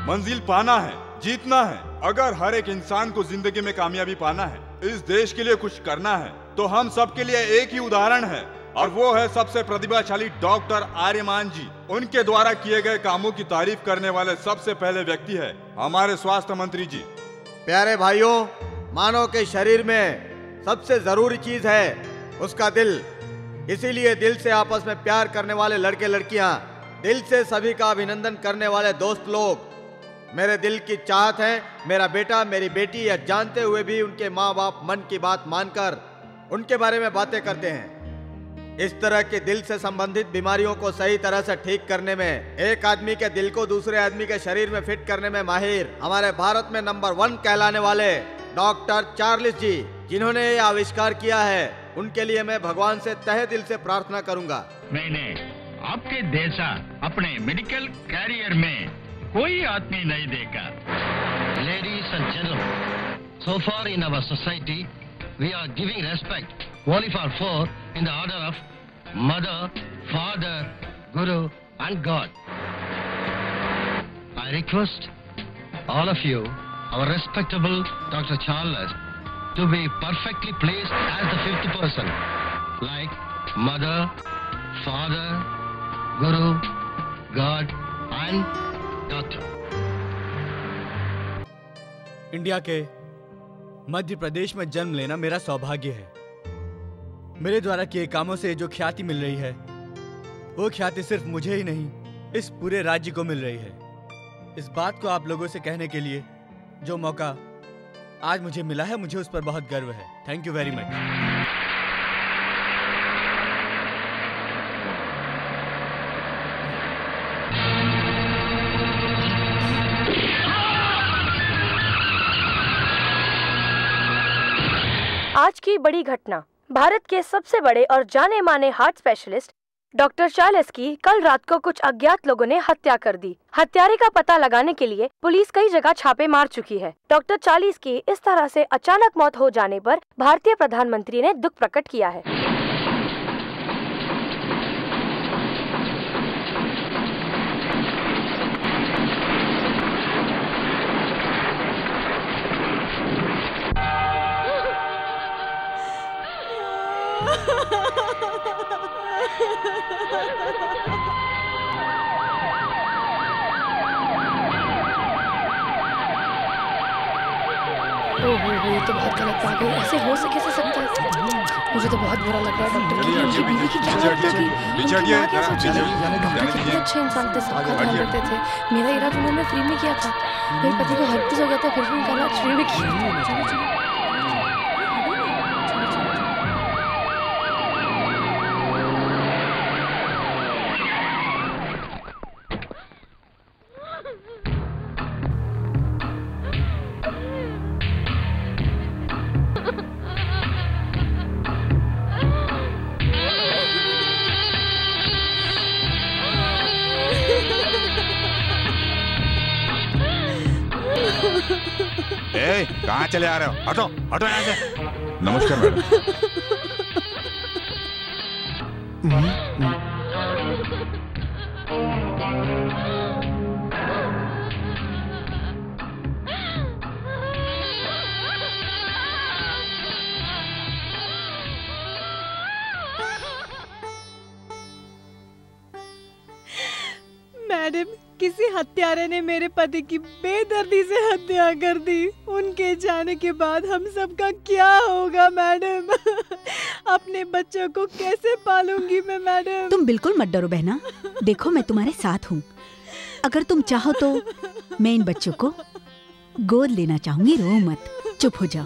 मंजिल पाना है, जीतना है। अगर हर एक इंसान को जिंदगी में कामयाबी पाना है, इस देश के लिए कुछ करना है, तो हम सब के लिए एक ही उदाहरण है, और वो है सबसे प्रतिभाशाली डॉक्टर आर्यमान जी। उनके द्वारा किए गए कामों की तारीफ करने वाले सबसे पहले व्यक्ति है हमारे स्वास्थ्य मंत्री जी। प्यारे भाइयों, मानव के शरीर में सबसे जरूरी चीज है उसका दिल। इसीलिए दिल से आपस में प्यार करने वाले लड़के लड़कियां, दिल से सभी का अभिनंदन करने वाले दोस्त लोग मेरे दिल की चाहत है। मेरा बेटा, मेरी बेटी, यह जानते हुए भी उनके माँ बाप मन की बात मानकर उनके बारे में बातें करते हैं। इस तरह के दिल से संबंधित बीमारियों को सही तरह से ठीक करने में, एक आदमी के दिल को दूसरे आदमी के शरीर में फिट करने में माहिर हमारे भारत में नंबर 1 कहलाने वाले डॉक्टर चार्ल्स जी, जिन्होंने ये आविष्कार किया है, उनके लिए मैं भगवान से तहे दिल से प्रार्थना करूंगा। मैंने आपके जैसा अपने मेडिकल कैरियर में कोई आदमी नहीं देखा। Ladies and gentlemen, so far in our society, we are giving respect only for four in the order of Mother, Father, Guru and God. I request all of you, our respectable Dr. Charles, to be perfectly placed as the 5th person, like Mother, Father, Guru, God and Doctor. India के मध्य प्रदेश में जन्म लेना मेरा सौभाग्य है। मेरे द्वारा किए कामों से जो ख्याति मिल रही है, वो ख्याति सिर्फ मुझे ही नहीं, इस पूरे राज्य को मिल रही है। इस बात को आप लोगों से कहने के लिए जो मौका आज मुझे मिला है, मुझे उस पर बहुत गर्व है। Thank you very much. आज की बड़ी घटना, भारत के सबसे बड़े और जाने माने हार्ट स्पेशलिस्ट डॉक्टर चार्ल्स की कल रात को कुछ अज्ञात लोगों ने हत्या कर दी। हत्यारे का पता लगाने के लिए पुलिस कई जगह छापे मार चुकी है। डॉक्टर चार्ल्स की इस तरह से अचानक मौत हो जाने पर भारतीय प्रधानमंत्री ने दुख प्रकट किया है। ये तो बहुत गलत बात है। ऐसे हो कैसे सकता है? मुझे तो बहुत बुरा लग रहा है डॉक्टर की। उनकी बीवी की क्या हालत होगी? डॉक्टर कितने अच्छे इंसान थे, सबका ध्यान रखते थे। मेरा इलाज उन्होंने फ्री में किया था। मेरे पति को हेपेटाइटिस हो गया था, फिर भी उनका इलाज फ्री में किया। कहाँ चले आ रहे हो? हटो हटो यहाँ से। नमस्कार मैडम। मैडम, किसी हत्यारे ने मेरे पति की बेदर्दी से हत्या कर दी। उनके जाने के बाद हम सबका क्या होगा मैडम? अपने बच्चों को कैसे पालूंगी मैं मैडम? तुम बिल्कुल मत डरो बहना, देखो मैं तुम्हारे साथ हूँ। अगर तुम चाहो तो मैं इन बच्चों को गोद लेना चाहूंगी। रो मत, चुप हो जाओ।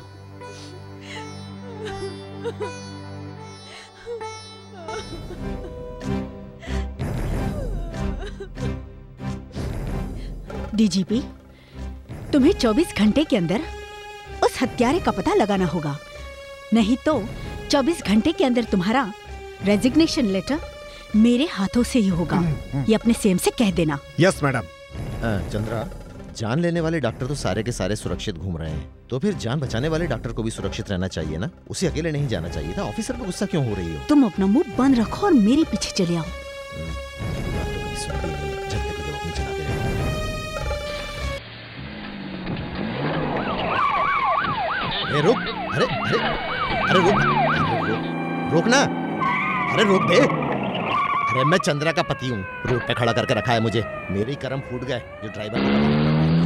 डीजीपी, तुम्हें 24 घंटे के अंदर उस हत्यारे का पता लगाना होगा, नहीं तो 24 घंटे के अंदर तुम्हारा रेजिग्नेशन लेटर मेरे हाथों से ही होगा। ये अपने सीएम से कह देना। Yes madam. चंद्रा, जान लेने वाले डॉक्टर तो सारे के सारे सुरक्षित घूम रहे हैं, तो फिर जान बचाने वाले डॉक्टर को भी सुरक्षित रहना चाहिए ना। उसे अकेले नहीं जाना चाहिए था। ऑफिसर पे गुस्सा क्यों हो रही हो? तुम अपना मुंह बंद रखो और मेरे पीछे चले आओ। अरे रुक, अरे अरे अरे रुक, अरे रुक, रुक ना, अरे रुक दे। अरे मैं चंद्रा का पति हूँ, रोड पे खड़ा करके रखा है मुझे। मेरे कर्म फूट गए जो ड्राइवर।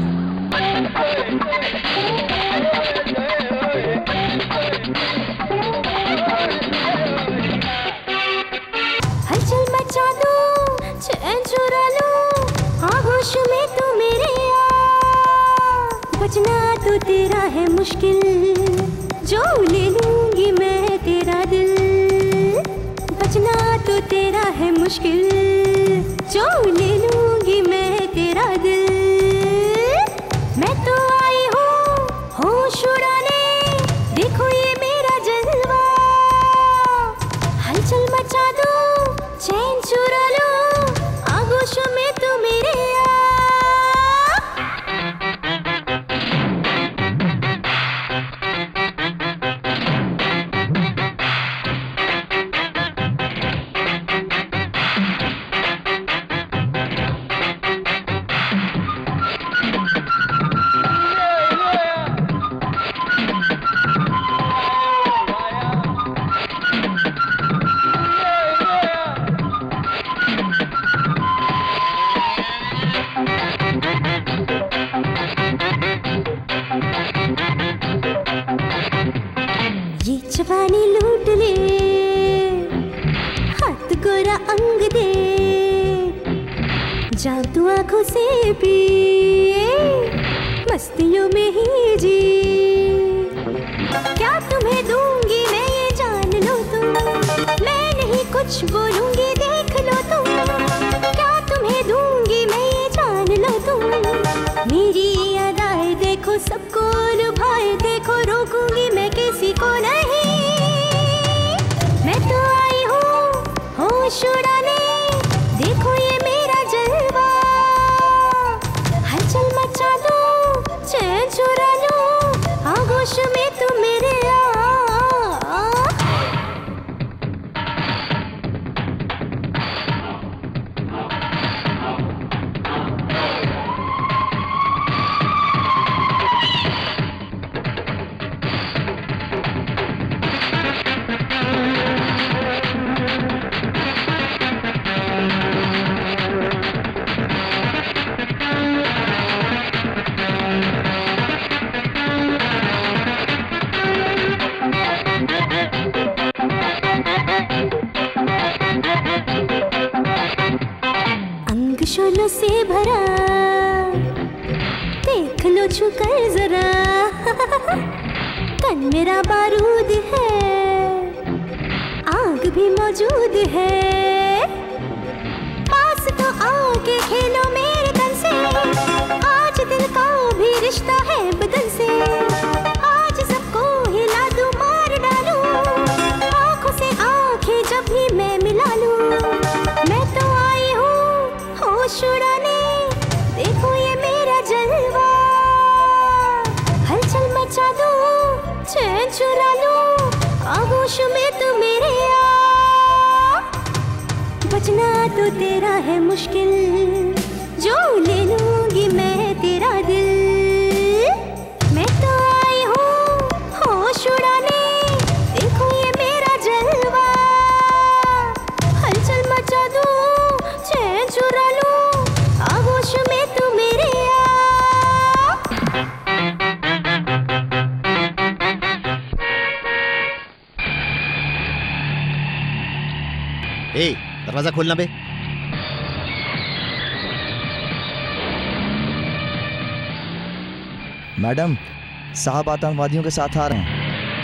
हलचल मचा दो, चैन चुरा लो, आगोश में तू मेरे आ। बचना तो तेरा है मुश्किल, जो ले लूंगी मैं तेरा दिल। बचना तो तेरा है मुश्किल, जो ले लूंगी मैं तेरा दिल। मैं तो आई हूँ होश उड़ाने, देखो ये मेरा जलवा। हलचल मचा दो, चैन चुरा लो, आगोशों में तू मेरे आ। जवानी लूट ले, हाथ गोरा अंग दे, जाग तू आंखों से पिए, मस्तियों में ही जी। क्या तुम्हें दूंगी मैं ये जान लो तुम, मैं नहीं कुछ बोलूंगी देख लो तुम। क्या तुम्हें दूंगी मैं ये जान लो तुम। मेरी अदाएं देखो, सबको लुभाए देखो, रोकूंगी मैं किसी को नहीं। मैं तो आई हूँ होश उड़ाने, देखो ये मेरा जलवा। हलचल मचा दो, चैन चुरा लो, आगोश में तू मेरे आ। शोलों से भरा, देख लो छुकर जरा। तन मेरा बारूद है, आग भी मौजूद है। पास तो आके खेलो मेरे तन से, आज दिल का भी रिश्ता है बदन से। आज सबको हिला दूं, मार डालूं, आंखों से आंखें जब भी मैं मिला लूं। मैं तो आई हूँ होश उड़ाने, देखो ये मेरा जलवा। हलचल मचा दो, चैन चुरा लो, आगोश में तू मेरे आ। बचना तो तेरा है मुश्किल, जो ले लूंगी मैं तेरा दिल। मैं तो आई हूँ होश उड़ाने, देखो ये मेरा जलवा। हलचल मचा दो, चैन चुरा लो, आगोश में तू मेरे आ। ए, दरवाजा खोलना बे। मैडम, साहब आतंकवादियों के साथ आ रहे हैं।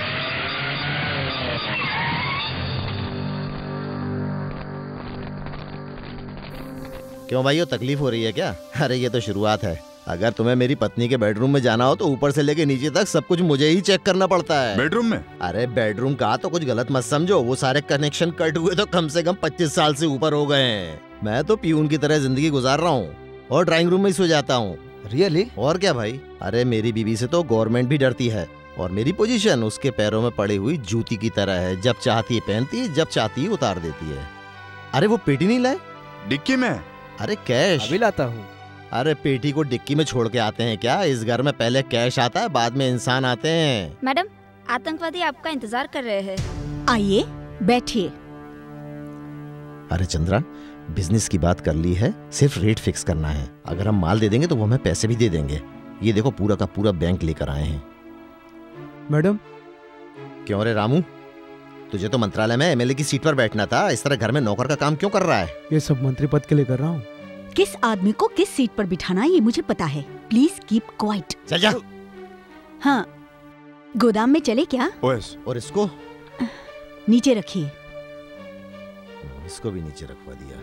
क्यों भाइयों, तकलीफ हो रही है क्या? अरे ये तो शुरुआत है। अगर तुम्हें मेरी पत्नी के बेडरूम में जाना हो तो ऊपर से लेके नीचे तक सब कुछ मुझे ही चेक करना पड़ता है। बेडरूम में? अरे बेडरूम का तो कुछ गलत मत समझो, वो सारे कनेक्शन कट हुए तो कम से कम 25 साल से ऊपर हो गए हैं। मैं तो प्यून की तरह जिंदगी गुजार रहा हूँ और ड्राइंग रूम में ही सो जाता हूँ। रियली? और क्या भाई, अरे मेरी बीवी से तो गवर्नमेंट भी डरती है और मेरी पोजीशन उसके पैरों में पड़ी हुई जूती की तरह है। जब चाहती है पहनती है, जब चाहती है उतार देती है। अरे वो पेटी नहीं लाए? डिक्की में। अरे कैश अभी लाता हूँ। अरे पेटी को डिक्की में छोड़ के आते हैं क्या? इस घर में पहले कैश आता है, बाद में इंसान आते हैं। मैडम, आतंकवादी आपका इंतजार कर रहे हैं। आइए बैठिए। अरे चंद्रा, बिजनेस की बात कर ली है, सिर्फ रेट फिक्स करना है। अगर हम माल दे देंगे तो वो हमें पैसे भी दे देंगे। ये देखो पूरा का पूरा बैंक लेकर आए हैं। मैडम। क्यों रे रामू, तुझे तो मंत्रालय में एमएलए की सीट पर बैठना था, इस तरह घर में नौकर का काम क्यों कर रहा है? ये सब मंत्री पद के लिए कर रहा हूँ। किस आदमी को किस सीट पर बिठाना ये मुझे पता है। Please keep quiet. चल जा। हाँ, गोदाम में चले क्या? और इसको नीचे रखिए। इसको भी नीचे रखवा दिया।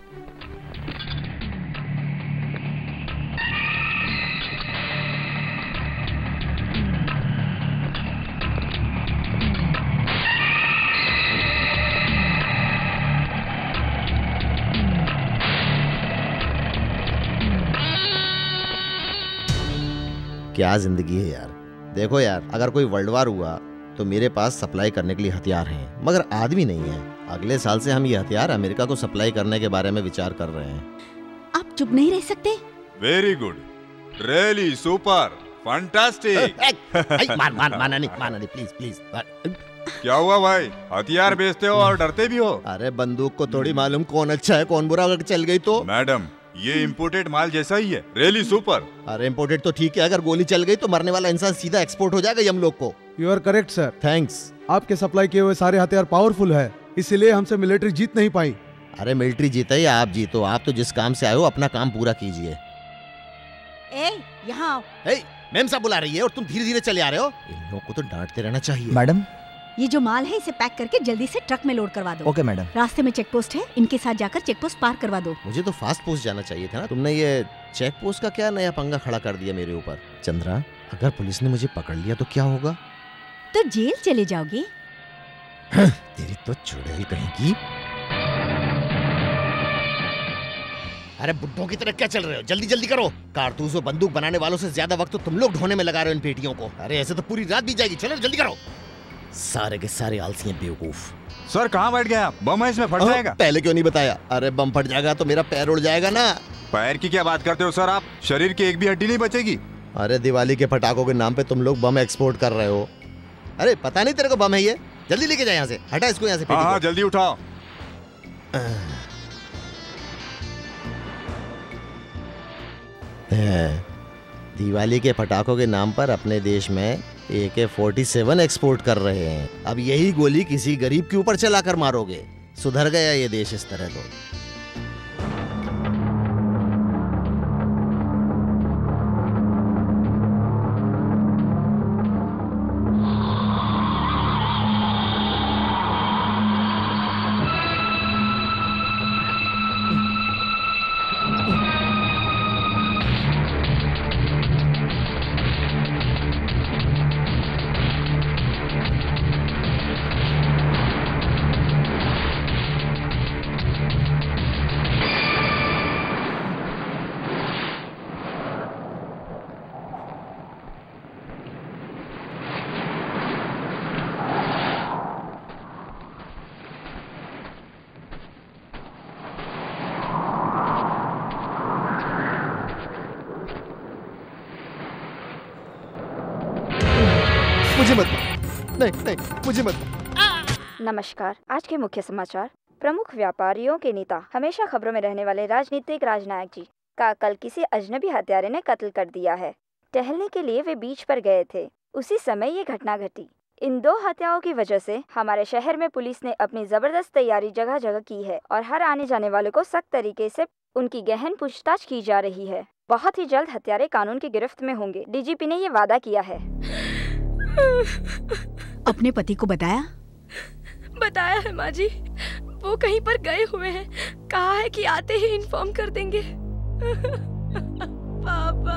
क्या जिंदगी है यार। देखो यार, अगर कोई वर्ल्ड वार हुआ तो मेरे पास सप्लाई करने के लिए हथियार हैं, मगर आदमी नहीं है। अगले साल से हम ये हथियार अमेरिका को सप्लाई करने के बारे में विचार कर रहे हैं। आप चुप नहीं रह सकते? Very good, really super, fantastic. माना नहीं प्लीज प्लीज। क्या हुआ भाई, हथियार बेचते हो और डरते भी हो? अरे बंदूक को थोड़ी मालूम कौन अच्छा है कौन बुरा, अगर चल गई तो। मैडम, ये इम्पोर्टेड माल जैसा ही है, रियली सुपर। अरे इम्पोर्टेड तो ठीक है, अगर गोली चल गई तो मरने वाला इंसान सीधा एक्सपोर्ट हो जाएगा हम लोग को। You are correct sir. Thanks. आपके सप्लाई किए हुए सारे हथियार पावरफुल है, इसलिए हमसे मिलिट्री जीत नहीं पाई। अरे मिलिट्री जीता या आप जीतो, आप तो जिस काम से आए हो अपना काम पूरा कीजिए। यहाँ आओ। मैम साहब बुला रही है और तुम धीरे धीरे चले आ रहे हो। इन लोगों को तो डांटते रहना चाहिए। मैडम, ये जो माल है इसे पैक करके जल्दी से ट्रक में लोड करवा दो। Okay madam. रास्ते में चेक पोस्ट है, इनके साथ जाकर चेक पोस्ट पार करवा दो। मुझे तो फास्ट पोस्ट जाना चाहिए था ना। तुमने ये चेक पोस्ट का क्या नया पंगा खड़ा कर दिया मेरे ऊपर। चंद्रा, अगर पुलिस ने मुझे पकड़ लिया तो क्या होगा? तो जेल चले जाओगे। तेरी तो चुड़ैल कहेगी। अरे बुड्ढों की तरह क्या चल रहे हो? जल्दी जल्दी करो। कारतूस और बंदूक बनाने वालों से ज्यादा वक्त तो तुम लोग ढोने में लगा रहे हो इन पेटियों को। अरे ऐसे तो पूरी रात बीत जाएगी। चलो जल्दी करो। सारे के सारे आलसी हैं, बेवकूफ। सर कहाँ बैठ गए आप? बम है इसमें, फट जाएगा। पहले क्यों नहीं बताया? अरे बम फट जाएगा तो मेरा पैर उड़ जाएगा ना। पैर की क्या बात करते हो सर आप? शरीर की एक भी हड्डी नहीं बचेगी। अरे दिवाली के पटाखों के नाम पे तुम लोग बम एक्सपोर्ट कर रहे हो। अरे पता नहीं तेरे को बम है ये? जल्दी लेके जा यहाँ से, हटा इसको यहाँ से। हाँ जल्दी उठाओ। दिवाली के पटाखों के नाम पर अपने देश में AK-47 एक्सपोर्ट कर रहे हैं। अब यही गोली किसी गरीब के ऊपर चलाकर मारोगे। सुधर गया ये देश इस तरह तो। मुझे मत, नहीं मुझे मत। नमस्कार। आज के मुख्य समाचार। प्रमुख व्यापारियों के नेता, हमेशा खबरों में रहने वाले राजनीतिक राजनायक जी का कल किसी अजनबी हत्यारे ने कत्ल कर दिया है। टहलने के लिए वे बीच पर गए थे, उसी समय ये घटना घटी। इन दो हत्याओं की वजह से हमारे शहर में पुलिस ने अपनी जबरदस्त तैयारी जगह जगह की है और हर आने जाने वालों को सख्त तरीके से उनकी गहन पूछताछ की जा रही है। बहुत ही जल्द हत्यारे कानून की गिरफ्त में होंगे। डीजीपी ने ये वादा किया है। अपने पति को बताया? बताया है माँ जी, वो कहीं पर गए हुए हैं। कहा है कि आते ही इन्फॉर्म कर देंगे। पापा।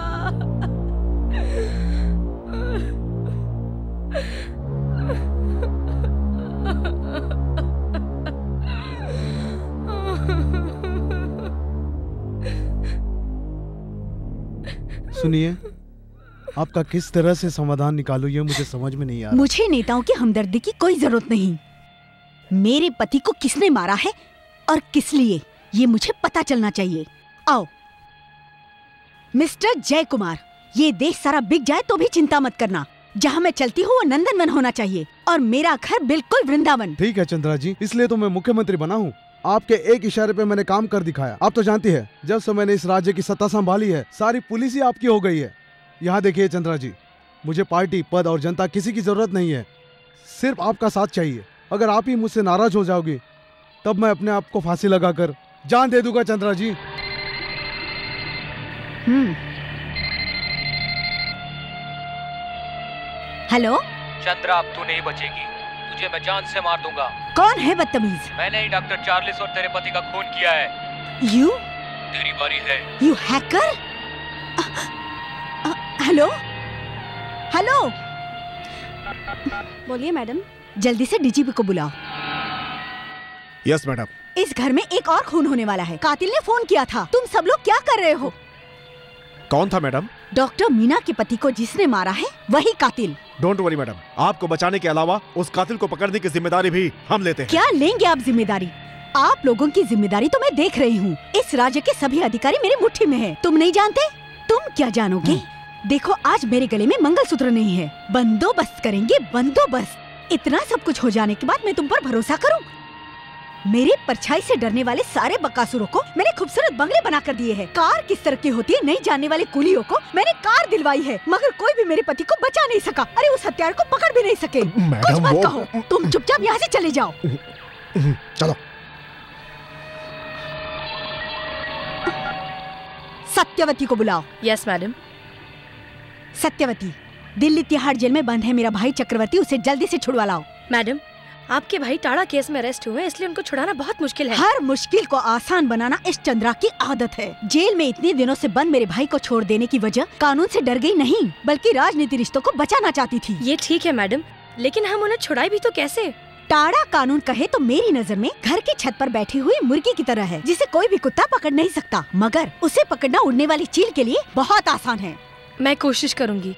सुनिए, आपका किस तरह से समाधान निकालूं ये मुझे समझ में नहीं आ रहा। मुझे नेताओं की हमदर्दी की कोई जरूरत नहीं। मेरे पति को किसने मारा है और किस लिए, ये मुझे पता चलना चाहिए। आओ। मिस्टर जय कुमार, ये देश सारा बिक जाए तो भी चिंता मत करना। जहाँ मैं चलती हूँ वो नंदनवन होना चाहिए और मेरा घर बिल्कुल वृंदावन। ठीक है चंद्रा जी, इसलिए तो मैं मुख्यमंत्री बना हूँ। आपके एक इशारे पे मैंने काम कर दिखाया। आप तो जानती है, जब से मैंने इस राज्य की सत्ता संभाली है, सारी पुलिस ही आपकी हो गई है। यहाँ देखिए चंद्रा जी, मुझे पार्टी, पद और जनता किसी की जरूरत नहीं है, सिर्फ आपका साथ चाहिए। अगर आप ही मुझसे नाराज हो जाओगी तब मैं अपने आप को फांसी लगाकर जान दे दूंगा चंद्रा जी। हेलो चंद्रा, अब तू नहीं बचेगी, तुझे मैं जान से मार दूंगा। कौन है बदतमीज? मैंने ही डॉक्टर चार्ल्स और तेरे पति का खून किया है। यू? तेरी बारी है। You hacker? हेलो हेलो, बोलिए मैडम। जल्दी से डीजीपी को बुलाओ। Yes madam. इस घर में एक और खून होने वाला है। कातिल ने फोन किया था। तुम सब लोग क्या कर रहे हो? कौन था मैडम? डॉक्टर मीना के पति को जिसने मारा है वही कातिल। डोंट वरी मैडम, आपको बचाने के अलावा उस कातिल को पकड़ने की जिम्मेदारी भी हम लेते हैं। क्या लेंगे आप जिम्मेदारी? आप लोगों की जिम्मेदारी तो मैं देख रही हूँ। इस राज्य के सभी अधिकारी मेरी मुट्ठी में है। तुम नहीं जानते? तुम क्या जानोगे? देखो, आज मेरे गले में मंगलसूत्र नहीं है। बंदोबस्त करेंगे, बंदोबस्त। इतना सब कुछ हो जाने के बाद मैं तुम पर भरोसा करूं? मेरे परछाई से डरने वाले सारे बकासुरों को मैंने खूबसूरत बंगले बना कर दिए हैं। कार किस तरह की होती है नहीं जानने वाले कुलियों को मैंने कार दिलवाई है, मगर कोई भी मेरे पति को बचा नहीं सका। अरे उस हत्यारे को पकड़ भी नहीं सके। कुछ मत कहो, तुम चुपचाप यहाँ से चले जाओ। चलो। सत्यवती को बुलाओ। Yes madam. Satyavati, Delhi Tihar jail में बंद है मेरा भाई चक्रवर्ती, उसे जल्दी से छुड़वा लाओ। मैडम, आपके भाई टाड़ा केस में अरेस्ट हुए हैं, इसलिए उनको छुड़ाना बहुत मुश्किल है। हर मुश्किल को आसान बनाना इस चंद्रा की आदत है। जेल में इतने दिनों से बंद मेरे भाई को छोड़ देने की वजह कानून से डर गई नहीं, बल्कि राजनीति रिश्तों को बचाना चाहती थी। ये ठीक है मैडम, लेकिन हम उन्हें छुड़ाए भी तो कैसे? टाड़ा कानून कहे तो मेरी नजर में घर की छत पर बैठी हुई मुर्गी की तरह है, जिसे कोई भी कुत्ता पकड़ नहीं सकता, मगर उसे पकड़ना उड़ने वाली चील के लिए बहुत आसान है। मैं कोशिश करूंगी।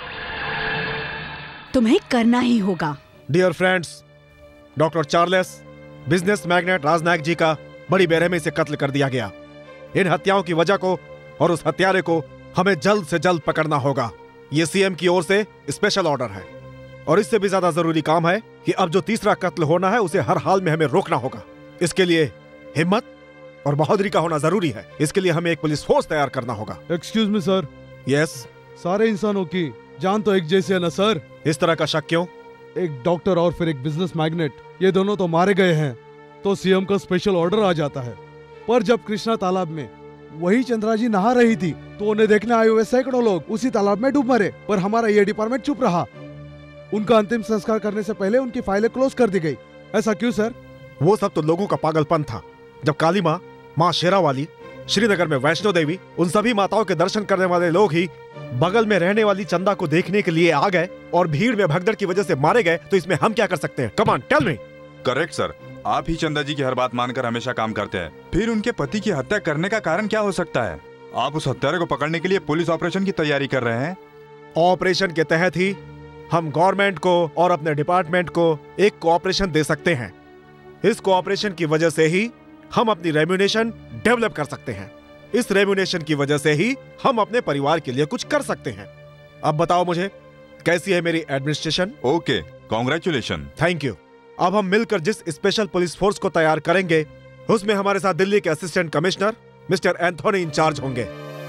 तुम्हें करना ही होगा। Dear friends, doctor Charles, business magnate Rajnayak ji का बड़ी बेरहमी से कत्ल कर दिया गया। इन हत्याओं की वजह को और उस हत्यारे को हमें जल्द से जल्द पकड़ना होगा। ये सीएम की ओर से स्पेशल ऑर्डर है, और इससे भी ज्यादा जरूरी काम है कि अब जो तीसरा कत्ल होना है उसे हर हाल में हमें रोकना होगा। इसके लिए हिम्मत और बहादुरी का होना जरूरी है। इसके लिए हमें एक पुलिस फोर्स तैयार करना होगा। Excuse me sir. यस। सारे इंसानों की जान तो एक जैसी है ना सर? इस तरह का शक क्यों? एक डॉक्टर और फिर एक बिजनेस मैग्नेट, ये दोनों तो मारे गए हैं, तो सीएम का स्पेशल ऑर्डर आ जाता है। पर जब कृष्णा तालाब में वही चंद्रा जी नहा रही थी तो उन्हें देखने आए हुए सैकड़ों लोग उसी तालाब में डूब मरे, पर हमारा ये डिपार्टमेंट चुप रहा। उनका अंतिम संस्कार करने से पहले उनकी फाइलें क्लोज कर दी गई। ऐसा क्यों सर? वो सब तो लोगों का पागलपन था। जब काली माँ, माँ शेरावाली, श्रीनगर में वैष्णो देवी, उन सभी माताओं के दर्शन करने वाले लोग ही बगल में रहने वाली चंदा को देखने के लिए आ गए और भीड़ में भगदड़ की वजह से मारे गए, तो इसमें हम क्या कर सकते हैं? Come on tell me. Correct sir, आप ही चंदा जी की हर बात मानकर हमेशा काम करते हैं। फिर उनके पति की हत्या करने का कारण क्या हो सकता है? आप उस हत्यारे को पकड़ने के लिए पुलिस ऑपरेशन की तैयारी कर रहे हैं। ऑपरेशन के तहत ही हम गवर्नमेंट को और अपने डिपार्टमेंट को एक कोऑपरेशन दे सकते हैं। इस कोऑपरेशन की वजह से ही हम अपनी रेम्यूनेशन डेवलप कर सकते हैं। इस रेम्यूनेशन की वजह से ही हम अपने परिवार के लिए कुछ कर सकते हैं। अब बताओ मुझे, कैसी है मेरी administration? Okay, congratulation. Thank you. अब हम मिलकर जिस स्पेशल पुलिस फोर्स को तैयार करेंगे उसमें हमारे साथ दिल्ली के assistant commissioner mister Anthony incharge होंगे।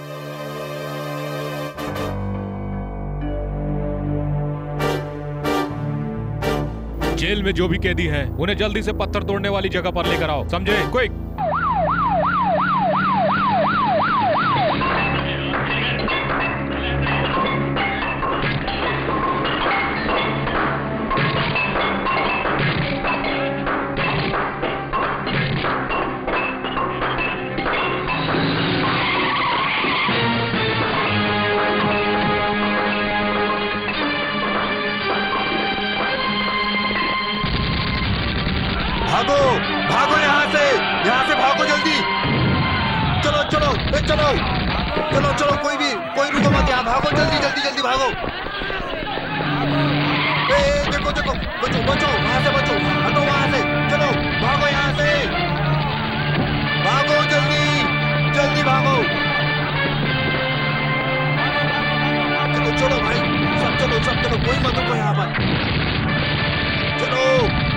जेल में जो भी कैदी हैं, उन्हें जल्दी से पत्थर तोड़ने वाली जगह पर लेकर आओ, समझे? क्विक। भागो भागो, यहाँ से भागो जल्दी। चलो चलो चलो चलो चलो, कोई रुको मत, यहाँ भागो जल्दी जल्दी जल्दी भागो। देखो देखो, बचो बचो, वहां से बचो, हटो वहां से, चलो भागो यहाँ से, भागो जल्दी जल्दी भागो। चलो भाई, सब चलो, कोई मत रुको यहाँ पर। चलो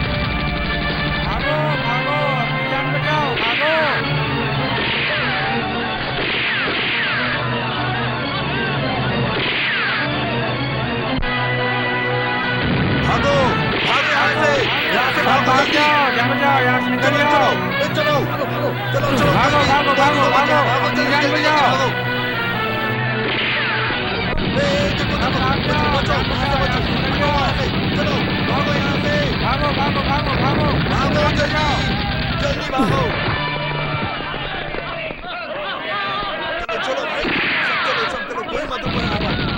भागो भागो, अपनी जान बचाओ, भागो। भागो भागो यहाँ से भागो, जान बचाओ, यहाँ से निकल जाओ। चलो भागो भागो भागो भागो, अपनी जान बचाओ। भागो भागो भागो भागो भागो, जल्दी भागो। चलो भाई, सब चलो, कोई मत रुको यहाँ पर।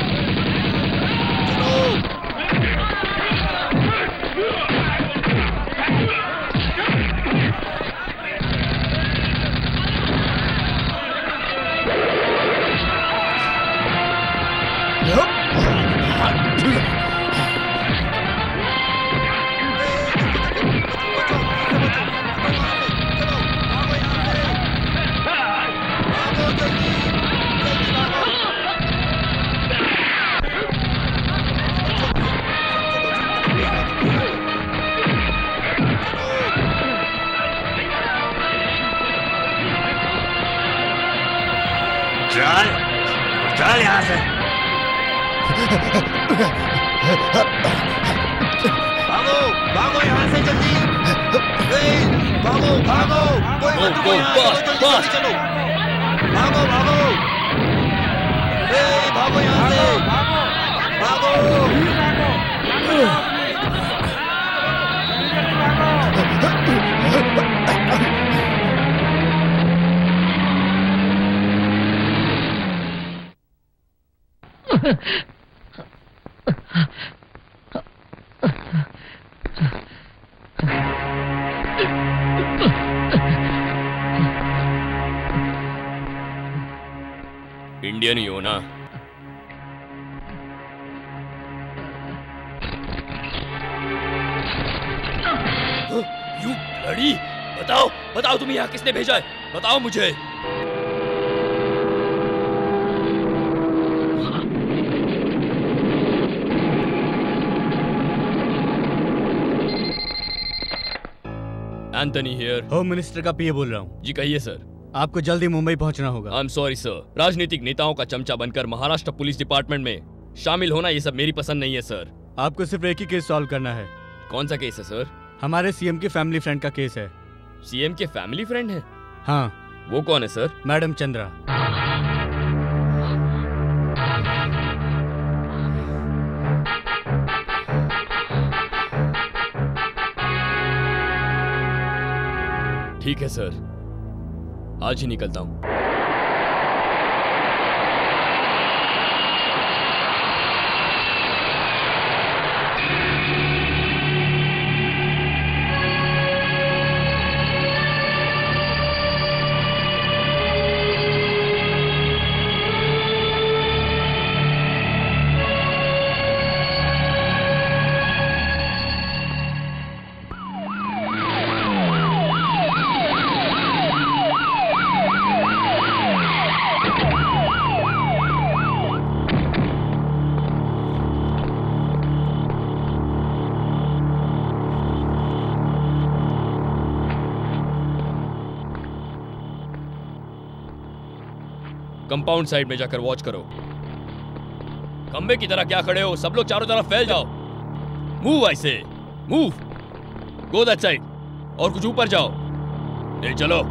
चल यहाँ से। भागो भागो यहाँ से जल्दी, भागो भागो, कोई मत रुको यहाँ पर, जल्दी चलो, भागो भागो, भागो यहाँ से, भागो। इंडियन ही हो ना? यू लड़ी, बताओ तुम्हें यहाँ किसने भेजा है? बताओ मुझे। Anthony here. होम मिनिस्टर का पीए बोल रहा हूँ। जी कहिए सर। आपको जल्दी मुंबई पहुंचना होगा। आई एम सॉरी सर, राजनीतिक नेताओं का चमचा बनकर महाराष्ट्र पुलिस डिपार्टमेंट में शामिल होना ये सब मेरी पसंद नहीं है सर। आपको सिर्फ एक ही केस सॉल्व करना है। कौन सा केस है सर? हमारे सीएम के फैमिली फ्रेंड का केस है। सीएम के फैमिली फ्रेंड है? हाँ। वो कौन है सर? मैडम चंद्रा। ठीक है सर, आज ही निकलता हूं। कंपाउंड साइड में जाकर वॉच करो। खंबे की तरह क्या खड़े हो? सब लोग चारों तरफ फैल जाओ। मूव, आई से मूव, गो दैट साइड। और कुछ ऊपर जाओ। ले चलो।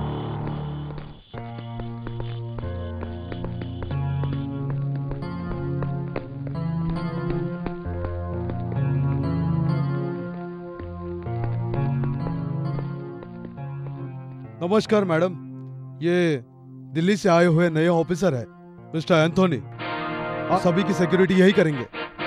नमस्कार मैडम, ये दिल्ली से आए हुए नए ऑफिसर है मिस्टर एंथोनी। आप सभी की सिक्योरिटी यही करेंगे।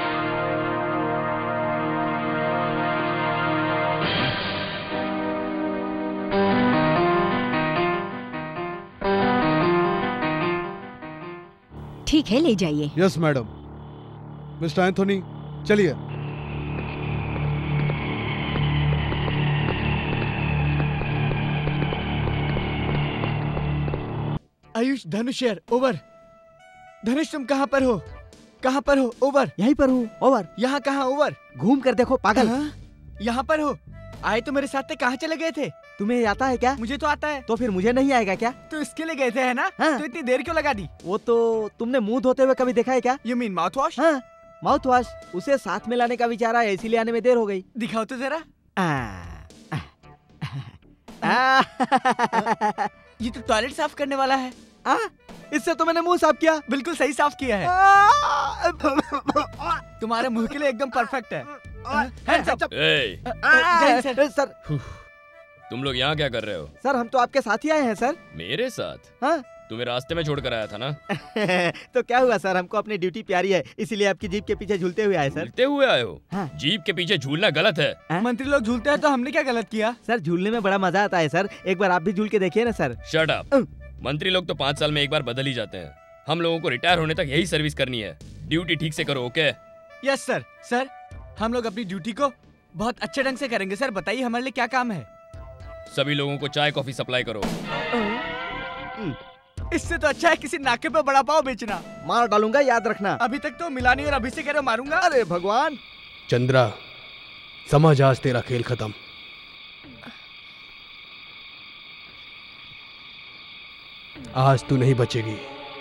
ठीक है, ले जाइए। Yes madam. मिस्टर एंथोनी चलिए। आयुष, धनुष यार, ओवर। धनुष तुम कहाँ पर हो? कहाँ पर हो? ओवर। यहीं पर हूँ। ओवर। यहाँ कहाँ ओवर? घूम कर देखो पागल। यहाँ पर हो? आए तो मेरे साथ थे, कहाँ चले गए थे? तुम्हें आता है क्या? मुझे तो आता है। तो फिर मुझे नहीं आएगा क्या? तो इसके लिए गए थे है ना? हाँ। तो इतनी देर क्यों लगा दी? वो तो तुमने मुंह धोते हुए कभी देखा है क्या? You mean mouth wash? हाँ, माउथ वॉश। उसे साथ में लाने का विचार आया, इसीलिए आने में देर हो गई। दिखाओ तो जरा। ये तो टॉयलेट साफ करने वाला है। इससे तो मैंने मुंह साफ किया। बिल्कुल सही साफ किया है। तुम्हारे मुंह के लिए एकदम परफेक्ट है। सर तुम लोग यहाँ क्या कर रहे हो? सर हम तो आपके साथ ही आए हैं सर। मेरे साथ? हाँ। तुम्हें रास्ते में छोड़कर आया था ना? तो क्या हुआ सर, हमको अपनी ड्यूटी प्यारी है, इसीलिए आपकी जीप के पीछे झूलते हुए आए सर। झूलते हुए आए हो? हाँ। जीप के पीछे झूलना गलत है। मंत्री लोग झूलते हैं तो हमने क्या गलत किया? सर झूलने में बड़ा मजा आता है सर, एक बार आप भी झूल के देखिए ना सर। Shut up. मंत्री लोग तो 5 साल में एक बार बदल ही जाते हैं। हम लोगों को रिटायर होने तक यही सर्विस करनी है। ड्यूटी ठीक से करो, ओके? Yes sir. सर हम लोग अपनी ड्यूटी को बहुत अच्छे ढंग से करेंगे। सर बताइए हमारे लिए क्या काम है? सभी लोगों को चाय कॉफी सप्लाई करो। इससे तो अच्छा है किसी नाके पे बड़ा पाव बेचना। मार डालूंगा, याद रखना। अभी तक तो मिला नहीं और अभी से कह रहे मारूंगा। अरे भगवान। चंद्रा समझ, आज तेरा खेल खत्म। आज तू नहीं बचेगी।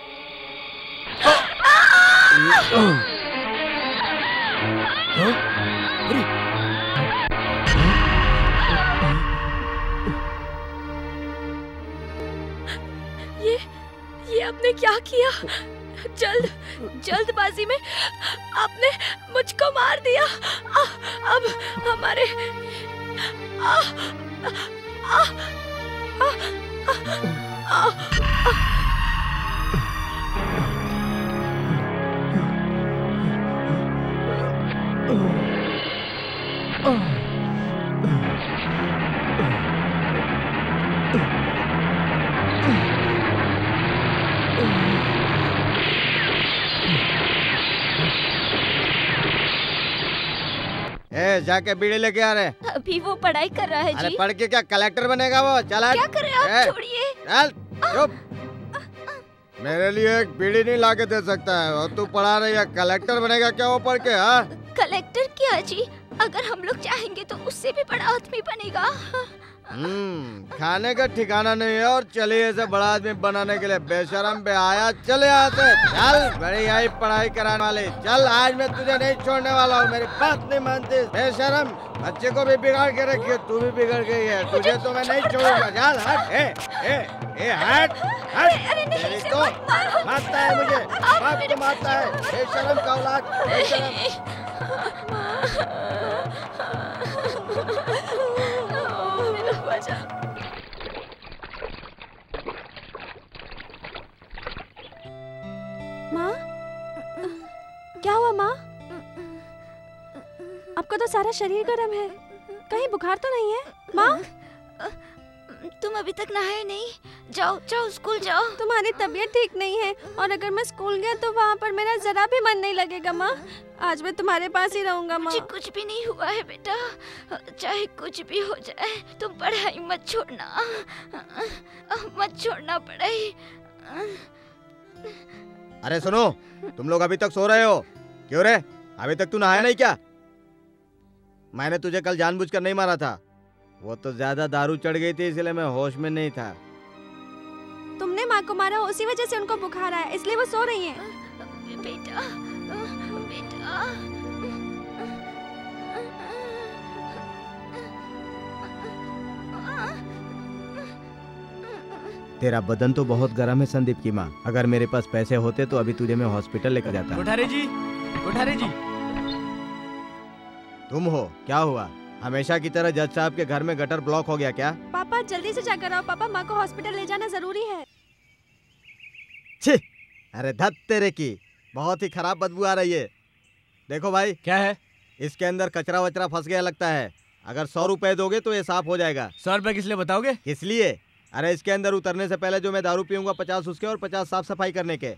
ये आपने क्या किया? जल्दबाजी में आपने मुझको मार दिया। अब हमारे जाके बीड़ी लेके आ रहे। अभी वो पढ़ाई कर रहा है जी। अरे पढ़ के क्या कलेक्टर बनेगा वो? चला। क्या कर रहे हैं आप? छोड़िए। चल चुप। मेरे लिए एक बीड़ी नहीं लाके दे सकता है और तू पढ़ा रही है, कलेक्टर बनेगा क्या वो पढ़ के? हाँ कलेक्टर क्या जी, अगर हम लोग चाहेंगे तो उससे भी बड़ा आदमी बनेगा। खाने का ठिकाना नहीं है और चले ऐसे बड़ा आदमी बनाने के लिए। बेशरम बेहाया, चले यहाँ से। चल बड़ी आई पढ़ाई कराने वाले। चल आज मैं तुझे नहीं छोड़ने वाला हूँ, मेरी बात नहीं मानती। बेशरम, बच्चे को भी बिगाड़ के रखिए, तू भी बिगड़ गई है, तुझे तो मैं नहीं छोड़ूंगा। चल हट। हट हट। तेरी तो मारता है मुझे, बाप को मारता है। बेशरम का औलाद, बेशरम। माँ, क्या हुआ माँ? आपका तो सारा शरीर गर्म है, कहीं बुखार तो नहीं है? माँ तुम अभी तक नहाए नहीं? जाओ जाओ स्कूल जाओ। तुम्हारी तबीयत ठीक नहीं है और अगर मैं स्कूल गया तो वहाँ पर मेरा जरा भी मन नहीं लगेगा माँ। आज मैं तुम्हारे पास ही रहूंगा माँ। मुझे कुछ भी नहीं हुआ है बेटा, चाहे कुछ भी हो जाए तुम पढ़ाई मत छोड़ना, मत छोड़ना पढ़ाई। अरे सुनो, तुम लोग अभी तक सो रहे हो? क्यों रे, अभी तक तू नहाया नहीं क्या? मैंने तुझे कल जानबूझकर नहीं मारा था, वो तो ज्यादा दारू चढ़ गई थी इसलिए मैं होश में नहीं था। तुमने माँ को मारा, उसी वजह से उनको बुखार आया, इसलिए वो सो रही हैं। बेटा बेटा तेरा बदन तो बहुत गर्म है संदीप की माँ। अगर मेरे पास पैसे होते तो अभी तुझे मैं हॉस्पिटल लेकर जाता। कोठारे जी, कोठारे जी। तुम हो? क्या हुआ? हमेशा की तरह जज साहब के घर में गटर ब्लॉक हो गया क्या? पापा जल्दी से जाकर आओ, पापा माँ को हॉस्पिटल ले जाना जरूरी है। छी, अरे धत तेरे की, बहुत ही खराब बदबू आ रही है। देखो भाई, क्या है? इसके अंदर कचरा वचरा फंस गया लगता है। अगर 100 रुपए दोगे तो ये साफ हो जाएगा। 100 रुपए किस लिए बताओगे? इसलिए, अरे इसके अंदर उतरने से पहले जो मैं दारू पीऊंगा 50 उसके और 50 साफ सफाई करने के।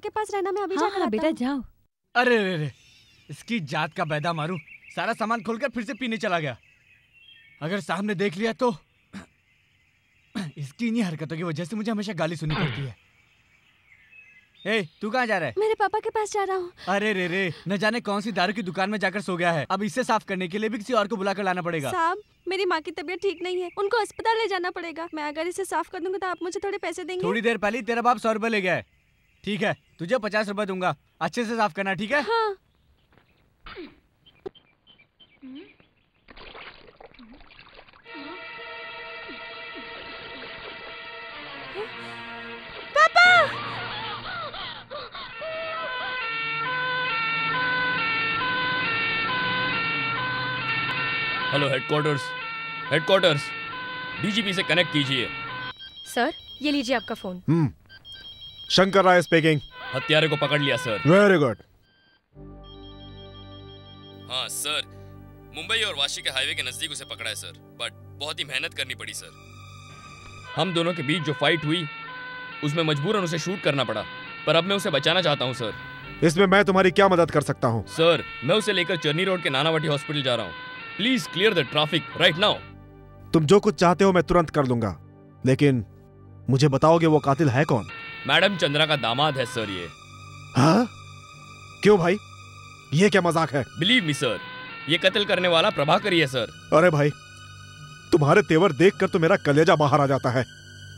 के पास रहना, मैं अभी जाकर आता बेटा हूँ। जाओ। अरे रे रे, इसकी जात का बैदा मारूं, सारा सामान खोलकर फिर से पीने चला गया। अगर साहब ने देख लिया तो इसकी इन्हीं हरकतों की वजह से मुझे हमेशा गाली सुननी पड़ती है। ए, तू कहाँ जा रहा है? मेरे पापा के पास जा रहा हूँ। अरे रे रे, न जाने कौन सी दारू की दुकान में जाकर सो गया है। अब इसे साफ करने के लिए भी किसी और को बुलाकर लाना पड़ेगा। साहब, मेरी माँ की तबीयत ठीक नहीं है, उनको अस्पताल ले जाना पड़ेगा। मैं अगर इसे साफ कर दूंगा तो आप मुझे थोड़े पैसे देंगे? थोड़ी देर पहले तेरा बाप 100 रुपए ले गया है। ठीक है, तुझे 50 रुपए दूंगा, अच्छे से साफ करना, ठीक है? हाँ। पापा! हेलो हेडक्वार्टर्स, डीजीपी से कनेक्ट कीजिए। सर, ये लीजिए आपका फोन। शंकर राय स्पीकिंग। हत्यारे को पकड़ लिया सर। Very good. हाँ सर, मुंबई और वाशी के हाईवे के नजदीक उसे पकड़ा है सर, बट बहुत ही मेहनत करनी पड़ी सर। हम दोनों के बीच जो फाइट हुई उसमें मजबूरन उसे शूट करना पड़ा, पर अब मैं उसे बचाना चाहता हूँ सर। इसमें मैं तुम्हारी क्या मदद कर सकता हूँ? सर, मैं उसे लेकर चर्नी रोड के नानावटी हॉस्पिटल जा रहा हूँ। Please clear the traffic right now. तुम जो कुछ चाहते हो मैं तुरंत कर दूंगा, लेकिन मुझे बताओगे वो कातिल है कौन? मैडम चंद्रा का दामाद है सर ये। हाँ? क्यों भाई, ये क्या मजाक है? बिलीव मी सर, ये कत्ल करने वाला प्रभाकर ही है सर। अरे भाई, तुम्हारे तेवर देखकर तो मेरा कलेजा बाहर आ जाता है।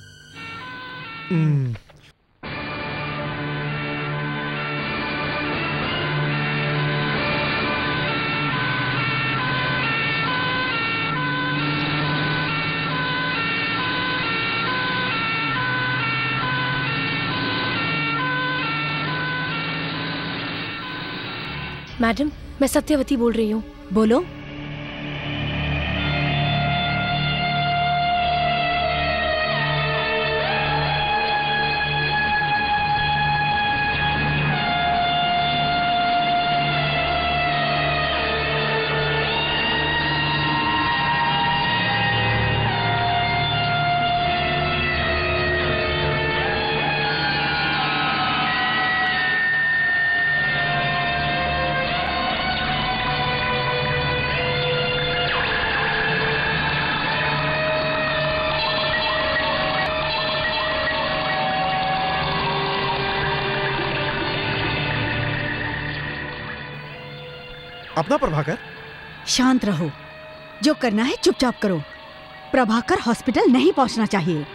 मैडम, मैं सत्यवती बोल रही हूँ। बोलो। अपना प्रभाकर? शांत रहो, जो करना है चुपचाप करो। प्रभाकर हॉस्पिटल नहीं पहुंचना चाहिए।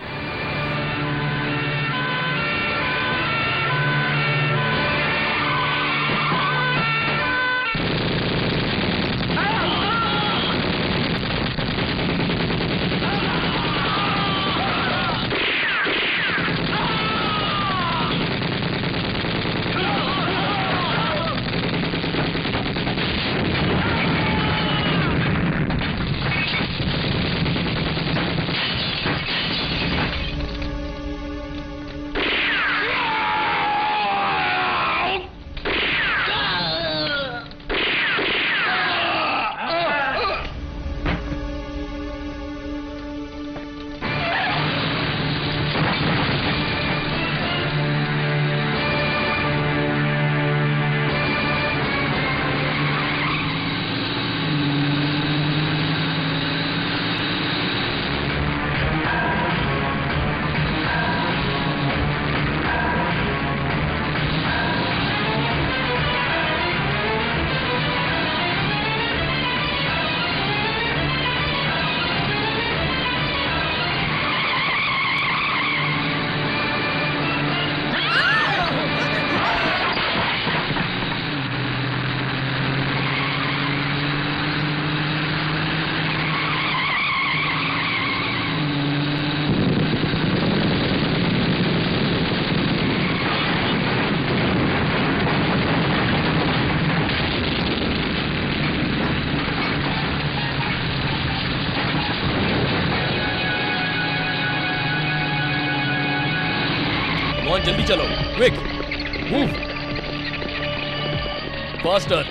जल्दी चलो, क्विक मूव फास्टर।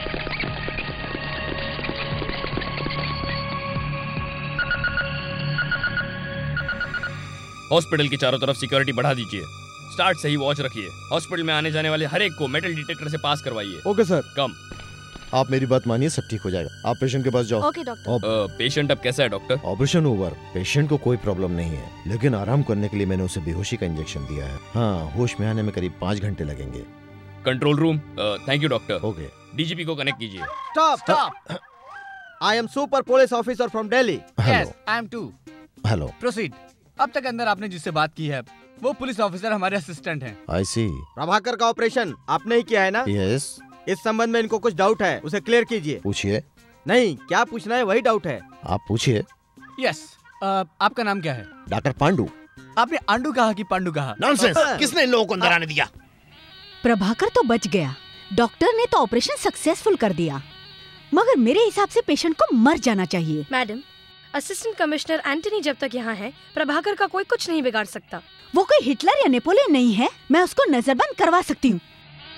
हॉस्पिटल की चारों तरफ सिक्योरिटी बढ़ा दीजिए। स्टार्ट से ही वॉच रखिए। हॉस्पिटल में आने जाने वाले हर एक को मेटल डिटेक्टर से पास करवाइए। Okay sir. कम। आप मेरी बात मानिए, सब ठीक हो जाएगा। आप पेशेंट के पास जाओ। Okay doctor. पेशेंट अब कैसा है डॉक्टर? ऑपरेशन ओवर, पेशेंट को कोई प्रॉब्लम नहीं है, लेकिन आराम करने के लिए मैंने उसे बेहोशी का इंजेक्शन दिया है। हाँ, होश में आने में करीब 5 घंटे लगेंगे। Control room. Thank you doctor. Okay. DGP को कनेक्ट कीजिए। Stop. I am super police officer from Delhi. Yes, I am too. Hello. Proceed. अब तक अंदर आपने जिससे बात की है वो पुलिस ऑफिसर हमारे असिस्टेंट हैं। आई सी। प्रभाकर का ऑपरेशन आपने ही किया है ना? यस। इस संबंध में इनको कुछ डाउट है, उसे क्लियर कीजिए। पूछिए। नहीं, क्या पूछना है वही डाउट है। आप पूछिए। यस। आपका नाम क्या है? डॉक्टर पांडू। आपने आंडू कहा कि पांडू कहा? नॉनसेंस। किसने इन लोगों को अंदर आने दिया? प्रभाकर तो बच गया, डॉक्टर ने तो ऑपरेशन सक्सेसफुल कर दिया, मगर मेरे हिसाब से पेशेंट को मर जाना चाहिए। मैडम, असिस्टेंट कमिश्नर एंटनी जब तक यहाँ है, प्रभाकर का कोई कुछ नहीं बिगाड़ सकता। वो कोई हिटलर या नेपोलियन नहीं है, मैं उसको नजरबंद करवा सकती हूँ।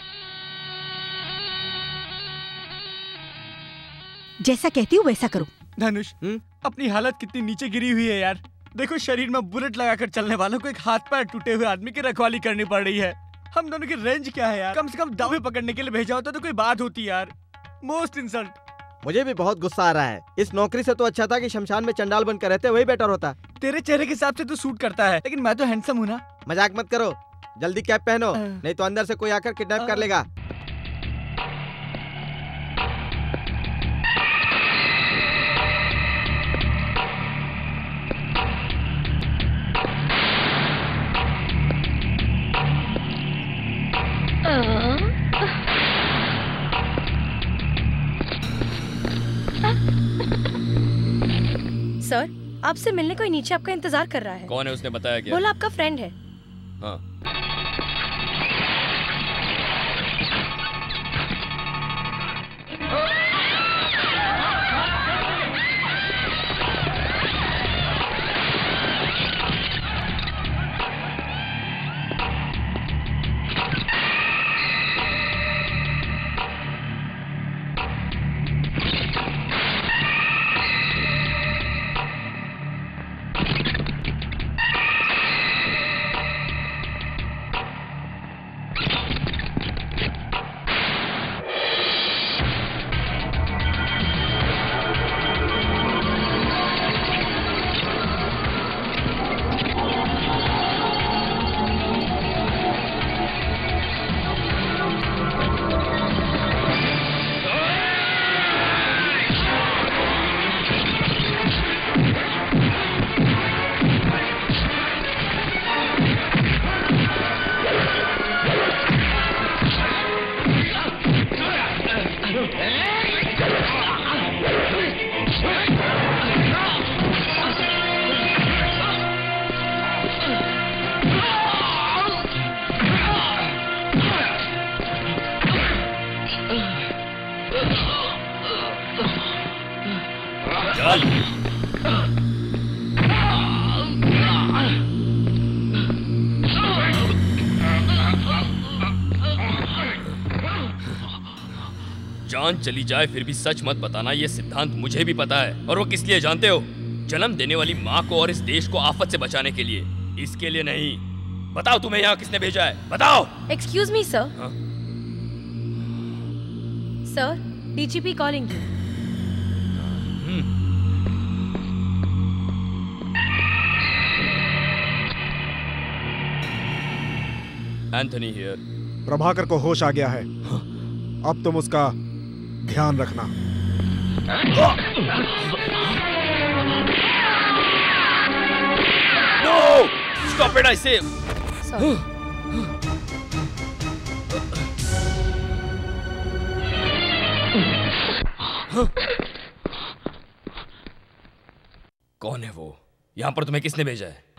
जैसा कहती हूँ वैसा करो। धनुष, अपनी हालत कितनी नीचे गिरी हुई है यार। देखो, शरीर में बुलेट लगाकर चलने वालों को एक हाथ पैर टूटे हुए आदमी की रखवाली करनी पड़ रही है। हम दोनों की रेंज क्या है यार? कम से कम दावे पकड़ने के लिए भेजा होता तो कोई बात होती यार। Most insult. मुझे भी बहुत गुस्सा आ रहा है। इस नौकरी से तो अच्छा था कि शमशान में चंडाल बनकर रहते, वही बेटर होता। तेरे चेहरे के हिसाब से तो सूट करता है, लेकिन मैं तो हैंडसम हूँ ना। मजाक मत करो, जल्दी कैप पहनो, नहीं तो अंदर से कोई आकर किडनैप कर लेगा। सर, आपसे मिलने कोई नीचे आपका इंतजार कर रहा है। कौन है? उसने बताया क्या? बोला आपका फ्रेंड है। हाँ। जान चली जाए फिर भी सच मत बताना, ये सिद्धांत मुझे भी पता है। और वो किस लिए जानते हो? जन्म देने वाली माँ को और इस देश को आफत से बचाने के लिए, इसके लिए नहीं। बताओ तुम्हें यहाँ किसने भेजा है? बताओ। Excuse me sir. Sir, DGP calling you. Anthony here. Prabhakar को होश आ गया है। अब तुम उसका ध्यान रखना। No! Stop it, I say. Sorry. कौन है वो? यहाँ पर तुम्हें किसने भेजा है?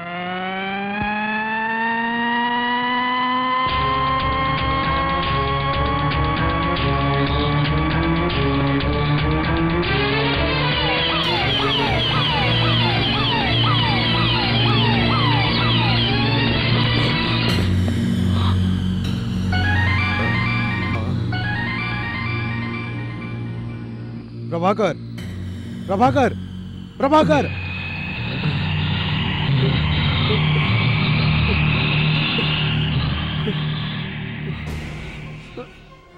प्रभाकर, प्रभाकर, प्रभाकर।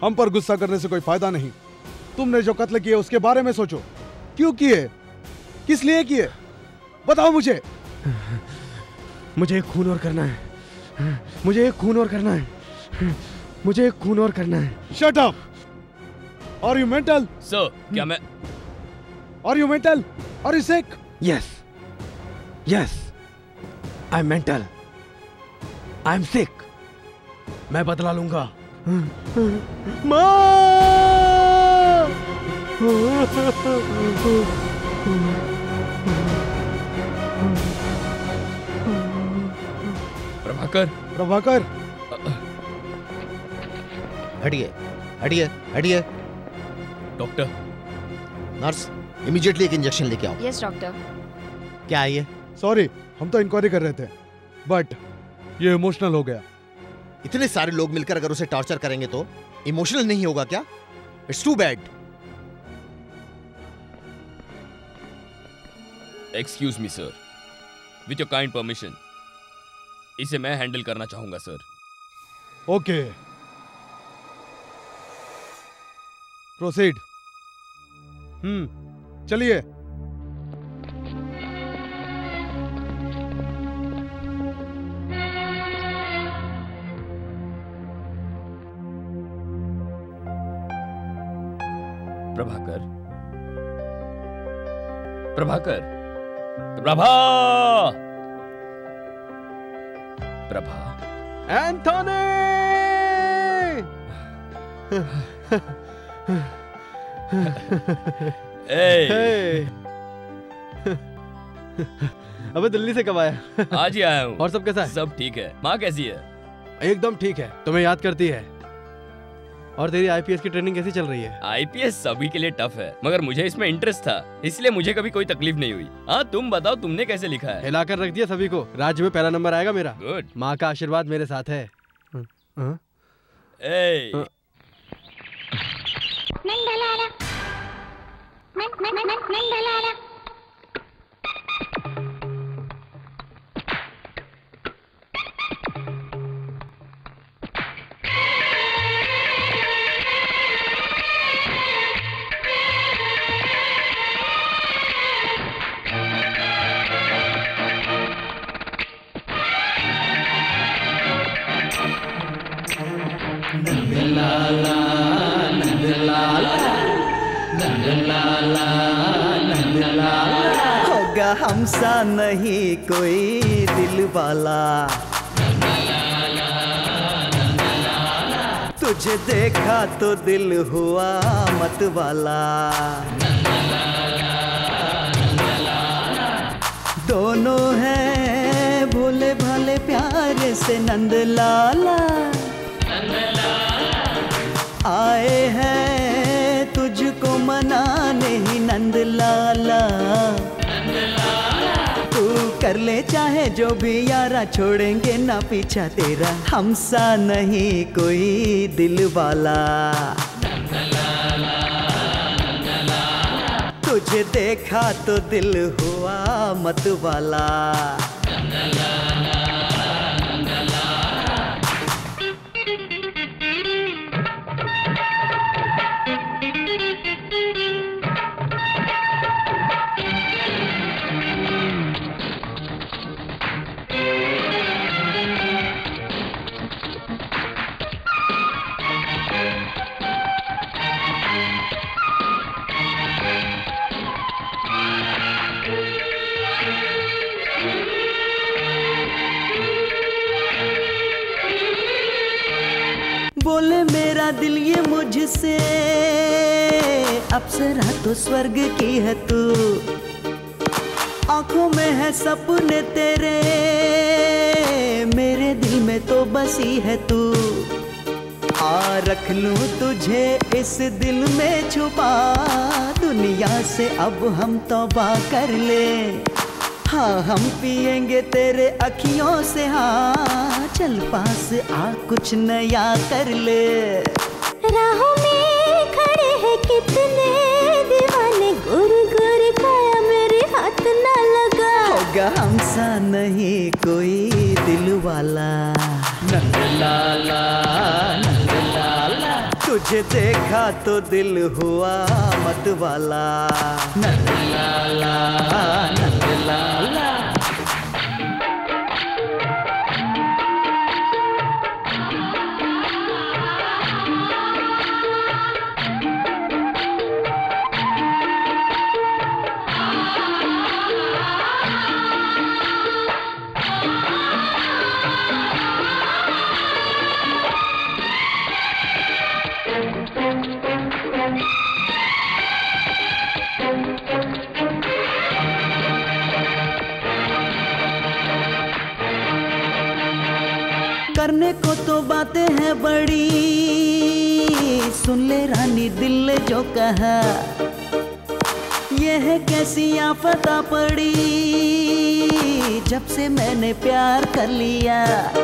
हम पर गुस्सा करने से कोई फायदा नहीं। तुमने जो कत्ल किए उसके बारे में सोचो। क्यों किए, किस लिए किए, बताओ मुझे। मुझे एक खून और करना है, मुझे एक खून और करना है, मुझे एक खून और करना है। Shut up. Are you mental? Sir, क्या मैं are you mental? Are you sick? Yes yes, I am mental, I am sick. मैं बदला लूंगा। प्रभाकर, प्रभाकर, हटिए हटिए हटिए। डॉक्टर, नर्स, इमीडिएटली एक इंजेक्शन लेके आओ। Yes doctor. क्या है ये? सॉरी, हम तो इंक्वायरी कर रहे थे, बट ये इमोशनल हो गया। इतने सारे लोग मिलकर अगर उसे टॉर्चर करेंगे तो इमोशनल नहीं होगा क्या? It's too bad. Excuse me sir, with your kind permission, इसे मैं हैंडल करना चाहूंगा सर। Okay, proceed. चलिए। प्रभाकर, प्रभाकर, प्रभा, प्रभा, एंथोनी! अबे दिल्ली से कब आया? आज ही आया हूँ। और सब कैसा है? सब ठीक है। माँ कैसी है? एकदम ठीक है, तुम्हें याद करती है। और तेरी आईपीएस की ट्रेनिंग कैसी चल रही है? आईपीएस सभी के लिए टफ है, मगर मुझे इसमें इंटरेस्ट था, इसलिए मुझे कभी कोई तकलीफ नहीं हुई। हाँ, तुम बताओ, तुमने कैसे लिखा है? हिलाकर रख दिया सभी को। राज्य में पहला नंबर आएगा मेरा। गुड। माँ का आशीर्वाद मेरे साथ है। होगा हमसा नहीं कोई दिल वाला, तुझे देखा तो दिल हुआ मत वाला। दोनों हैं भोले भाले प्यारे से नंदलाला, आए हैं तुझको मनाने ही नंदलाला। तू कर ले चाहे जो भी यारा, छोड़ेंगे ना पीछा तेरा, हमसा नहीं कोई दिल वाला। तुझे देखा तो दिल हुआ मत वाला। बोले मेरा दिल ये मुझसे, अप्सरा तो स्वर्ग की है तू। आंखों में है सपने तेरे, मेरे दिल में तो बसी है तू। आ रख लूं तुझे इस दिल में छुपा, दुनिया से अब हम तौबा कर ले। हाँ हम पिएंगे तेरे अखियों से, हाँ चल पास आ कुछ नया कर ले। राहों में खड़े हैं कितने दीवाने, गुर गुर खाया मेरे हाथ ना लगा। होगा हमसा नहीं कोई दिल वाला, नंदलाला नंदलाला। तुझे देखा तो दिल हुआ मत वाला, नंद लाला नंद लाला। करने को तो बातें हैं बड़ी, सुन ले रानी दिल ने जो कहा, ये है कैसी आफत आ पड़ी जब से मैंने प्यार कर लिया।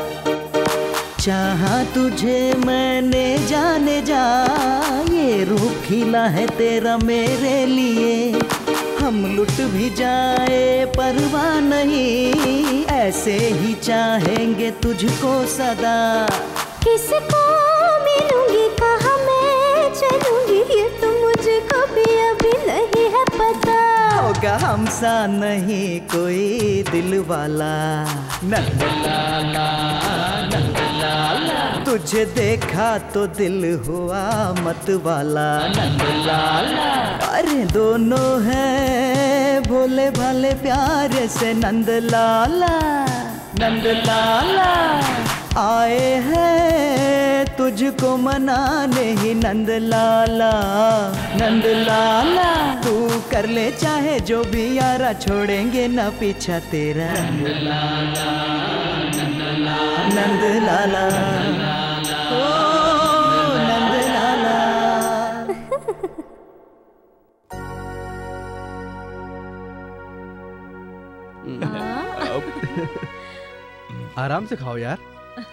चाहा तुझे मैंने जाने जा, ये रूप खिला है तेरा मेरे लिए। हम लुट भी जाए परवाह नहीं, ऐसे ही चाहेंगे तुझको सदा। किसको मिलूंगी कहाँ मैं चलूंगी, ये तो मुझको भी अभी नहीं है पता। होगा हमसा नहीं कोई दिल वाला, नंद लाला नंद लाला। तुझे देखा तो दिल हुआ मत वाला, नंद लाला। अरे दोनों हैं भोले भाले प्यारे से, नंद लाला नंद लाला। आए हैं तुझको मनाने ही, नंद लाला नंद लाला। तू कर ले चाहे जो भी यारा, छोड़ेंगे ना पीछा तेरा, नंद लाला नंद लाला नंद लाला ओ नंद लाला। आराम से खाओ यार।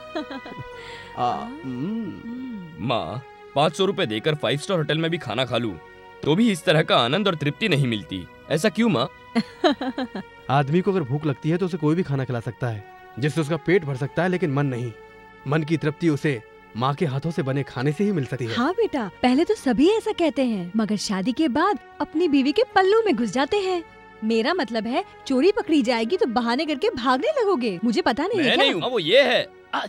माँ 500 रुपए देकर 5 स्टार होटल में भी खाना खा लूं तो भी इस तरह का आनंद और तृप्ति नहीं मिलती, ऐसा क्यों माँ? आदमी को अगर भूख लगती है तो उसे कोई भी खाना खिला सकता है, जिससे उसका पेट भर सकता है, लेकिन मन नहीं। मन की तृप्ति उसे माँ के हाथों से बने खाने से ही मिल सकती है। हाँ बेटा, पहले तो सभी ऐसा कहते हैं, मगर शादी के बाद अपनी बीवी के पल्लू में घुस जाते हैं। मेरा मतलब है चोरी पकड़ी जाएगी तो बहाने करके भागने लगोगे। मुझे पता नहीं है क्या? नहीं हूँ, वो ये है।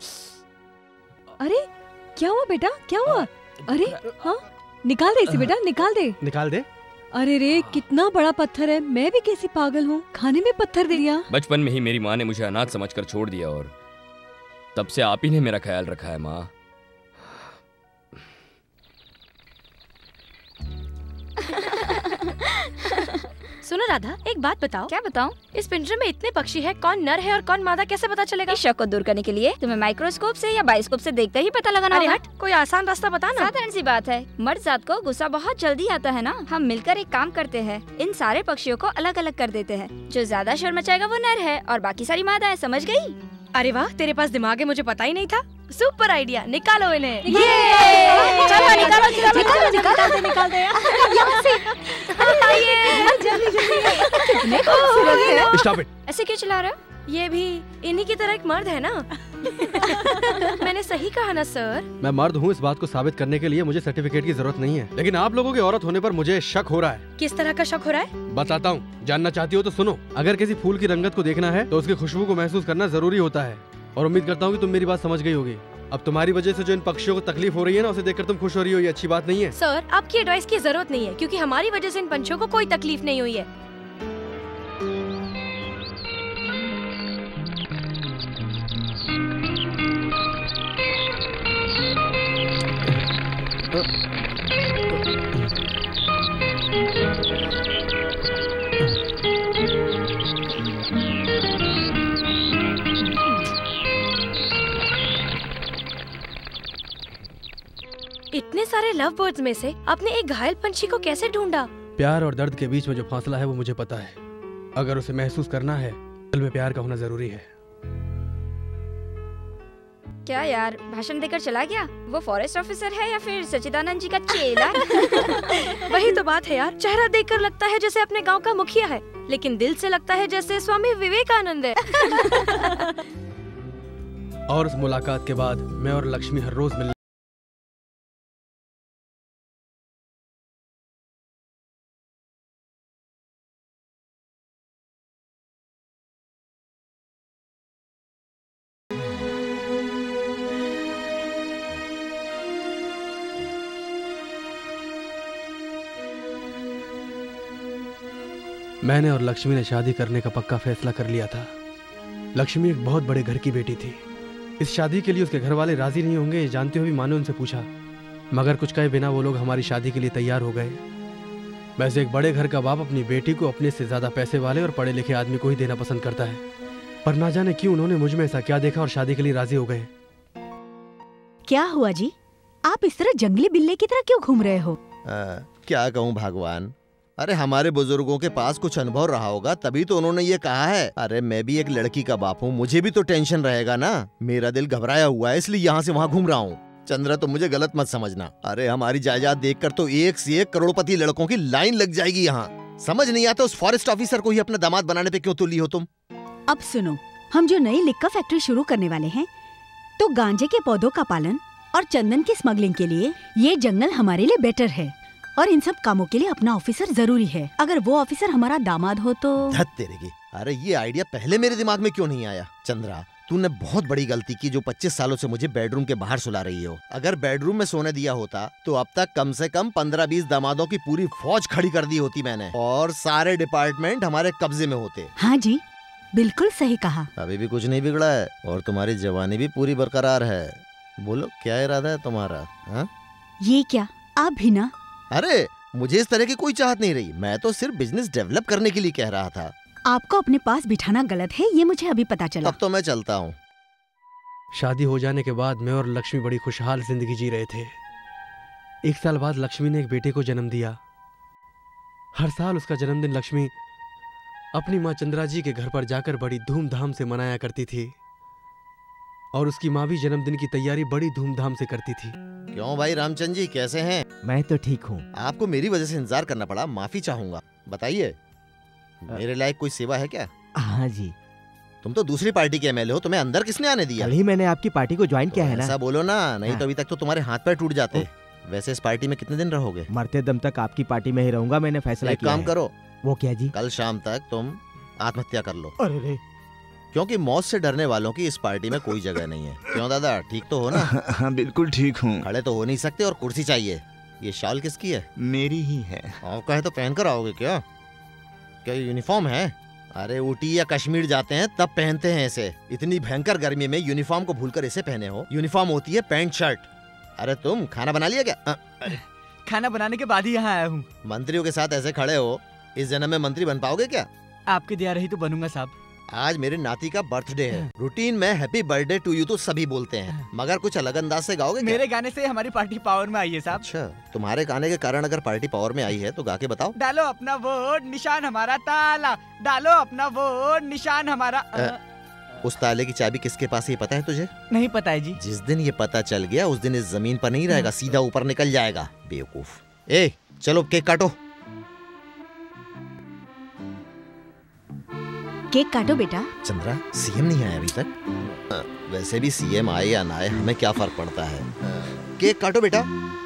अरे क्या हुआ बेटा, क्या हुआ? अरे हाँ, निकाल दे इसे बेटा, निकाल दे। निकाल दे। अरे रे, कितना बड़ा पत्थर है, मैं भी कैसी पागल हूँ, खाने में पत्थर दे दिया। बचपन में ही मेरी माँ ने मुझे अनाथ समझकर छोड़ दिया और तब से आप ही ने मेरा ख्याल रखा है माँ। सुनो राधा, एक बात बताओ। क्या बताऊं? इस पिंजरे में इतने पक्षी हैं, कौन नर है और कौन मादा कैसे पता चलेगा? इस शक को दूर करने के लिए तुम्हें माइक्रोस्कोप से या बायोस्कोप से देखकर ही पता लगाना होगा। कोई आसान रास्ता बता ना। साधारण सी बात है, मर्द जात को गुस्सा बहुत जल्दी आता है ना। हम मिलकर एक काम करते हैं, इन सारे पक्षियों को अलग अलग कर देते हैं। जो ज्यादा शोर मचाएगा वो नर है और बाकी सारी मादा है, समझ गई? अरे वाह, तेरे पास दिमाग है, मुझे पता ही नहीं था। सुपर आइडिया, निकालो इन्हें। चलो निकालो निकालो निकाल दे, निकाल दे यहाँ से। जल्दी जल्दी। Stop it। ऐसे क्यों चला रहे हो? ये भी इन्हीं की तरह एक मर्द है ना? मैंने सही कहा ना सर? मैं मर्द हूँ, इस बात को साबित करने के लिए मुझे सर्टिफिकेट की जरूरत नहीं है, लेकिन आप लोगों की औरत होने पर मुझे शक हो रहा है। किस तरह का शक हो रहा है? बताता हूँ, जानना चाहती हो तो सुनो। अगर किसी फूल की रंगत को देखना है तो उसकी खुशबू को महसूस करना जरूरी होता है, और उम्मीद करता हूँ कि तुम मेरी बात समझ गई होगी। अब तुम्हारी वजह से जो इन पक्षियों को तकलीफ हो रही है ना, उसे देखकर तुम खुश हो रही हो, ये अच्छी बात नहीं है। सर, आपकी एडवाइस की जरूरत नहीं है, क्योंकि हमारी वजह से इन पंछियों को कोई तकलीफ नहीं हुई है। इतने सारे लव बर्ड्स में से आपने एक घायल पंछी को कैसे ढूंढा? प्यार और दर्द के बीच में जो फासला है वो मुझे पता है। अगर उसे महसूस करना है, दिल में प्यार का होना जरूरी है। क्या यार, भाषण देकर चला गया? वो फॉरेस्ट ऑफिसर है या फिर सच्चिदानंद जी का चेला? वही तो बात है यार, चेहरा देखकर लगता है जैसे अपने गांव का मुखिया है, लेकिन दिल से लगता है जैसे स्वामी विवेकानंद है। और उस मुलाकात के बाद मैं और लक्ष्मी हर रोज मिलने मैंने और लक्ष्मी ने शादी करने का पक्का फैसला कर लिया था। लक्ष्मी एक बहुत बड़े घर की बेटी थी। इस शादी के लिए उसके घर वाले राजी नहीं होंगे ये जानते हुए भी माँ ने उनसे पूछा, मगर कुछ कहे बिना वो लोग हमारी शादी के लिए तैयार हो गए। वैसे एक बड़े घर का बाप अपनी बेटी को अपने से ज्यादा पैसे वाले और पढ़े लिखे आदमी को ही देना पसंद करता है, पर ना जाने क्यों उन्होंने मुझ में ऐसा क्या देखा और शादी के लिए राजी हो गए। क्या हुआ जी, आप इस तरह जंगली बिल्ले की तरह क्यों घूम रहे हो? क्या कहूँ भगवान, अरे हमारे बुजुर्गों के पास कुछ अनुभव रहा होगा तभी तो उन्होंने ये कहा है। अरे मैं भी एक लड़की का बाप हूँ, मुझे भी तो टेंशन रहेगा ना। मेरा दिल घबराया हुआ है इसलिए यहाँ से वहाँ घूम रहा हूँ। चंद्रा तुम मुझे गलत मत समझना। अरे हमारी जायदाद देखकर तो एक से एक करोड़पति लड़कों की लाइन लग जाएगी यहाँ। समझ नहीं आता उस फॉरेस्ट ऑफिसर को ही अपना दामाद बनाने पे क्यों तुली हो तुम। अब सुनो, हम जो नई लिक्का फैक्ट्री शुरू करने वाले हैं, तो गांजे के पौधों का पालन और चंदन की स्मगलिंग के लिए ये जंगल हमारे लिए बेटर है, और इन सब कामों के लिए अपना ऑफिसर जरूरी है। अगर वो ऑफिसर हमारा दामाद हो तो। धत तेरे की, अरे ये आइडिया पहले मेरे दिमाग में क्यों नहीं आया। चंद्रा तूने बहुत बड़ी गलती की जो 25 सालों से मुझे बेडरूम के बाहर सुला रही हो। अगर बेडरूम में सोने दिया होता तो अब तक कम से कम 15-20 दामादों की पूरी फौज खड़ी कर दी होती मैंने, और सारे डिपार्टमेंट हमारे कब्जे में होते। हाँ जी, बिल्कुल सही कहा। अभी भी कुछ नहीं बिगड़ा है और तुम्हारी जवानी भी पूरी बरकरार है। बोलो क्या इरादा है तुम्हारा? हाँ? ये क्या, आप भी ना? अरे मुझे इस तरह की कोई चाहत नहीं रही, मैं तो सिर्फ बिजनेस डेवलप करने के लिए कह रहा था। आपको अपने पास बिठाना गलत है, ये मुझे अभी पता चला। अब तो मैं चलता हूँ। शादी हो जाने के बाद मैं और लक्ष्मी बड़ी खुशहाल जिंदगी जी रहे थे। 1 साल बाद लक्ष्मी ने एक बेटे को जन्म दिया। हर साल उसका जन्मदिन लक्ष्मी अपनी माँ चंद्रा जी के घर पर जाकर बड़ी धूमधाम से मनाया करती थी, और उसकी माँ भी जन्मदिन की तैयारी बड़ी धूमधाम से करती थी। क्यों भाई रामचंद्र जी, कैसे हैं? मैं तो ठीक हूँ। आपको मेरी वजह से इंतजार करना पड़ा, माफी चाहूंगा। बताइए मेरे लायक कोई सेवा है क्या? हाँ जी। तुम तो दूसरी पार्टी के एमएलए हो, तुम्हें अंदर किसने आने दिया? कल ही मैंने आपकी पार्टी को ज्वाइन किया है ना। ऐसा बोलो ना, नहीं तो अभी तक तो तुम्हारे हाथ पैर टूट जाते। वैसे इस पार्टी में कितने दिन रहोगे? मरते दम तक आपकी पार्टी में ही रहूंगा, मैंने फैसला किया है। काम करो। वो क्या जी? कल शाम तक तुम आत्महत्या कर लो। अरे रे। क्योंकि मौत से डरने वालों की इस पार्टी में कोई जगह नहीं है। क्यों दादा, ठीक तो हो ना? हाँ बिल्कुल ठीक हूँ। खड़े तो हो नहीं सकते और कुर्सी चाहिए। ये शॉल किसकी है? मेरी ही है। आपका है तो पहन कर आओगे क्या? क्या यूनिफॉर्म है? अरे ऊटी या कश्मीर जाते हैं तब पहनते हैं इसे। इतनी भयंकर गर्मी में यूनिफॉर्म को भूलकर इसे पहने हो। यूनिफॉर्म होती है पैंट शर्ट। अरे तुम खाना बना लिया क्या? खाना बनाने के बाद ही यहाँ आया हूँ। मंत्रियों के साथ ऐसे खड़े हो, इस जन्म में मंत्री बन पाओगे क्या? आपकी दया रही तो बनूंगा साहब। आज मेरे नाती का बर्थडे है। रूटीन में हैप्पी बर्थडे टू यू तो सभी बोलते हैं, मगर कुछ अलग अंदाज से गाओगे क्या? मेरे गाने से हमारी पार्टी पावर में आई है साहब। अच्छा, तुम्हारे गाने के कारण अगर पार्टी पावर में आई है तो गा के बताओ। डालो अपना वोट, निशान हमारा ताला, डालो अपना वोट, निशान हमारा। उस ताले की चाबी किसके पास है पता है तुझे? नहीं पता है जी। जिस दिन ये पता चल गया उस दिन इस जमीन पर नहीं रहेगा, सीधा ऊपर निकल जाएगा। बेवकूफ। ए चलो केक काटो। केक काटो बेटा। चंद्रा सीएम नहीं आया अभी तक। वैसे भी सीएम आए या ना आए हमें क्या फर्क पड़ता है। केक काटो बेटा।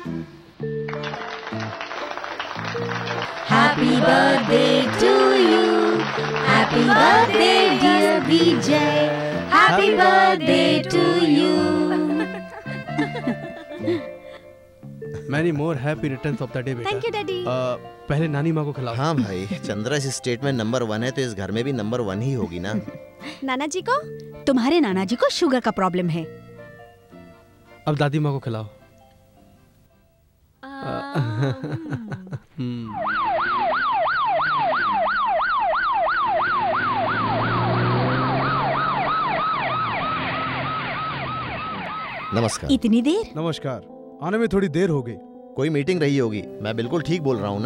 Happy birthday to you. Happy birthday dear Vijay. Happy birthday to you. Many more happy returns of the day बेटा। Thank you daddy. पहले नानी माँ को खिलाओ। हाँ भाई, चंद्रा इस स्टेट में नंबर 1 है तो इस घर में भी नंबर 1 ही होगी ना। नाना जी को? तुम्हारे नाना जी को शुगर का प्रॉब्लम है। अब दादी माँ को खिलाओ। नमस्कार। इतनी देर? नमस्कार, आने में थोड़ी देर हो गई। कोई मीटिंग रही होगी, मैं बिल्कुल ठीक बोल रहा हूँ ना?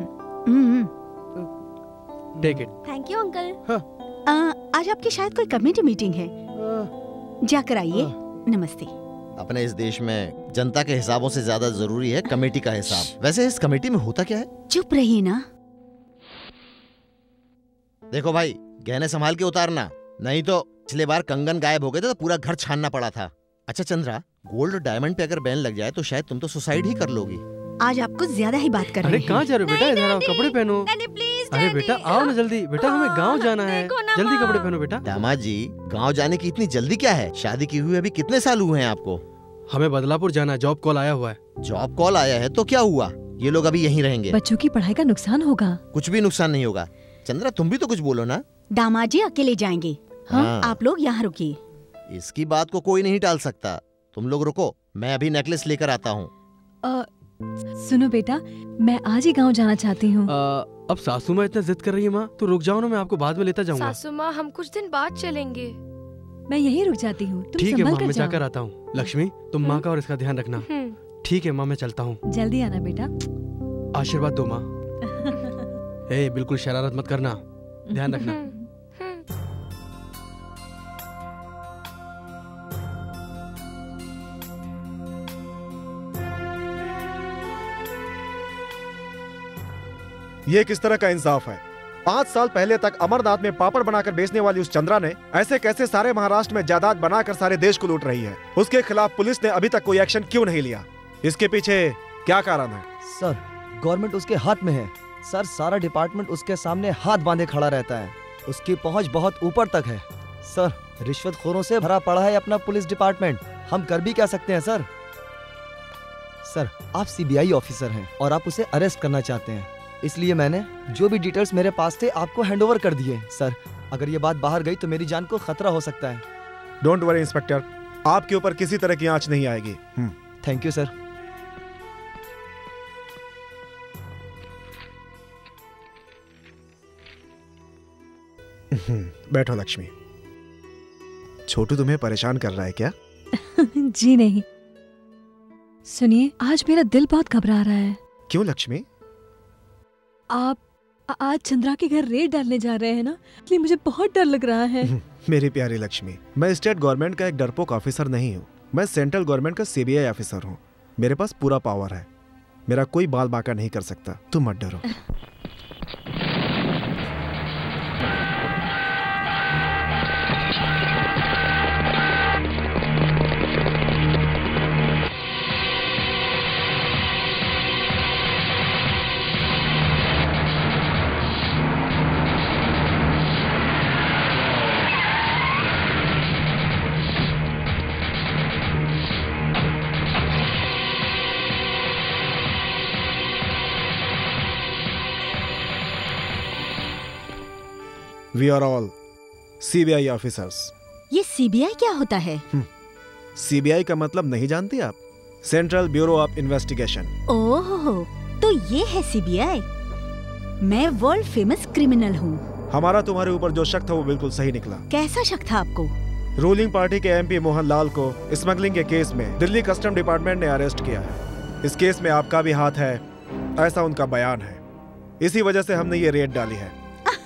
Take it. Thank you uncle. आज आपकी शायद कोई कमेटी मीटिंग है, जाकर आइए। नमस्ते। अपने इस देश में जनता के हिसाबों से ज्यादा जरूरी है कमेटी का हिसाब। वैसे इस कमेटी में होता क्या है? चुप रहिए ना। देखो भाई, गहने संभाल के उतारना, नहीं तो पिछले बार कंगन गायब हो गए थे तो पूरा घर छानना पड़ा था। अच्छा चंद्रा, गोल्ड और डायमंड पे अगर बैन लग जाए तो शायद तुम तो सुसाइड ही कर लोगी। आज आप कुछ ज्यादा ही बात कर रहे हैं। अरे कहाँ जा रहे हो बेटा? इधर आओ, कपड़े पहनो। अरे बेटा आओ ना जल्दी। बेटा हमें गांव जाना है, जल्दी कपड़े पहनो बेटा। दामाद जी, गांव जाने की इतनी जल्दी क्या है? शादी की हुई अभी कितने साल हुए हैं आपको? हमें बदलापुर जाना है, जॉब कॉल आया हुआ है। जॉब कॉल आया है तो क्या हुआ? ये लोग अभी यहीं रहेंगे। बच्चों की पढ़ाई का नुकसान होगा। कुछ भी नुकसान नहीं होगा। चंद्रा तुम भी तो कुछ बोलो ना। दामाद जी अकेले जाएंगे। हाँ। आप लोग यहाँ रुकिए। इसकी बात को कोई नहीं टाल सकता। तुम लोग रुको, मैं अभी नेकलेस लेकर आता हूँ। सुनो बेटा, मैं आज ही गांव जाना चाहती हूँ। अब सासू माँ इतना जिद कर रही है माँ, तो रुक जाओ ना, मैं आपको बाद में लेता जाऊंगा। सासू माँ हम कुछ दिन बाद चलेंगे। मैं यहीं रुक जाती हूँ, तुम ठीक है संभल माँ, कर मैं जाओ। जाकर आता हूँ। लक्ष्मी तुम माँ का और इसका ध्यान रखना। ठीक है माँ, मैं चलता हूँ। जल्दी आना बेटा। आशीर्वाद दो माँ। ए, बिल्कुल शरारत मत करना, ध्यान रखना। ये किस तरह का इंसाफ है? 5 साल पहले तक अमरनाथ में पापड़ बनाकर बेचने वाली उस चंद्रा ने ऐसे कैसे सारे महाराष्ट्र में जायदाद बनाकर सारे देश को लूट रही है? उसके खिलाफ पुलिस ने अभी तक कोई एक्शन क्यों नहीं लिया? इसके पीछे क्या कारण है? सर, गवर्नमेंट उसके हाथ में है। सर, सारा डिपार्टमेंट उसके सामने हाथ बांधे खड़ा रहता है। उसकी पहुंच बहुत ऊपर तक है। सर, रिश्वतखोरों से भरा पड़ा है अपना पुलिस डिपार्टमेंट। हम कर भी क्या सकते हैं सर? सर, आप सीबीआई ऑफिसर हैं और आप उसे अरेस्ट करना चाहते हैं, इसलिए मैंने जो भी डिटेल्स मेरे पास थे आपको हैंडओवर कर दिए। सर, अगर ये बात बाहर गई तो मेरी जान को खतरा हो सकता है। डोंट वरी इंस्पेक्टर, आपके ऊपर किसी तरह की आंच नहीं आएगी। Thank you sir. बैठो लक्ष्मी। छोटू तुम्हें परेशान कर रहा है क्या? जी नहीं। सुनिए, आज मेरा दिल बहुत घबरा रहा है। क्यों लक्ष्मी? आप आज चंद्रा के घर रेड डालने जा रहे हैं ना, इसलिए मुझे बहुत डर लग रहा है। मेरी प्यारी लक्ष्मी, मैं स्टेट गवर्नमेंट का एक डरपोक ऑफिसर नहीं हूँ। मैं सेंट्रल गवर्नमेंट का सीबीआई ऑफिसर हूँ। मेरे पास पूरा पावर है। मेरा कोई बाल बांका नहीं कर सकता। तुम मत डरो। We are all CBI officers. ये सीबीआई क्या होता है? CBI का मतलब नहीं जानती आप? Central bureau of investigation. ओह, तो ये है सीबीआई। मैं वर्ल्ड फेमस क्रिमिनल हूँ। हमारा तुम्हारे ऊपर जो शक था वो बिल्कुल सही निकला। कैसा शक था आपको? रूलिंग पार्टी के MP मोहन लाल को स्मगलिंग के केस में दिल्ली कस्टम डिपार्टमेंट ने अरेस्ट किया है। इस केस में आपका भी हाथ है, ऐसा उनका बयान है। इसी वजह से हमने ये रेड डाली है।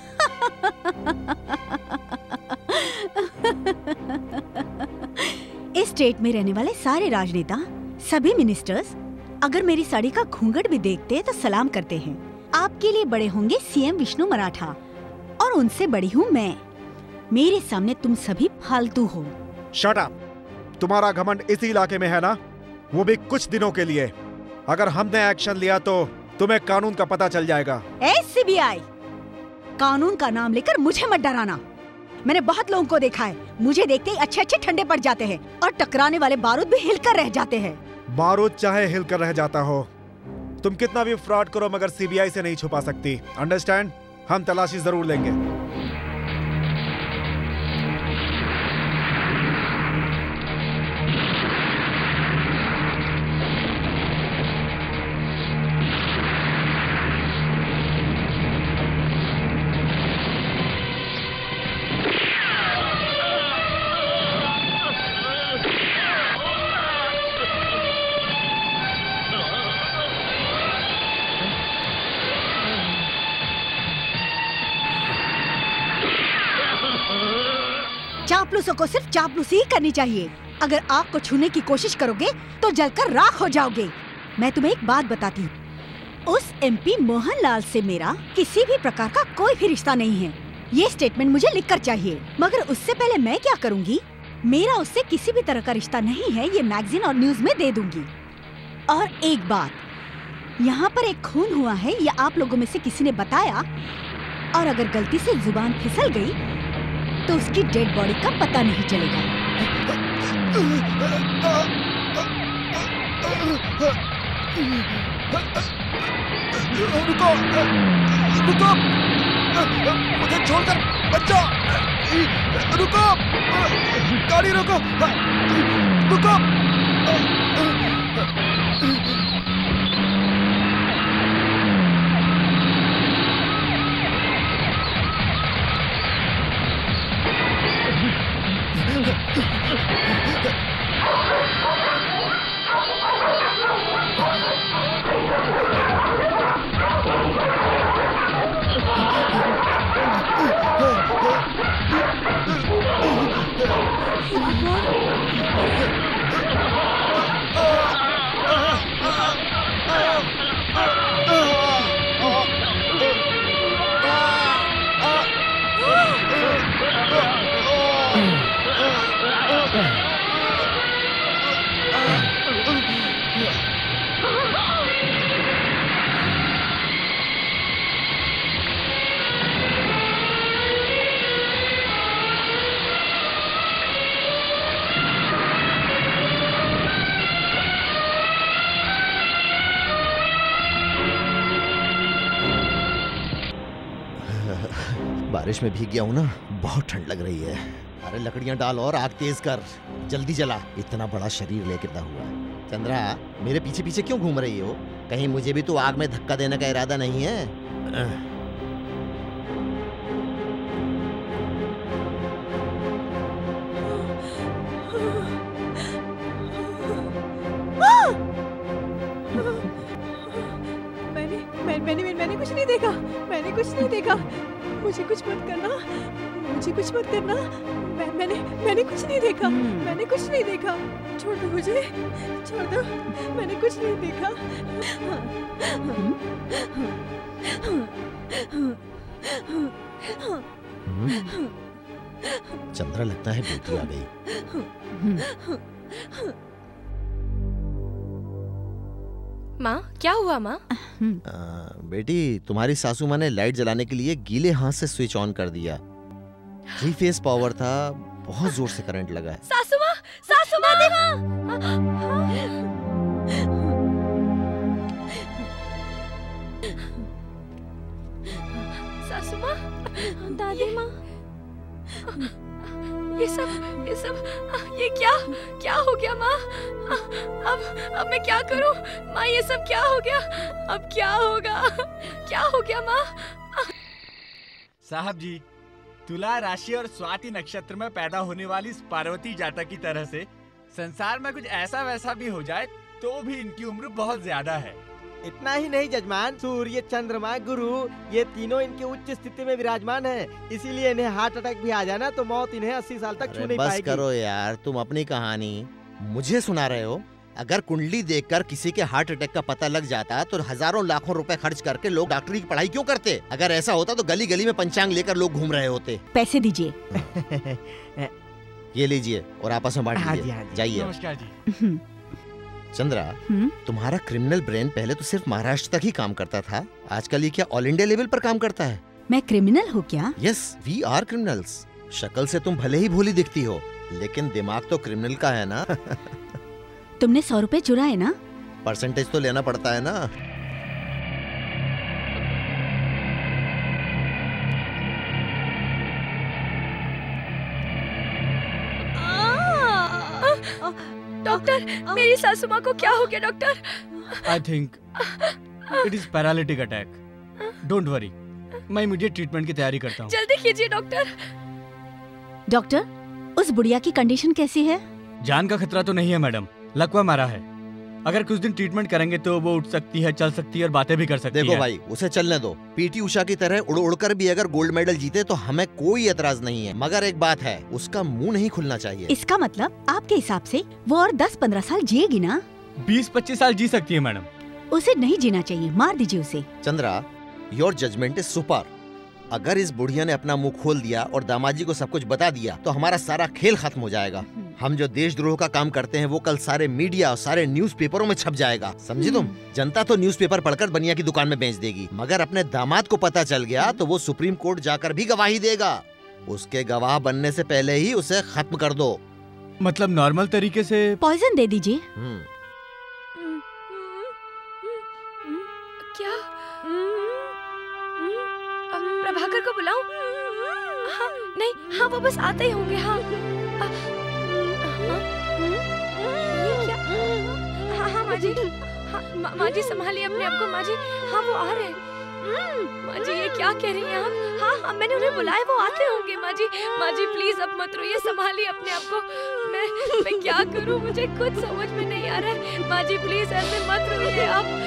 इस स्टेट में रहने वाले सारे राजनेता, सभी मिनिस्टर्स अगर मेरी साड़ी का घूंघट भी देखते तो सलाम करते हैं। आपके लिए बड़े होंगे सीएम विष्णु मराठा और उनसे बड़ी हूँ मैं। मेरे सामने तुम सभी फालतू हो। Shut up. तुम्हारा घमंड इसी इलाके में है ना, वो भी कुछ दिनों के लिए। अगर हमने एक्शन लिया तो तुम्हें कानून का पता चल जाएगा। ए सीबीआई, कानून का नाम लेकर मुझे मत डराना। मैंने बहुत लोगों को देखा है, मुझे देखते ही अच्छे अच्छे ठंडे पड़ जाते हैं और टकराने वाले बारूद भी हिलकर रह जाते हैं। बारूद चाहे हिलकर रह जाता हो, तुम कितना भी फ्रॉड करो मगर सीबीआई से नहीं छुपा सकती। अंडरस्टैंड? हम तलाशी जरूर लेंगे। चापलूसों को सिर्फ चापलूसी ही करनी चाहिए। अगर आग को छूने की कोशिश करोगे तो जलकर राख हो जाओगे। मैं तुम्हें एक बात बताती हूँ, उस MP मोहन लाल से मेरा किसी भी प्रकार का कोई भी रिश्ता नहीं है। ये स्टेटमेंट मुझे लिखकर चाहिए। मगर उससे पहले मैं क्या करूँगी, मेरा उससे किसी भी तरह का रिश्ता नहीं है, ये मैगजीन और न्यूज में दे दूंगी। और एक बात, यहाँ पर एक खून हुआ है, ये आप लोगों में से किसी ने बताया, और अगर गलती से जुबान फिसल गई तो उसकी डेड बॉडी का पता नहीं चलेगा। रुको, रुको। छोड़कर बच्चा, रुको, गाड़ी रोको, रुको। बारिश में भीग गया हूँ ना, बहुत ठंड लग रही है। अरे लकड़ियां डाल और आग तेज कर, जल्दी जला। इतना बड़ा शरीर लेकर हुआ है। चंद्रा, मेरे पीछे पीछे क्यों घूम रही हो? कहीं मुझे भी तो आग में धक्का देने का इरादा नहीं है? मैंने कुछ नहीं देखा, मैंने कुछ नहीं देखा। मुझे कुछ मत करना, मुझे कुछ मत करना। मैंने कुछ नहीं देखा, मैंने कुछ नहीं देखा। छोड़ दो मुझे, छोड़ दो, मैंने कुछ नहीं देखा। चंद्रा, लगता है बेटी आ गई। माँ, क्या हुआ माँ? बेटी, तुम्हारी सासू माँ ने लाइट जलाने के लिए गीले हाथ से स्विच ऑन कर दिया। 3 फेज पावर था, बहुत जोर से करंट लगा है। सासू माँ, सासू माँ, सासू माँ, दादी माँ, ये सब ये क्या हो गया माँ? अब मैं क्या करूं माँ? ये सब क्या हो गया? अब क्या होगा? क्या हो गया माँ? साहब जी, तुला राशि और स्वाति नक्षत्र में पैदा होने वाली इस पार्वती जातक की तरह से संसार में कुछ ऐसा वैसा भी हो जाए तो भी इनकी उम्र बहुत ज्यादा है। इतना ही नहीं जजमान, सूर्य, चंद्रमा, गुरु, ये तीनों इनके उच्च स्थिति में विराजमान है। इसीलिए इन्हें हार्ट अटैक भी आ जाना तो मौत इन्हें 80 साल तक छू नहीं बस पाएगी। करो यार, तुम अपनी कहानी मुझे सुना रहे हो। अगर कुंडली देखकर किसी के हार्ट अटैक का पता लग जाता तो हजारों लाखों रुपए खर्च करके लोग डॉक्टरी की पढ़ाई क्यों करते? अगर ऐसा होता तो गली गली में पंचांग लेकर लोग घूम रहे होते। पैसे दीजिए। ये लीजिए और आपस में बांट लीजिए। जाइए। नमस्कार जी। चंद्रा, तुम्हारा क्रिमिनल ब्रेन पहले तो सिर्फ महाराष्ट्र तक ही काम करता था, आजकल ये क्या ऑल इंडिया लेवल पर काम करता है? मैं क्रिमिनल हूँ क्या? Yes, we are criminals. शक्ल से तुम भले ही भोली दिखती हो, लेकिन दिमाग तो क्रिमिनल का है ना। तुमने 100 रुपए चुराए ना? परसेंटेज तो लेना पड़ता है ना। डॉक्टर, मेरी सासू माँ को क्या हो गया doctor? I think it is paralytic attack. Don't worry, मैं इमीडिएट ट्रीटमेंट की तैयारी करता हूँ। जल्दी कीजिए डॉक्टर। डॉक्टर, उस बुढ़िया की कंडीशन कैसी है? जान का खतरा तो नहीं है मैडम, लकवा मारा है। अगर कुछ दिन ट्रीटमेंट करेंगे तो वो उठ सकती है, चल सकती है और बातें भी कर सकती है। देखो भाई, उसे चलने दो। पीटी उषा की तरह उड़ उड़कर भी अगर गोल्ड मेडल जीते तो हमें कोई एतराज नहीं है, मगर एक बात है, उसका मुंह नहीं खुलना चाहिए। इसका मतलब आपके हिसाब से वो और 10-15 साल जिएगी ना? 20-25 साल जी सकती है मैडम। उसे नहीं जीना चाहिए, मार दीजिए उसे। Chandra, your judgment is super. अगर इस बुढ़िया ने अपना मुंह खोल दिया और दामाजी को सब कुछ बता दिया तो हमारा सारा खेल खत्म हो जाएगा। हम जो देशद्रोह का काम करते हैं वो कल सारे मीडिया और सारे न्यूज़पेपरों में छप जाएगा, समझी तुम? जनता तो न्यूज़पेपर पढ़कर बनिया की दुकान में बेच देगी, मगर अपने दामाद को पता चल गया तो वो सुप्रीम कोर्ट जाकर भी गवाही देगा। उसके गवाह बनने से पहले ही उसे खत्म कर दो। मतलब नॉर्मल तरीके से? पॉइजन दे दीजिए। क्या? प्रभाकर को बुलाऊं? हाँ, नहीं, हाँ वो बस आते ही होंगे। हाँ ये क्या? हाँ हाँ माँ जी, हाँ माँ जी संभालिए अपने आप को माँ जी। हाँ वो आ रहे हैं। माँ जी ये क्या कह रही हैं आप? हाँ हाँ मैंने उन्हें बुलाया, वो आते होंगे माँ जी। माँ जी प्लीज अब मत रोइए, संभालिए अपने आप को। मैं क्या करूँ, मुझे कुछ समझ में नहीं आ रहा है। माँ जी प्लीज ऐसे मत रोइए आप।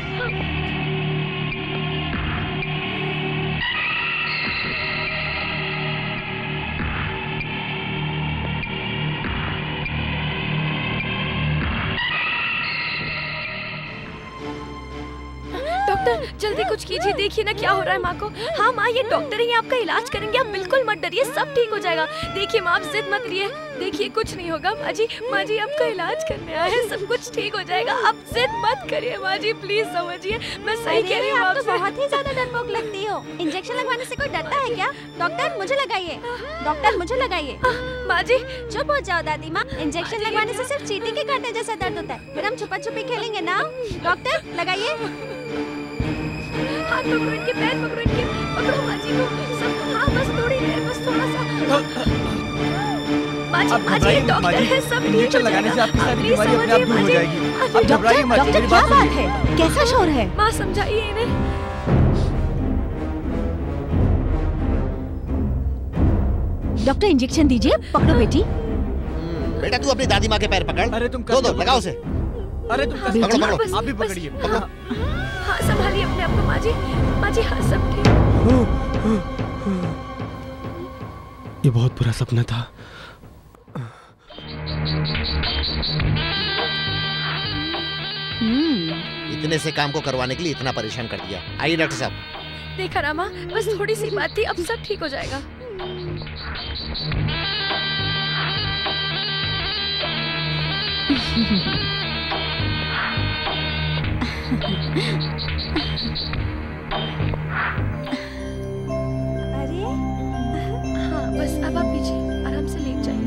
डॉक्टर जल्दी कुछ कीजिए, देखिए ना क्या हो रहा है माँ को। हाँ माँ ये डॉक्टर ही आपका इलाज करेंगे, आप बिल्कुल मत डरिए, सब ठीक हो जाएगा। देखिए माँ आप जिद मत करिए, देखिए कुछ नहीं होगा। माँ जी आपका इलाज करने आए हैं, सब कुछ ठीक हो जाएगा, आप जिद मत करिए माँ जी, प्लीज समझिए, मैं सही कह रही हूँ। आप तो बहुत ही ज्यादा डरपोक लगती हो। इंजेक्शन लगवाने से कोई डरता है क्या? डॉक्टर मुझे लगाइए, डॉक्टर मुझे लगाइए। माँ जी चुप हो जाओ दादी माँ, इंजेक्शन लगवाने से सिर्फ चींटी के कांटे जैसा दर्द होता है, फिर हम छुपा छुपी खेलेंगे ना। डॉक्टर लगाइए। हाथ पकड़ो इनके, पैर पकड़ो इनके, पकड़ो माँ जी को सब। हाँ बस थोड़ी देर, बस थोड़ा सा। माँ जी डॉक्टर है, सब ठीक हो लगाने से आपकी सारी बीमारी अपने आप दूर हो जाएगी। अब घबराइए मत, डॉक्टर क्या बात है, कैसा शोर है? माँ समझाइए इन्हें। डॉक्टर इंजेक्शन दीजिए, पकड़ो बेटी। बेटा तू अपनी दादी माँ के पैर पकड़। अरे तुम दो लगाओ उसे। अरे तुम पकड़ो पकड़ो, आप भी पकड़िए। हाँ संभालिए अपने आप को माँ जी हाँ सब ठीक। ये बहुत बुरा सपना था। इतने से काम को करवाने के लिए इतना परेशान कर दिया। आइए डॉक्टर साहब। देखा रामा, बस थोड़ी सी बात थी, अब सब ठीक हो जाएगा। अरे हाँ बस अब आप पीछे आराम से लेट जाइए।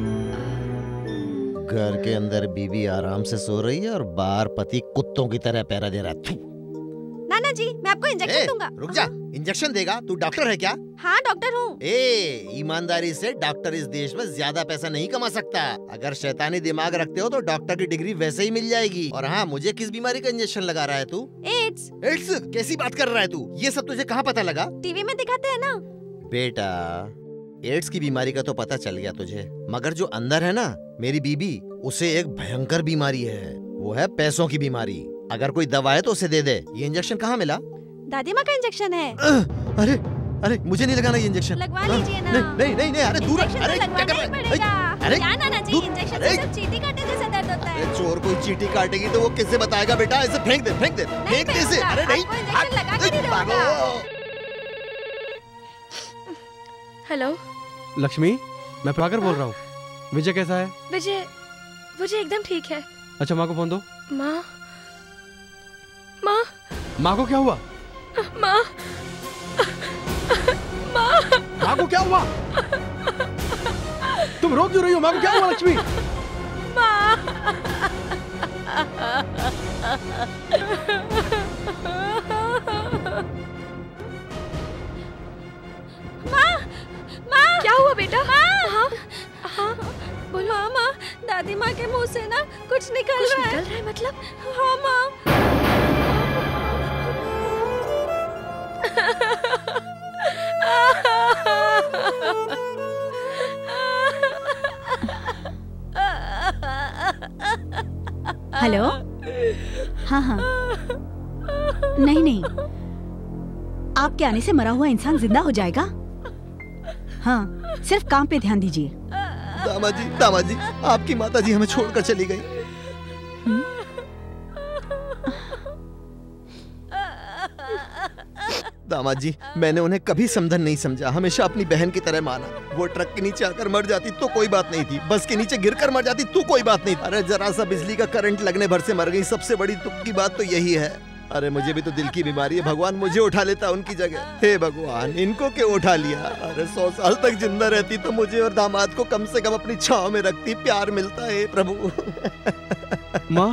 घर के अंदर बीवी आराम से सो रही है और बाहर पति कुत्तों की तरह पहरा दे रहा है। नाना जी मैं आपको इंजेक्शन दूंगा। रुक जा, इंजेक्शन देगा? तू डॉक्टर है क्या? हाँ डॉक्टर हूँ। ईमानदारी से डॉक्टर इस देश में ज्यादा पैसा नहीं कमा सकता। अगर शैतानी दिमाग रखते हो तो डॉक्टर की डिग्री वैसे ही मिल जाएगी। और हाँ, मुझे किस बीमारी का इंजेक्शन लगा रहा है तू? एड्स। एड्स? कैसी बात कर रहा है तू? ये सब तुझे कहाँ पता लगा? टीवी में दिखाते हैं ना। बेटा एड्स की बीमारी का तो पता चल गया तुझे, मगर जो अंदर है ना मेरी बीबी, उसे एक भयंकर बीमारी है, वो है पैसों की बीमारी। अगर कोई दवा है तो उसे दे दे। ये इंजेक्शन कहाँ मिला? दादी माँ का इंजेक्शन है। अरे अरे मुझे नहीं लगाना ये इंजेक्शन। लगवा लीजिए ना। नहीं नहीं नहीं, अरे दूर। अरे क्या कर रहा है? अरे क्या नाना जी, इंजेक्शन से सिर्फ चींटी काटे जैसा दर्द होता है। चोर कोई चींटी काटेगी तो वो किससे बताएगा बेटा? ऐसे फेंक दे फेंक दे फेंक दे इसे। अरे नहीं, हेलो लक्ष्मी, मैं प्रभाकर बोल रहा हूँ। विजय कैसा है? विजय एकदम ठीक है। अच्छा माँ को फोन दो। माँ माँ को क्या हुआ? माँ माँ को क्या हुआ? तुम रो क्यों रही हो? माँ को क्या हुआ लक्ष्मी? माँ क्या हुआ बेटा? हाँ हाँ बोलो। माँ दादी माँ के मुंह से ना कुछ निकल रहा है। मतलब? हाँ माँ। हेलो। हाँ हाँ नहीं नहीं, आपके आने से मरा हुआ इंसान जिंदा हो जाएगा। हाँ सिर्फ काम पे ध्यान दीजिए। दामाद जी आपकी माता जी हमें छोड़कर चली गई। दामाद जी मैंने उन्हें कभी समधन नहीं समझा, हमेशा अपनी बहन की तरह माना। वो ट्रक के नीचे आकर मर जाती तो कोई बात नहीं थी, बस के नीचे गिरकर मर जाती तो कोई बात नहीं। अरे जरा सा बिजली का करंट लगने भर से मर गई। सबसे बड़ी दुख की बात तो यही है। अरे मुझे भी तो दिल की बीमारी है, भगवान मुझे उठा लेता उनकी जगह। हे भगवान, इनको क्यों उठा लिया? अरे 100 साल तक जिंदा रहती तो मुझे और दामाद को कम से कम अपनी छांव में रखती, प्यार मिलता है प्रभु। माँ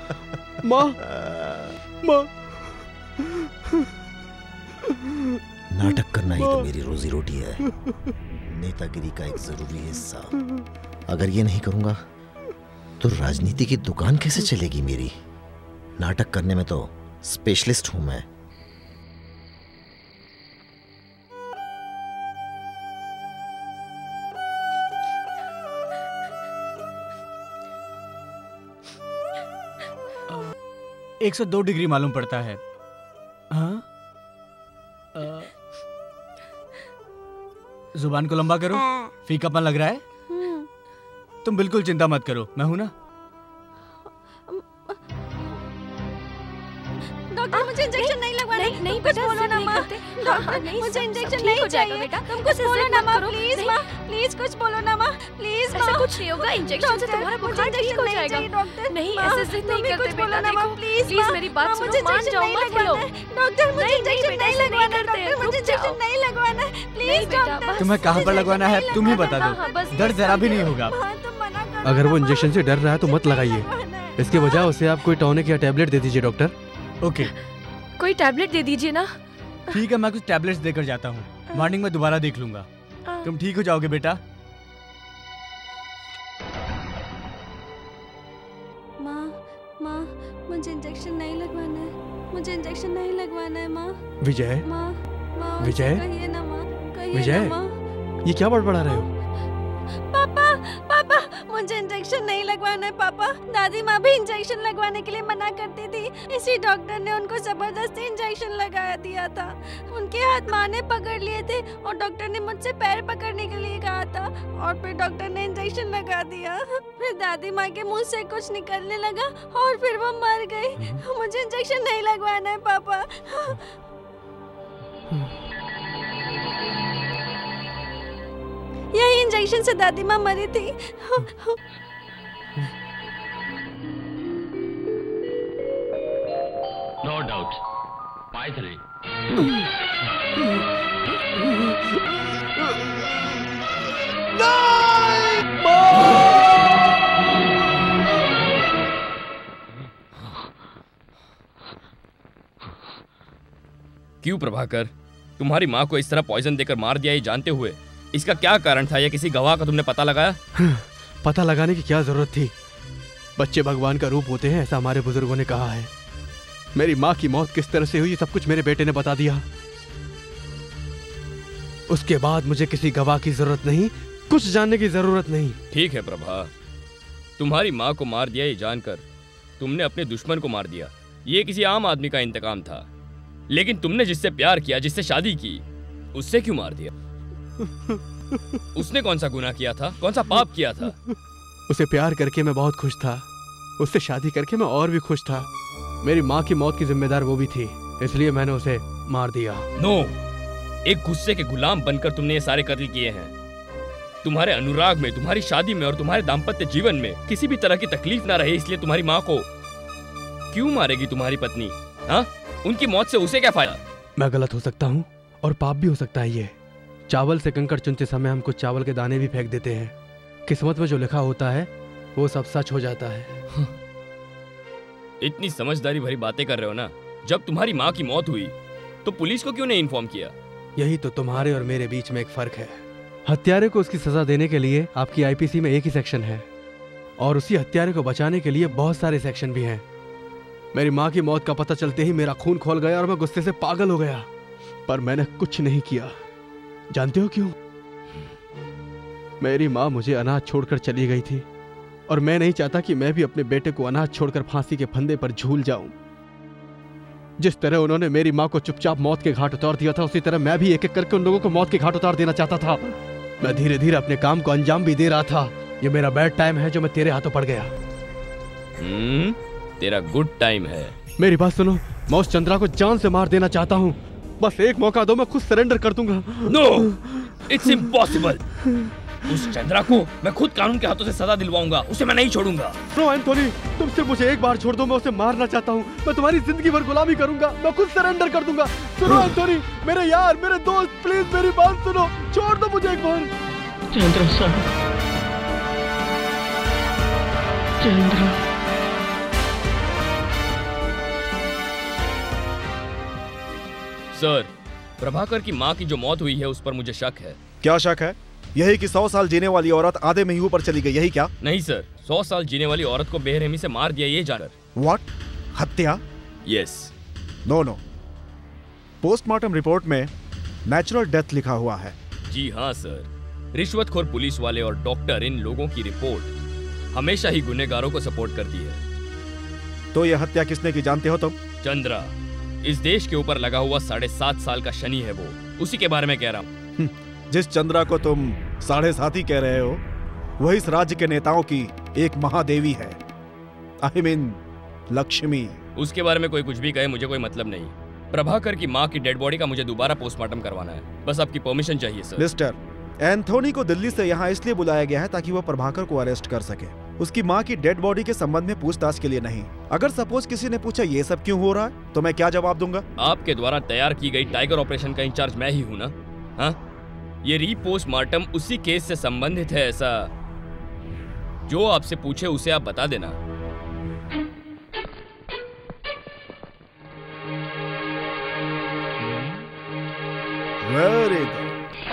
माँ माँ नाटक करना ही तो मेरी रोजी रोटी है, नेतागिरी का एक जरूरी हिस्सा। अगर ये नहीं करूंगा तो राजनीति की दुकान कैसे चलेगी मेरी? नाटक करने में तो स्पेशलिस्ट हूं मैं। एक 102 डिग्री मालूम पड़ता है। हाँ? जुबान को लंबा करो। फीकापन लग रहा है? तुम बिल्कुल चिंता मत करो, मैं हूं ना। डॉक्टर मुझे इंजेक्शन नहीं लगवाना। नहीं कुछ बोलो ना माँ। डॉक्टर मुझे इंजेक्शन नहीं चाहिए बेटा। तुम कुछ बोलो ना माँ, प्लीज माँ, प्लीज कुछ बोलो ना माँ, प्लीज माँ। ऐसा कुछ नहीं होगा, इंजेक्शन से तुम्हारा बुखार ठीक हो जाएगा। डॉक्टर नहीं, ऐसे जिद नहीं करते बेटा। देखो प्लीज मेरी बात सुनो, मान जाओ, मत लो। डॉक्टर मुझे इंजेक्शन नहीं लगवाना। डॉक्टर मुझे इंजेक्शन नहीं लगवाना, प्लीज डॉक्टर। तुम्हें कहाँ पर लगवाना है तुम ही बता दो, दर्द जरा भी नहीं होगा। अगर वो इंजेक्शन से डर रहा है तो मत लगाइए, इसके बजाय उसे आप कोई टॉनिक या टैबलेट दे दीजिए डॉक्टर। ओके, कोई टैबलेट दे दीजिए ना। ठीक है, मैं कुछ टैबलेट्स देकर जाता हूँ, मॉर्निंग में दोबारा देख लूंगा। तुम ठीक हो जाओगे बेटा। माँ मुझे इंजेक्शन नहीं लगवाना है, मुझे इंजेक्शन नहीं लगवाना है माँ। विजय, माँ विजय, कहिए ना माँ, कहिए विजय, ना माँ। ये क्या बड़बड़ा रहे हो? पापा मुझे इंजेक्शन नहीं लगवाना है पापा। दादी माँ भी इंजेक्शन लगवाने के लिए मना करती थी, इसी डॉक्टर ने उनको जबरदस्ती इंजेक्शन लगा दिया था। उनके हाथ माँ ने पकड़ लिए थे और डॉक्टर ने मुझसे पैर पकड़ने के लिए कहा था और फिर डॉक्टर ने इंजेक्शन लगा दिया। फिर दादी माँ के मुंह से कुछ निकलने लगा और फिर वो मर गई। मुझे इंजेक्शन नहीं लगवाना है पापा। यही इंजेक्शन से दादी माँ मरी थी। नो डाउट, पाइथरी। क्यों प्रभाकर, तुम्हारी माँ को इस तरह पॉइजन देकर मार दिया ये जानते हुए इसका क्या कारण था? या किसी गवाह का तुमने पता लगाया? पता लगाने की क्या जरूरत थी? बच्चे भगवान का रूप होते हैं, ऐसा हमारे बुजुर्गों ने कहा है। मेरी माँ की मौत किस तरह से हुई सब कुछ मेरे बेटे ने बता दिया। उसके बाद मुझे किसी गवाह की जरूरत नहीं, कुछ जानने की जरूरत नहीं। ठीक है प्रभा, तुम्हारी माँ को मार दिया ये जानकर तुमने अपने दुश्मन को मार दिया। ये किसी आम आदमी का इंतकाम था, लेकिन तुमने जिससे प्यार किया, जिससे शादी की, उससे क्यों मार दिया? उसने कौन सा गुनाह किया था, कौन सा पाप किया था? उसे प्यार करके मैं बहुत खुश था, उससे शादी करके मैं और भी खुश था। मेरी माँ की मौत की जिम्मेदार वो भी थी, इसलिए मैंने उसे मार दिया। नो, एक गुस्से के गुलाम बनकर तुमने ये सारे कत्ल किए हैं। तुम्हारे अनुराग में, तुम्हारी शादी में और तुम्हारे दाम्पत्य जीवन में किसी भी तरह की तकलीफ ना रहे, इसलिए तुम्हारी माँ को क्यों मारेगी तुम्हारी पत्नी? हाँ, उनकी मौत से उसे क्या फायदा? मैं गलत हो सकता हूँ और पाप भी हो सकता है। ये चावल से कंकड़ चुनते समय हम कुछ चावल के दाने भी फेंक देते हैं। किस्मत में जो लिखा होता है वो सब सच हो जाता है। इतनी समझदारी भरी बातें कर रहे हो ना। जब तुम्हारी माँ की मौत हुई तो पुलिस को क्यों नहीं इन्फॉर्म किया? यही तो तुम्हारे और मेरे बीच में एक फर्क है। हत्यारे को उसकी सजा देने के लिए आपकी आईपीसी में एक ही सेक्शन है और उसी हत्यारे को बचाने के लिए बहुत सारे सेक्शन भी हैं। मेरी माँ की मौत का पता चलते ही मेरा खून खौल गया और मैं गुस्से से पागल हो गया, पर मैंने कुछ नहीं किया। जानते हो क्यों? मेरी माँ मुझे अनाथ छोड़कर चली गई थी और मैं नहीं चाहता कि मैं भी अपने बेटे को अनाथ छोड़कर फांसी के फंदे पर झूल जाऊं। जिस तरह उन्होंने मेरी माँ को चुपचाप मौत के घाट उतार दिया था, उसी तरह मैं भी एक एक करके उन लोगों को मौत के घाट उतार देना चाहता था। मैं धीरे धीरे अपने काम को अंजाम भी दे रहा था। ये मेरा बैड टाइम है जो मैं तेरे हाथों पड़ गया। तेरा गुड टाइम है। मेरी बात सुनो, मैं उस चंद्रा को जान से मार देना चाहता हूँ। बस एक मौका दो, मैं खुद सरेंडर कर दूंगा। No, it's impossible. उस चंद्रा को मैं खुद कानून के हाथों से सजा दिलवाऊंगा, उसे मैं नहीं छोड़ूंगा। नो एंथोनी, तुम सिर्फ मुझे एक बार छोड़ दो, मैं उसे मारना चाहता हूँ। मैं तुम्हारी जिंदगी भर गुलामी करूंगा, मैं खुद सरेंडर कर दूंगा। सुनो एंथोनी, मेरे यार, मेरे दोस्त, प्लीज मेरी बात सुनो, छोड़ दो मुझे एक बार। चंद्रा साहब, चंद्रा। सर, प्रभाकर की माँ की जो मौत हुई है उस पर मुझे शक है। क्या शक है? यही कि 100 साल जीने वाली औरत आधे में ही ऊपर चली गई, यही क्या? नहीं सर, 100 साल जीने वाली औरत को बेरहमी से मार दिया ये जानकर। व्हाट? हत्या? यस। नो। पोस्टमार्टम रिपोर्ट में नेचुरल डेथ लिखा हुआ है। जी हाँ सर, रिश्वतखोर पुलिस वाले और डॉक्टर इन लोगों की रिपोर्ट हमेशा ही गुनहगारों को सपोर्ट करती है। तो यह हत्या किसने की जानते हो तुम? चंद्रा, इस देश के ऊपर लगा हुआ 7.5 साल का शनि है वो, उसी के बारे में कह रहा हूँ। जिस चंद्रा को तुम 7.5 कह रहे हो वही इस राज्य के नेताओं की एक महादेवी है। I mean Lakshmi. उसके बारे में कोई कुछ भी कहे, मुझे कोई मतलब नहीं। प्रभाकर की माँ की डेड बॉडी का मुझे दोबारा पोस्टमार्टम करवाना है, बस आपकी परमिशन चाहिए सर। मिस्टर, एंथोनी को दिल्ली से यहाँ इसलिए बुलाया गया है ताकि वो प्रभाकर को अरेस्ट कर सके, उसकी माँ की डेड बॉडी के संबंध में पूछताछ के लिए नहीं। अगर सपोज किसी ने पूछा ये सब क्यों हो रहा है तो मैं क्या जवाब दूंगा? आपके द्वारा तैयार की गई टाइगर ऑपरेशन का इंचार्ज मैं ही हूँ ना। हाँ, ये रीपोस्टमार्टम उसी केस से संबंधित है, ऐसा जो आपसे पूछे उसे आप बता देना। Very good.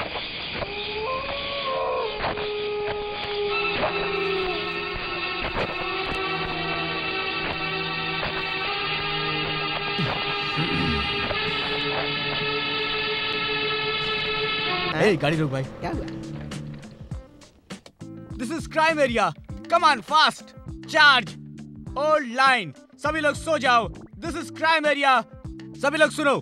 गाड़ी रोक भाई। क्या हुआ? This is crime area, come on fast, charge, hold line, सभी लोग सो जाओ। दिस इज क्राइम एरिया, सभी लोग सुनो।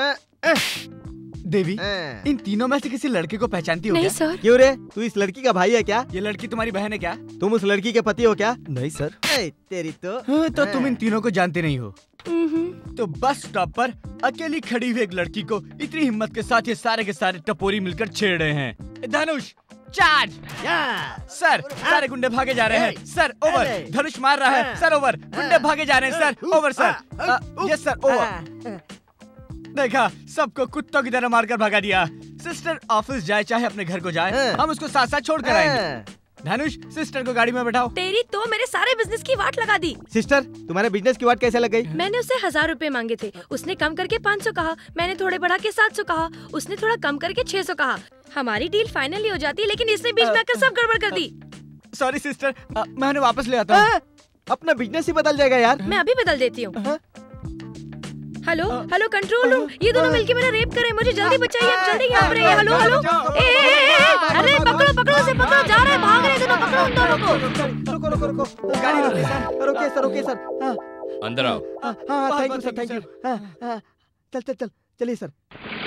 देवी, इन तीनों में से किसी लड़के को पहचानती हो नहीं क्या? सर। क्यों रे, तू इस लड़की का भाई है क्या? ये लड़की तुम्हारी बहन है क्या? तुम उस लड़की के पति हो क्या? नहीं सर। तेरी तो। हाँ, तो तुम इन तीनों को जानते नहीं हो। तो बस स्टॉप पर अकेली खड़ी हुई एक लड़की को इतनी हिम्मत के साथ ये सारे के सारे टपोरी मिलकर छेड़ रहे हैं। धनुष, चार्ज। सर, सारे गुंडे भागे जा रहे हैं। Sir, over. धनुष मार रहा है। Sir, over. गुंडे भागे जा रहे हैं। Sir, over. Sir, yes sir, over. देखा, सबको कुत्तों की तरह मारकर भगा दिया। सिस्टर ऑफिस जाए चाहे अपने घर को जाए, हम उसको साथ साथ छोड़ कर आएंगे। धनुष, सिस्टर को गाड़ी में बैठाओ। तेरी तो मेरे सारे बिजनेस की वाट लगा दी। सिस्टर, तुम्हारे बिजनेस की वाट कैसे लग गई? मैंने उसे 1000 रुपए मांगे थे, उसने कम करके 500 कहा। मैंने थोड़े बढ़ा के 700 कहा, उसने थोड़ा कम करके 600 कहा। हमारी डील फाइनली हो जाती, लेकिन इसने बीच में आकर सब गड़बड़ कर दी। सॉरी सिस्टर, मैं उन्हें वापस ले आता हूँ। अपना बिजनेस ही बदल जाएगा यार। मैं अभी बदल देती हूँ। हेलो हेलो, कंट्रोल रूम, ये दोनों मिलके मेरा रेप कर रहे हैं, मुझे जल्दी बचाइए, आप जल्दी यहाँ पर आइए। हेलो हेलो, अरे पकड़ो पकड़ो से, पकड़ो, जा रहे हैं, भाग रहे हैं दोनों, पकड़ो उन दोनों को। रुको रुको रुको, गाड़ी रोकिए सर, रोकिए सर, रोकिए सर। अंदर आओ। हाँ, thank you sir, thank you. चल चल चल, चलिए सर।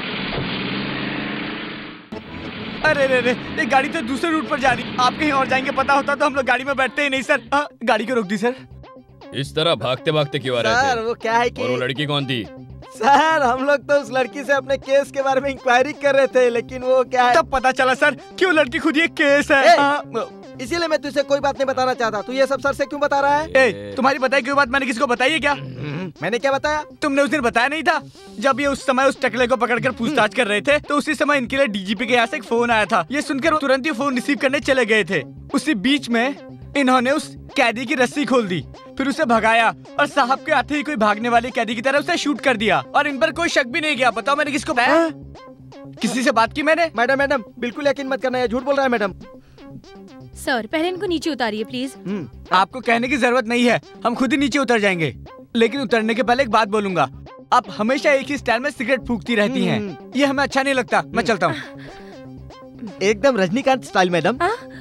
अरे रे रे, ये गाड़ी तो दूसरे रूट पर जा रही। आप कहीं और जाएंगे पता होता तो हम लोग गाड़ी में बैठते ही नहीं सर। गाड़ी को रोक दी सर। इस तरह भागते भागते क्यों आ रहे थे? सर, वो क्या है कि और वो लड़की कौन थी? सर, हम लोग तो उस लड़की से अपने केस के बारे में इंक्वायरी कर रहे थे, लेकिन वो क्या है, तब पता चला सर क्यों लड़की खुद ये केस है। इसीलिए मैं तुझसे कोई बात नहीं बताना चाहता। तू ये सब सर से क्यों बता रहा है? तुम्हारी बताई कोई बात मैंने किसी को बताई है क्या? मैंने क्या बताया? तुमने उस दिन बताया नहीं था जब ये उस समय उस टकले को पकड़कर पूछताछ कर रहे थे, तो उसी समय इनके लिए डीजीपी के यहाँ से एक फोन आया था। ये सुनकर वो तुरंत ही फोन रिसीव करने चले गए थे। उसी बीच में इन्होंने उस कैदी की रस्सी खोल दी, फिर उसे भगाया और साहब के आते ही कोई भागने वाले कैदी की तरह उसे शूट कर दिया और इन पर कोई शक भी नहीं किया। बताओ मैंने किसको बताया? किसी से बात की मैंने? मैडम बिल्कुल यकीन मत करना, ये झूठ बोल रहा है मैडम। सर, पहले इनको नीचे उतारिए प्लीज। आपको कहने की जरूरत नहीं है, हम खुद ही नीचे उतर जाएंगे। लेकिन उतरने के पहले एक बात बोलूंगा, आप हमेशा एक ही स्टाइल में सिगरेट फूकती रहती हैं, ये हमें अच्छा नहीं लगता। मैं चलता हूँ। एकदम Rajinikanth style madam.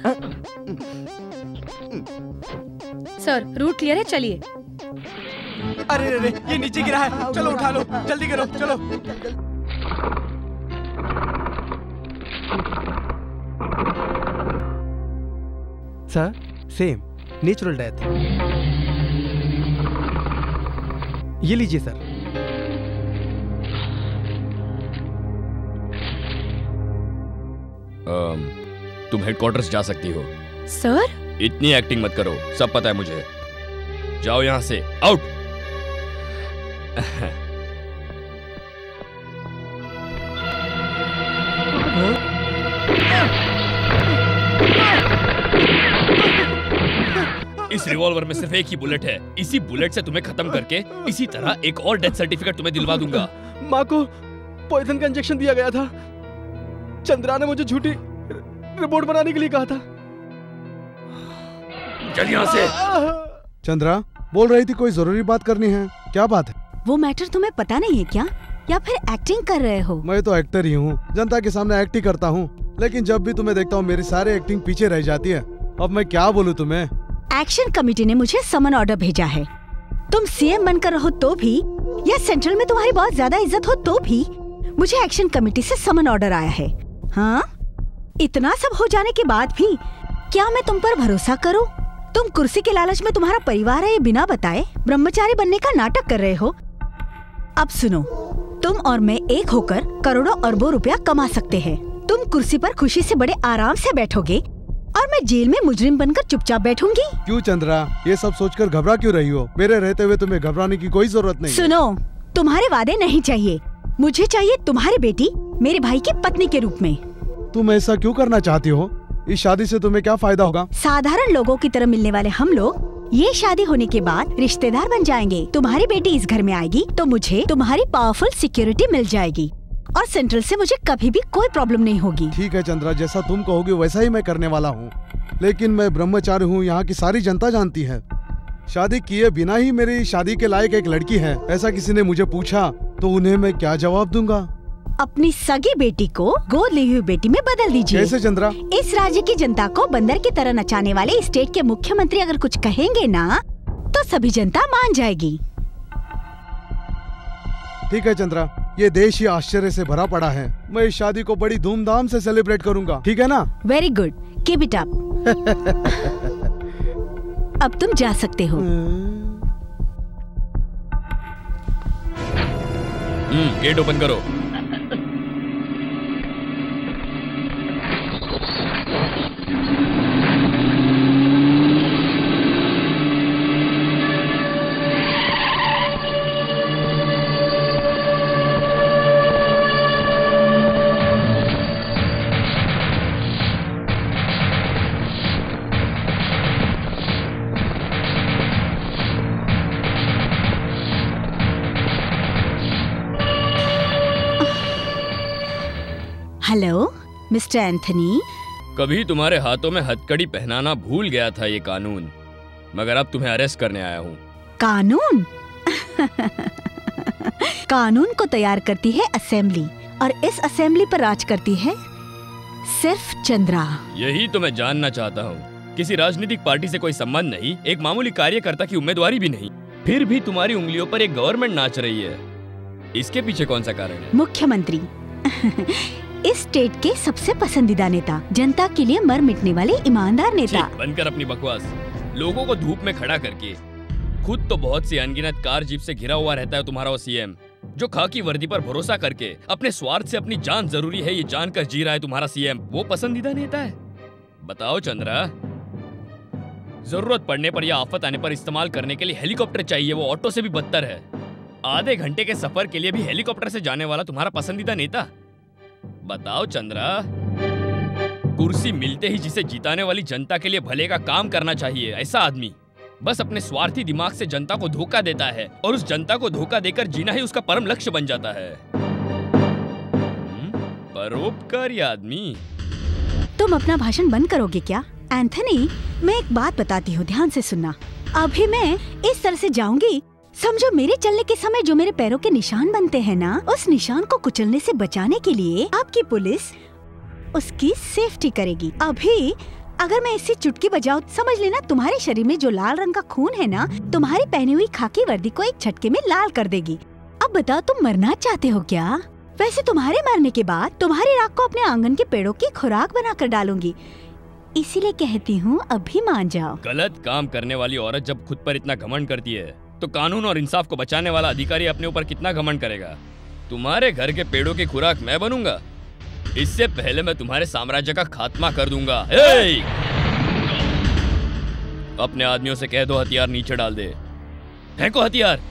Sir, route clear है, चलिए। अरे रे, ये नीचे गिरा है, चलो उठा लो, जल्दी करो, चलो। Sir, same natural death. ये लीजिए सर। तुम हेडक्वार्टर्स जा सकती हो। सर, इतनी एक्टिंग मत करो, सब पता है मुझे। जाओ यहाँ से, आउट। इस रिवॉल्वर में सिर्फ एक ही बुलेट है, इसी बुलेट से तुम्हें खत्म करके इसी तरह एक और डेथ सर्टिफिकेट तुम्हें दिलवा दूंगा। माँ को पॉइजन का इंजेक्शन दिया गया था। चंद्रा ने मुझे झूठी रिपोर्ट बनाने के लिए कहा था। चल यहाँ से। चंद्रा बोल रही थी कोई जरूरी बात करनी है, क्या बात है? वो मैटर तुम्हें पता नहीं है क्या, या फिर एक्टिंग कर रहे हो? मैं तो एक्टर ही हूँ, जनता के सामने एक्टिंग करता हूँ, लेकिन जब भी तुम्हें देखता हूँ मेरी सारी एक्टिंग पीछे रह जाती है। अब मैं क्या बोलूँ तुम्हें? एक्शन कमेटी ने मुझे समन ऑर्डर भेजा है। तुम सीएम बनकर रहो तो भी, या सेंट्रल में तुम्हारी बहुत ज्यादा इज्जत हो तो भी, मुझे एक्शन कमेटी से समन ऑर्डर आया है। हाँ, इतना सब हो जाने के बाद भी क्या मैं तुम पर भरोसा करूं? तुम कुर्सी के लालच में तुम्हारा परिवार है ये बिना बताए ब्रह्मचारी बनने का नाटक कर रहे हो। अब सुनो, तुम और मैं एक होकर करोड़ों अरबों रुपया कमा सकते हैं। तुम कुर्सी पर खुशी से बड़े आराम से बैठोगे और मैं जेल में मुजरिम बनकर चुपचाप बैठूंगी। क्यों चंद्रा, ये सब सोचकर घबरा क्यों रही हो? मेरे रहते हुए तुम्हें घबराने की कोई जरूरत नहीं। सुनो, तुम्हारे वादे नहीं चाहिए, मुझे चाहिए तुम्हारी बेटी मेरे भाई की पत्नी के रूप में। तुम ऐसा क्यों करना चाहती हो? इस शादी से तुम्हें क्या फायदा होगा? साधारण लोगों की तरह मिलने वाले हम लोग ये शादी होने के बाद रिश्तेदार बन जाएंगे। तुम्हारी बेटी इस घर में आएगी तो मुझे तुम्हारी पावरफुल सिक्योरिटी मिल जाएगी और सेंट्रल से मुझे कभी भी कोई प्रॉब्लम नहीं होगी। ठीक है चंद्रा, जैसा तुम कहोगे वैसा ही मैं करने वाला हूँ, लेकिन मैं ब्रह्मचारी हूँ, यहाँ की सारी जनता जानती है। शादी किए बिना ही मेरी शादी के लायक एक लड़की है, ऐसा किसी ने मुझे पूछा तो उन्हें मैं क्या जवाब दूंगा? अपनी सगी बेटी को गोद ली हुई बेटी में बदल दीजिए। कैसे चंद्रा? इस राज्य की जनता को बंदर की तरह नचाने वाले स्टेट के मुख्यमंत्री अगर कुछ कहेंगे ना तो सभी जनता मान जाएगी। ठीक है चंद्रा, ये देश ही आश्चर्य से भरा पड़ा है। मैं इस शादी को बड़ी धूमधाम से सेलिब्रेट करूंगा, ठीक है ना? Very good, keep it up. अब तुम जा सकते हो। गेट ओपन करो। Hello mister Anthony. कभी तुम्हारे हाथों में हथकड़ी पहनाना भूल गया था ये कानून, मगर अब तुम्हें अरेस्ट करने आया हूँ। कानून? कानून को तैयार करती है असेंबली और इस असेंबली पर राज करती है सिर्फ चंद्रा। यही तो मैं जानना चाहता हूँ। किसी राजनीतिक पार्टी से कोई संबंध नहीं, एक मामूली कार्यकर्ता की उम्मीदवारी भी नहीं, फिर भी तुम्हारी उंगलियों पर एक गवर्नमेंट नाच रही है। इसके पीछे कौन सा कारण है? मुख्यमंत्री, इस स्टेट के सबसे पसंदीदा नेता, जनता के लिए मर मिटने वाले ईमानदार नेता। बनकर अपनी बकवास। लोगों को धूप में खड़ा करके खुद तो बहुत सी अनगिनत कार जीप से घिरा हुआ रहता है तुम्हारा वो सीएम, जो खाकी वर्दी पर भरोसा करके अपने स्वार्थ से अपनी जान जरूरी है ये जानकर जी रहा है तुम्हारा सीएम, वो पसंदीदा नेता है? बताओ चंद्रा, जरूरत पड़ने पर या आफत आने पर इस्तेमाल करने के लिए हेलीकॉप्टर चाहिए, वो ऑटो से भी बदतर है। आधे घंटे के सफर के लिए भी हेलीकॉप्टर से जाने वाला तुम्हारा पसंदीदा नेता? बताओ चंद्रा, कुर्सी मिलते ही जिसे जिताने वाली जनता के लिए भले का काम करना चाहिए, ऐसा आदमी बस अपने स्वार्थी दिमाग से जनता को धोखा देता है और उस जनता को धोखा देकर जीना ही उसका परम लक्ष्य बन जाता है। परोपकारी आदमी। तुम अपना भाषण बंद करोगे क्या? एंथनी, मैं एक बात बताती हूँ, ध्यान से सुनना। अभी मैं इस तरह से जाऊंगी, समझो मेरे चलने के समय जो मेरे पैरों के निशान बनते हैं ना, उस निशान को कुचलने से बचाने के लिए आपकी पुलिस उसकी सेफ्टी करेगी। अभी अगर मैं इसी चुटकी बजाऊं, समझ लेना तुम्हारे शरीर में जो लाल रंग का खून है ना, तुम्हारी पहनी हुई खाकी वर्दी को एक झटके में लाल कर देगी। अब बताओ, तुम मरना चाहते हो क्या? वैसे तुम्हारे मरने के बाद तुम्हारी राख को अपने आंगन के पेड़ों की खुराक बनाकर डालूंगी, इसीलिए कहती हूँ अभी मान जाओ। गलत काम करने वाली औरत जब खुद पर इतना घमंड करती है तो कानून और इंसाफ को बचाने वाला अधिकारी अपने ऊपर कितना घमंड करेगा? तुम्हारे घर के पेड़ों की खुराक मैं बनूंगा? इससे पहले मैं तुम्हारे साम्राज्य का खात्मा कर दूंगा। अपने आदमियों से कह दो हथियार नीचे डाल दे। फेंको हथियार।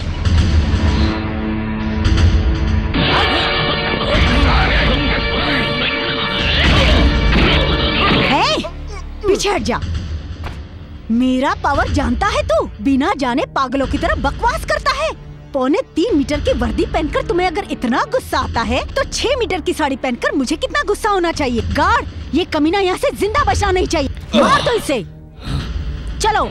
पीछे हट जा। मेरा पावर जानता है तू? बिना जाने पागलों की तरह बकवास करता है। 3.25 मीटर की वर्दी पहनकर तुम्हें अगर इतना गुस्सा आता है तो 6 मीटर की साड़ी पहनकर मुझे कितना गुस्सा होना चाहिए। गार्ड, ये कमीना यहाँ से जिंदा बचना नहीं चाहिए। मार दो इसे। चलो।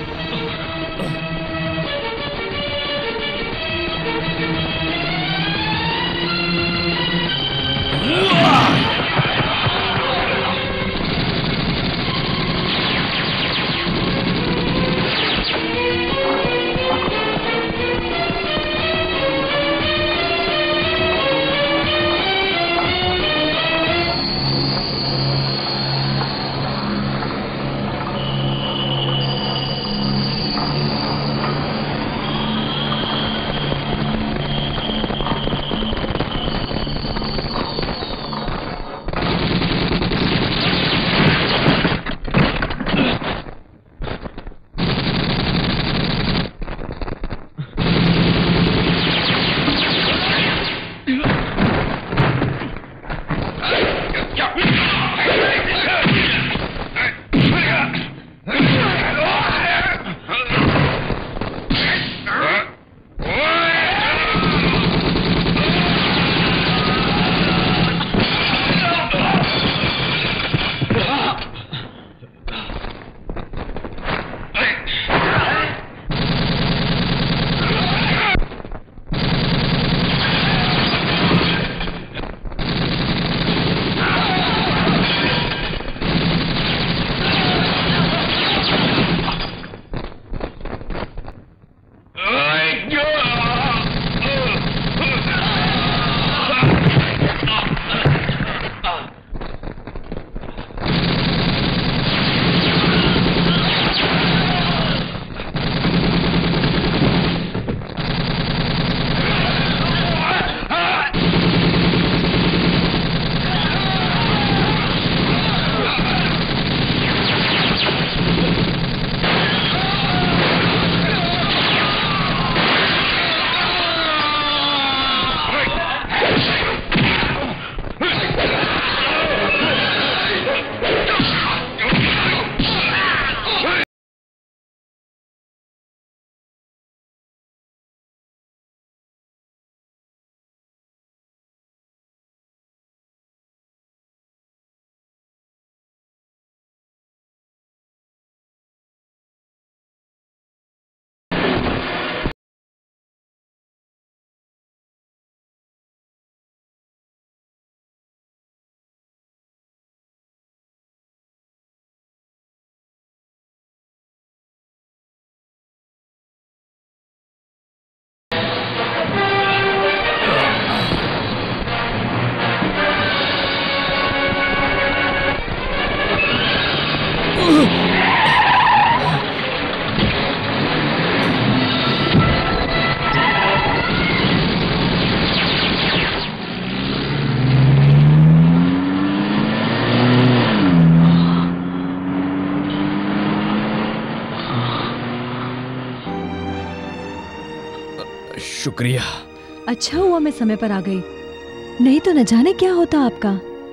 शुक्रिया। अच्छा हुआ मैं समय पर आ गई, नहीं तो न जाने क्या होता आपका।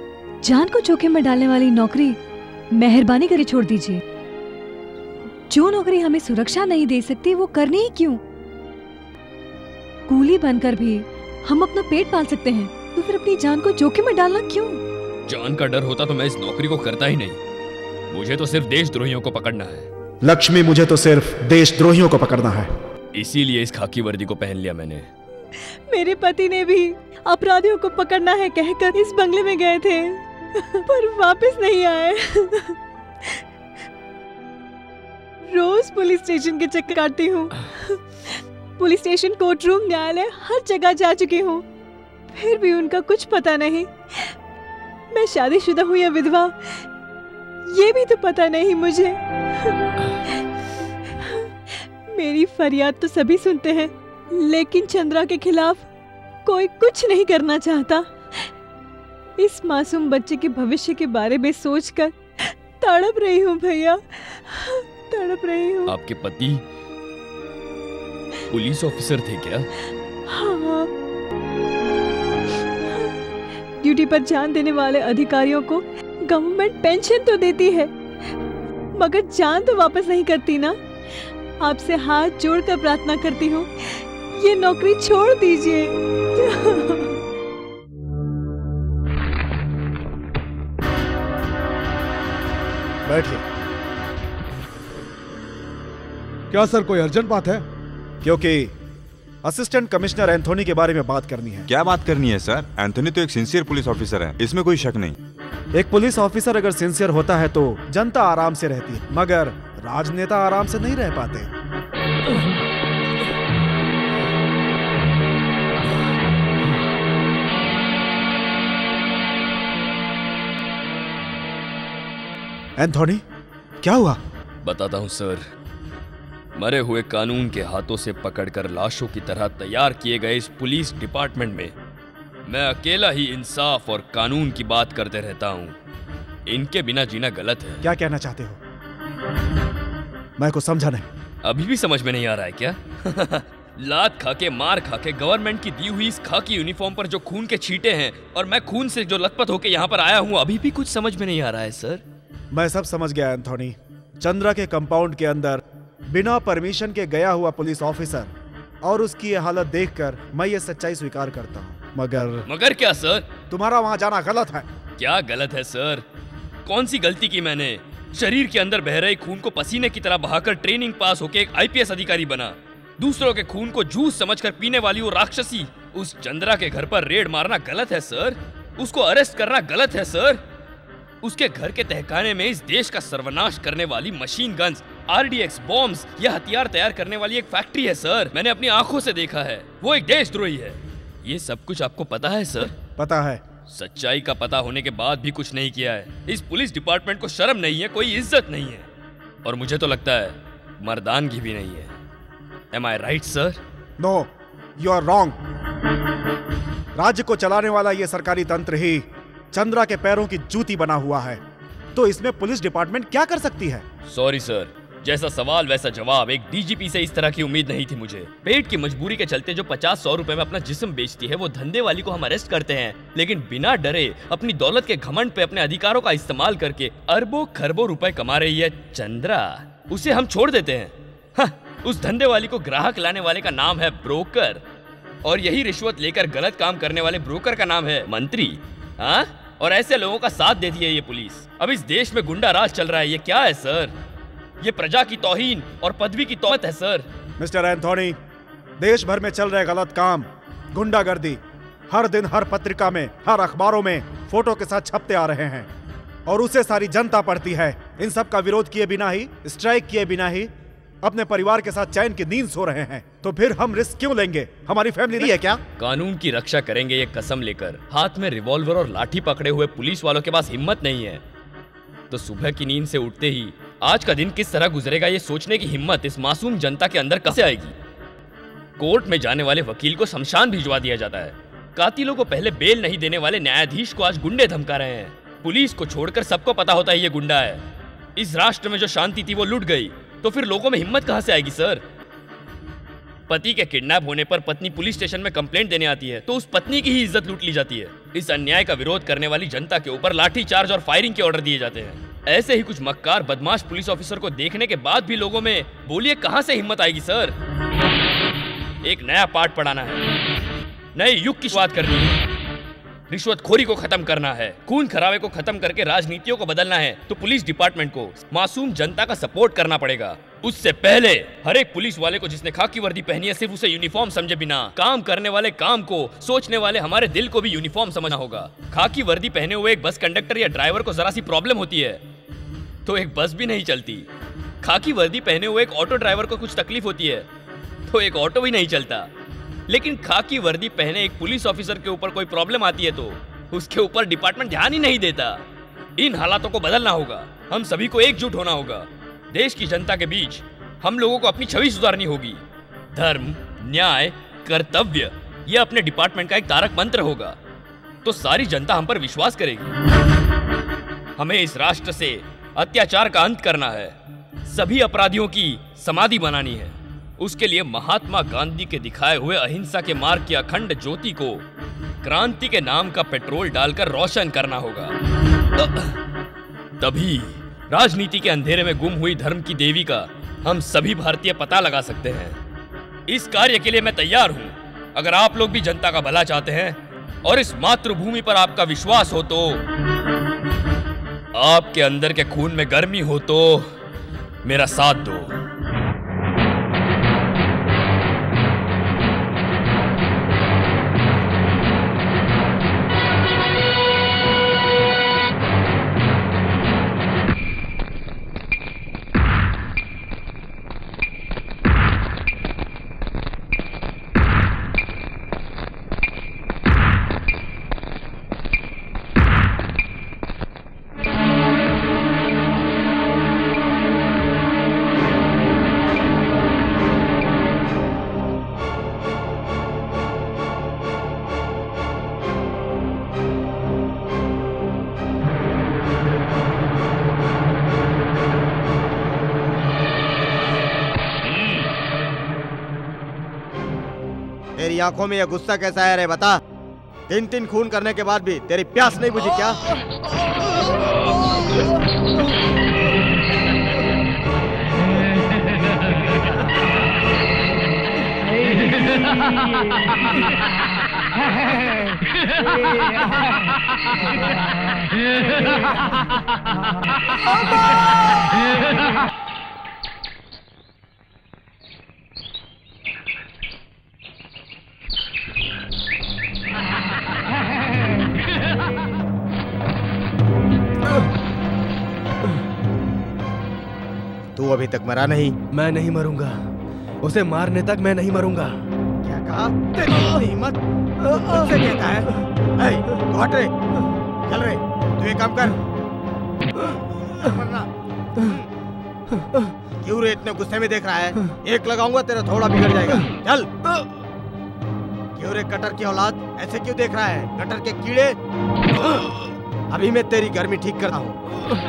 जान को जोखिम में डालने वाली नौकरी मेहरबानी करके छोड़ दीजिए। जो नौकरी हमें सुरक्षा नहीं दे सकती वो करनी ही क्यों? कूली बनकर भी हम अपना पेट पाल सकते हैं, तो फिर अपनी जान को जोखिम में डालना क्यों? जान का डर होता तो मैं इस नौकरी को करता ही नहीं। मुझे तो सिर्फ देशद्रोहियों को पकड़ना है। लक्ष्मी, मुझे तो सिर्फ देशद्रोहियों को पकड़ना है। इसीलिए इस खाकी वर्दी को पहन लिया मैंने। मेरे पति ने भी अपराधियों को पकड़ना है कहकर इस बंगले में गए थे, पर वापस नहीं आए। रोज पुलिस स्टेशन के चक्कर काटती हूँ। पुलिस स्टेशन, कोर्ट रूम, न्यायालय, हर जगह जा चुकी हूँ, फिर भी उनका कुछ पता नहीं। मैं शादीशुदा हूँ या विधवा, ये भी तो पता नहीं मुझे। मेरी फरियाद तो सभी सुनते हैं, लेकिन चंद्रा के खिलाफ कोई कुछ नहीं करना चाहता। इस मासूम बच्चे के भविष्य के बारे में सोचकर तड़प रही हूँ भैया, तड़प रही हूँ। आपके पति पुलिस ऑफिसर थे क्या? हाँ। ड्यूटी पर जान देने वाले अधिकारियों को गवर्नमेंट पेंशन तो देती है, मगर जान तो वापस नहीं करती ना। आपसे हाथ जोड़कर प्रार्थना करती हूँ, ये नौकरी छोड़ दीजिए। बैठिए। क्या सर, कोई अर्जेंट बात है? क्योंकि असिस्टेंट कमिश्नर एंथोनी के बारे में बात करनी है। क्या बात करनी है सर? एंथोनी तो एक सिंसियर पुलिस ऑफिसर है, इसमें कोई शक नहीं। एक पुलिस ऑफिसर अगर सिंसियर होता है तो जनता आराम से रहती है, मगर राजनेता आराम से नहीं रह पाते। एंथोनी, क्या हुआ? बताता हूँ सर। मरे हुए कानून के हाथों से पकड़कर लाशों की तरह तैयार किए गए इस पुलिस डिपार्टमेंट में मैं अकेला ही इंसाफ और कानून की बात करते रहता हूँ। इनके बिना जीना गलत है। क्या कहना चाहते हो? मैं कुछ समझा नहीं। अभी भी समझ में नहीं आ रहा है क्या? लात खा के, मार खा के, गवर्नमेंट की दी हुई इस खाकी यूनिफॉर्म पर जो खून के छींटे हैं और मैं खून से जो लथपथ होके यहाँ पर आया हूँ, अभी भी कुछ समझ में नहीं आ रहा है सर। मैं सब समझ गया एंथोनी। चंद्रा के कंपाउंड के अंदर बिना परमिशन के गया हुआ पुलिस ऑफिसर और उसकी ये हालत देखकर मैं ये सच्चाई स्वीकार करता हूँ। मगर क्या सर? तुम्हारा वहाँ जाना गलत है। क्या गलत है सर? कौन सी गलती की मैंने? शरीर के अंदर बह रहे खून को पसीने की तरह बहाकर ट्रेनिंग पास होके एक आईपीएस अधिकारी बना। दूसरों के खून को जूस समझकर पीने वाली वो राक्षसी उस चंद्रा के घर पर रेड मारना गलत है सर। उसको अरेस्ट करना गलत है सर। उसके घर के तहखाने में इस देश का सर्वनाश करने वाली मशीन गन्स, आरडीएक्स बॉम्ब्स या हथियार तैयार करने वाली एक फैक्ट्री है सर। मैंने अपनी आंखों से देखा है। वो एक देशद्रोही है। ये सब कुछ आपको पता है सर? पता है। सच्चाई का पता होने के बाद भी कुछ नहीं किया है। इस पुलिस डिपार्टमेंट को शर्म नहीं है, कोई इज्जत नहीं है, और मुझे तो लगता है मर्दानगी भी नहीं है। Am I right, sir? No, you are wrong. राज्य को चलाने वाला ये सरकारी तंत्र ही चंद्रा के पैरों की जूती बना हुआ है, तो इसमें पुलिस डिपार्टमेंट क्या कर सकती है? सॉरी सर, जैसा सवाल वैसा जवाब। एक डीजीपी से इस तरह की उम्मीद नहीं थी मुझे। पेट की मजबूरी के चलते जो 50-100 रुपए में अपना जिस्म बेचती है, वो धंधे वाली को हम अरेस्ट करते हैं, लेकिन बिना डरे अपनी दौलत के घमंड पे अपने अधिकारों का इस्तेमाल करके अरबों खरबों रुपए कमा रही है चंद्रा, उसे हम छोड़ देते हैं। हाँ, उस धंधे वाली को ग्राहक लाने वाले का नाम है ब्रोकर, और यही रिश्वत लेकर गलत काम करने वाले ब्रोकर का नाम है मंत्री। हाँ, और ऐसे लोगों का साथ देती है ये पुलिस। अब इस देश में गुंडा राज चल रहा है। ये क्या है सर? ये प्रजा की तौहीन और पदवी की तौबत है सर। मिस्टर एंथोनी, देश भर में चल रहे गलत काम, गुंडागर्दी हर दिन हर पत्रिका में, हर अखबारों में फोटो के साथ छपते आ रहे हैं, और उसे सारी जनता पढ़ती है। इन सब का विरोध किए बिना ही, स्ट्राइक किए बिना ही अपने परिवार के साथ चैन की नींद सो रहे हैं। तो फिर हम रिस्क क्यों लेंगे? हमारी फैमिली नहीं है क्या? कानून की रक्षा करेंगे ये कसम लेकर हाथ में रिवॉल्वर और लाठी पकड़े हुए पुलिस वालों के पास हिम्मत नहीं है, तो सुबह की नींद से उठते ही आज का दिन किस तरह गुजरेगा ये सोचने की हिम्मत इस मासूम जनता के अंदर कैसे आएगी? कोर्ट में जाने वाले वकील को शमशान भिजवा दिया जाता है। कातिलों को पहले बेल नहीं देने वाले न्यायाधीश को आज गुंडे धमका रहे हैं। पुलिस को छोड़कर सबको पता होता है ये गुंडा है। इस राष्ट्र में जो शांति थी वो लुट गई, तो फिर लोगों में हिम्मत कहां से आएगी सर? पति के किडनैप होने पर पत्नी पुलिस स्टेशन में कंप्लेंट देने आती है तो उस पत्नी की ही इज्जत लूट ली जाती है। इस अन्याय का विरोध करने वाली जनता के ऊपर लाठी चार्ज और फायरिंग के ऑर्डर दिए जाते हैं। ऐसे ही कुछ मक्कार बदमाश पुलिस ऑफिसर को देखने के बाद भी लोगों में बोलिए कहां से हिम्मत आएगी सर? एक नया पाठ पढ़ाना है, नए युग की शुरुआत करनी है, रिश्वतखोरी को खत्म करना है, खून खराबे को खत्म करके राजनीतियों को बदलना है, तो पुलिस डिपार्टमेंट को मासूम जनता का सपोर्ट करना पड़ेगा। उससे पहले हर एक पुलिस वाले को जिसने खाकी वर्दी पहनी है सिर्फ उसे यूनिफॉर्म समझे बिना काम करने वाले काम को, सोचने वाले हमारे दिल को भी यूनिफॉर्म समझना होगा। खाकी वर्दी पहने हुए एक बस कंडक्टर या ड्राइवर को जरा सी प्रॉब्लम होती है तो एक बस भी नहीं चलती। खाकी वर्दी पहने हुए एक ऑटो ड्राइवर को कुछ तकलीफ होती है तो एक ऑटो भी नहीं चलता। लेकिन खाकी वर्दी पहने एक पुलिस ऑफिसर के ऊपर कोई प्रॉब्लम आती है तो उसके ऊपर डिपार्टमेंट ध्यान ही नहीं देता। इन हालातों को बदलना होगा। हम सभी को एकजुट होना होगा। देश की जनता के बीच हम लोगों को अपनी छवि सुधारनी होगी। धर्म, न्याय, कर्तव्य यह अपने डिपार्टमेंट का एक तारक मंत्र होगा, तो सारी जनता हम पर विश्वास करेगी। हमें इस राष्ट्र से अत्याचार का अंत करना है, सभी अपराधियों की समाधि बनानी है। उसके लिए महात्मा गांधी के दिखाए हुए अहिंसा के मार्ग की अखंड ज्योति को क्रांति के नाम का पेट्रोल डालकर रोशन करना होगा। तभी राजनीति के अंधेरे में गुम हुई धर्म की देवी का हम सभी भारतीय पता लगा सकते हैं। इस कार्य के लिए मैं तैयार हूँ। अगर आप लोग भी जनता का भला चाहते हैं और इस मातृभूमि पर आपका विश्वास हो तो, आपके अंदर के खून में गर्मी हो तो मेरा साथ दो। तेरी आंखों में यह गुस्सा कैसा है रे, बता। 3 खून करने के बाद भी तेरी प्यास नहीं बुझी क्या? तू अभी तक मरा नहीं। मैं नहीं मरूंगा, उसे मारने तक मैं नहीं मरूंगा। क्या कहा? तेरी हिम्मत मुझसे कहता है? तू हट रे, चल रे, तू एक काम कर। मरना। क्यों रे इतने गुस्से में देख रहा है? एक लगाऊंगा तेरा थोड़ा बिगड़ जाएगा। चल। क्यों रे कटर की औलाद, ऐसे क्यों देख रहा है? कटर के कीड़े। अभी मैं तेरी गर्मी ठीक करता हूँ।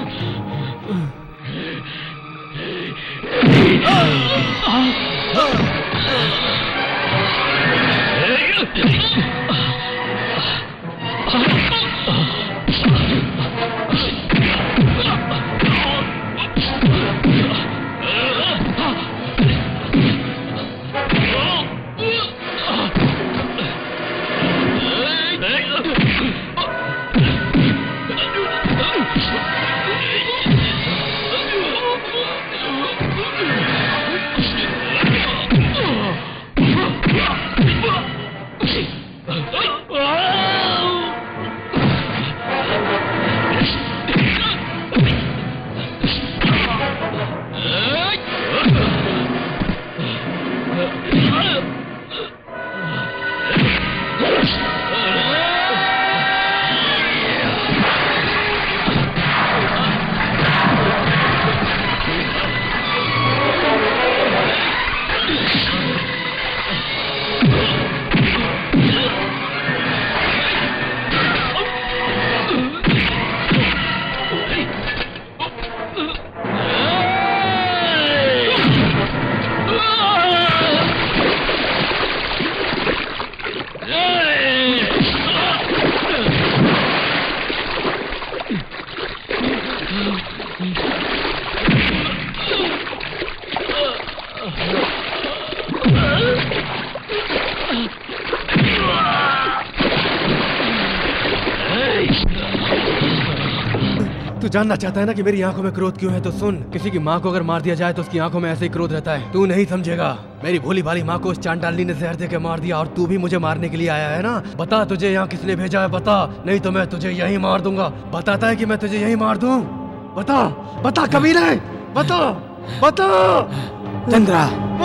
तू जानना चाहता है ना कि मेरी आंखों में क्रोध क्यों है? तो सुन, किसी की माँ को अगर मार दिया जाए तो उसकी आंखों में ऐसे ही क्रोध रहता है। तू नहीं समझेगा। मेरी भोली भाली माँ को उस चांडालनी ने जहर देके मार दिया और तू भी मुझे मारने के लिए आया है ना? बता तुझे यहाँ किसने भेजा है, बता, नहीं तो मैं तुझे यहीं मार दूंगा। बताता है कि मैं तुझे यहीं मार दूं? बता, बता कमीने, बता, बता। चंद्रा,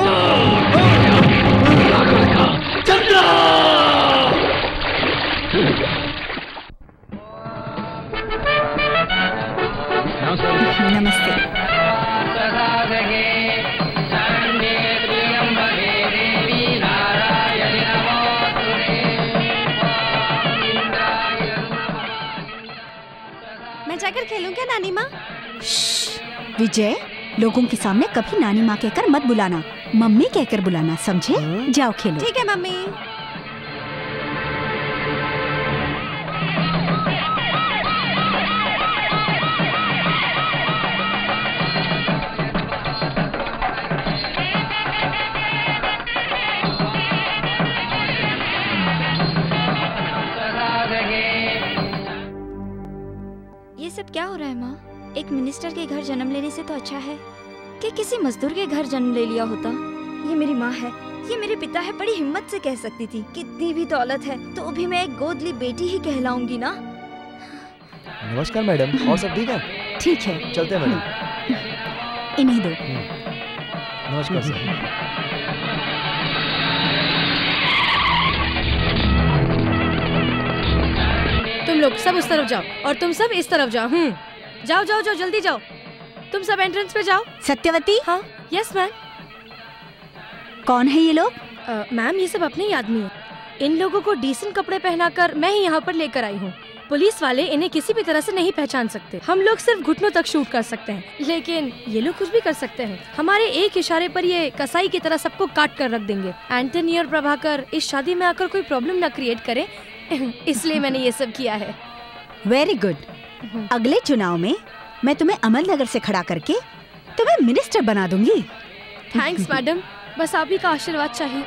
चंद्रा। नमस्ते। मैं जाकर खेलूं क्या नानी माँ? विजय, लोगों के सामने कभी नानी माँ कहकर मत बुलाना, मम्मी कहकर बुलाना, समझे? जाओ खेलो। ठीक है मम्मी। है माँ, एक मिनिस्टर के घर जन्म लेने से तो अच्छा है कि किसी मजदूर के घर जन्म ले लिया होता। ये मेरी माँ है, ये मेरे पिता है, बड़ी हिम्मत से कह सकती थी कितनी भी दौलत है तो भी मैं एक गोद ली बेटी ही कहलाऊंगी ना। नमस्कार मैडम, और सब ठीक है? ठीक है, चलते हैं मैडम। इन्हीं दो। नमस्कार सर। तुम लोग सब उस तरफ जाओ और तुम सब इस तरफ जाओ। जाओ जाओ जाओ, जल्दी जाओ। तुम सब एंट्रेंस पे जाओ। सत्यवती। हाँ, यस मैम। कौन है ये लोग? मैम, ये सब अपने ही आदमी हैं। इन लोगों को डिसेंट कपड़े पहनाकर मैं ही यहाँ पर लेकर आई हूँ। पुलिस वाले इन्हें किसी भी तरह से नहीं पहचान सकते। हम लोग सिर्फ घुटनों तक शूट कर सकते हैं, लेकिन ये लोग कुछ भी कर सकते हैं। हमारे एक इशारे पर ये कसाई की तरह सबको काट कर रख देंगे। एंटनी और प्रभाकर इस शादी में आकर कोई प्रॉब्लम न क्रिएट करे, इसलिए मैंने ये सब किया है। Very good. अगले चुनाव में मैं तुम्हें अमरनगर से खड़ा करके तुम्हें मिनिस्टर बना दूंगी। थैंक्स मैडम, बस आप ही का आशीर्वाद चाहिए।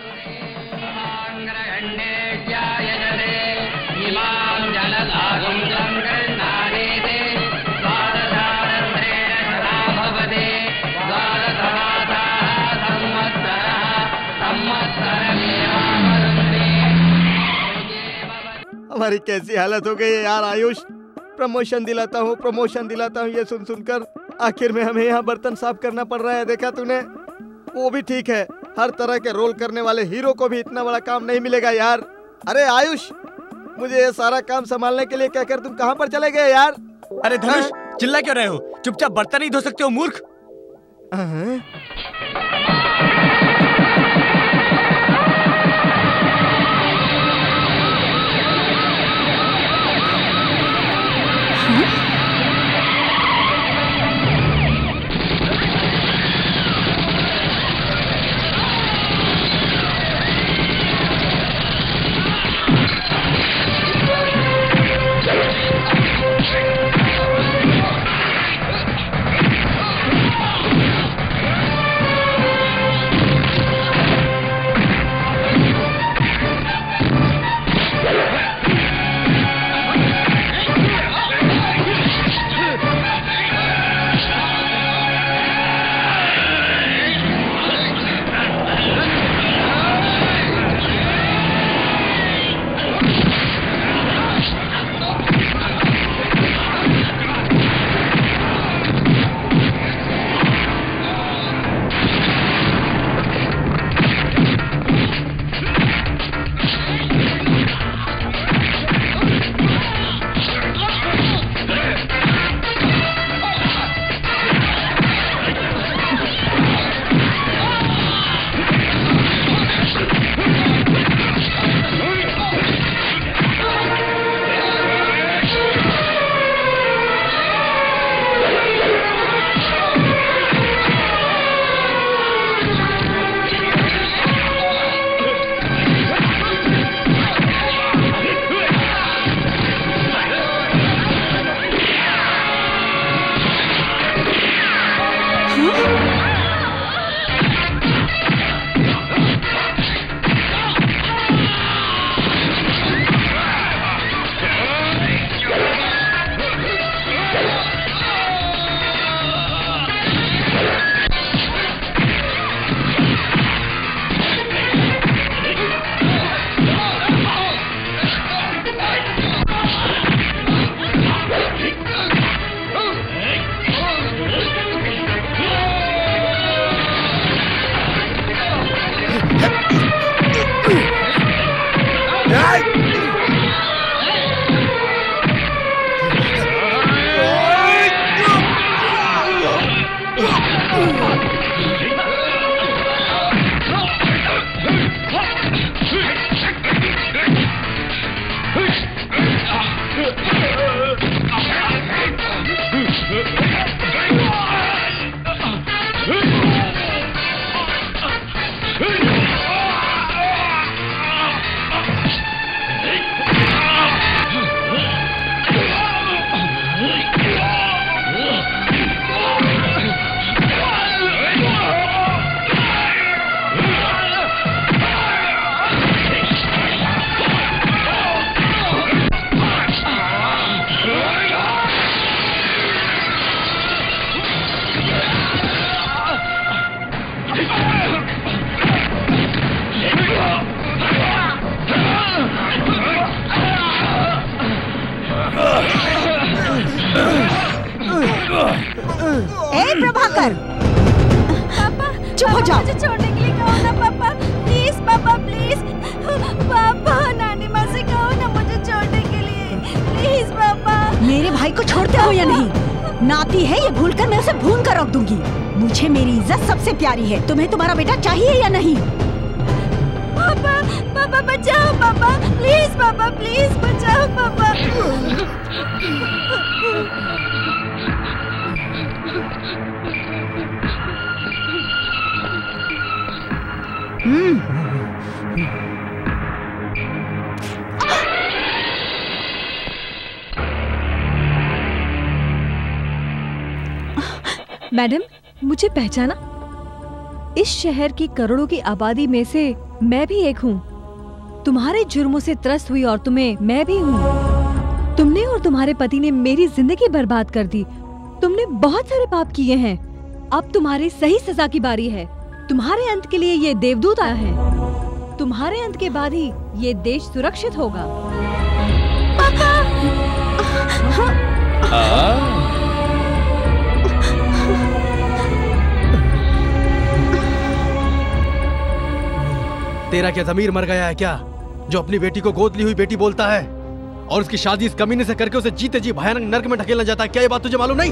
हमारी कैसी हालत हो गई है यार आयुष। प्रमोशन दिलाता हूँ ये सुन सुनकर आखिर में हमें यहाँ बर्तन साफ करना पड़ रहा है। देखा तूने? वो भी ठीक है, हर तरह के रोल करने वाले हीरो को भी इतना बड़ा काम नहीं मिलेगा यार। अरे आयुष, मुझे ये सारा काम संभालने के लिए कहकर तुम कहाँ पर चले गए यार? अरे धनुष, चिल्ला क्यों रहे हो? चुपचाप बर्तन ही धो सकते हो मूर्ख। ए प्रभाकर, पापा चुप हो जाओ। मुझे छोड़ने के लिए कहो ना पापा, प्लीज पापा प्लीज। पापा नानी माँ से कहो ना मुझे छोड़ने के लिए, प्लीज पापा। मेरे भाई को छोड़ते हो या नहीं? नाती है ये, भूलकर मैं उसे भून कर रख दूंगी। मुझे मेरी इज्जत सबसे प्यारी है। तुम्हें तुम्हारा बेटा चाहिए या नहीं? पापा पापा बचाओ पापा, प्लीज पापा प्लीज बचाओ पापा। मैडम, मुझे पहचाना? इस शहर की करोड़ों की आबादी में से मैं भी एक हूँ। तुम्हारे जुर्मों से त्रस्त हुई औरतों में मैं भी हूँ। तुमने और तुम्हारे पति ने मेरी जिंदगी बर्बाद कर दी। तुमने बहुत सारे पाप किए हैं। अब तुम्हारी सही सजा की बारी है। तुम्हारे अंत के लिए ये देवदूत आया है। तुम्हारे अंत के बाद ही ये देश सुरक्षित होगा। तेरा क्या ज़मीर मर गया है क्या, जो अपनी बेटी को गोद ली हुई बेटी बोलता है और उसकी शादी इस कमीने से करके उसे जीते जी भयानक नर्क में ढकेलना चाहता है? क्या ये बात तुझे मालूम नहीं?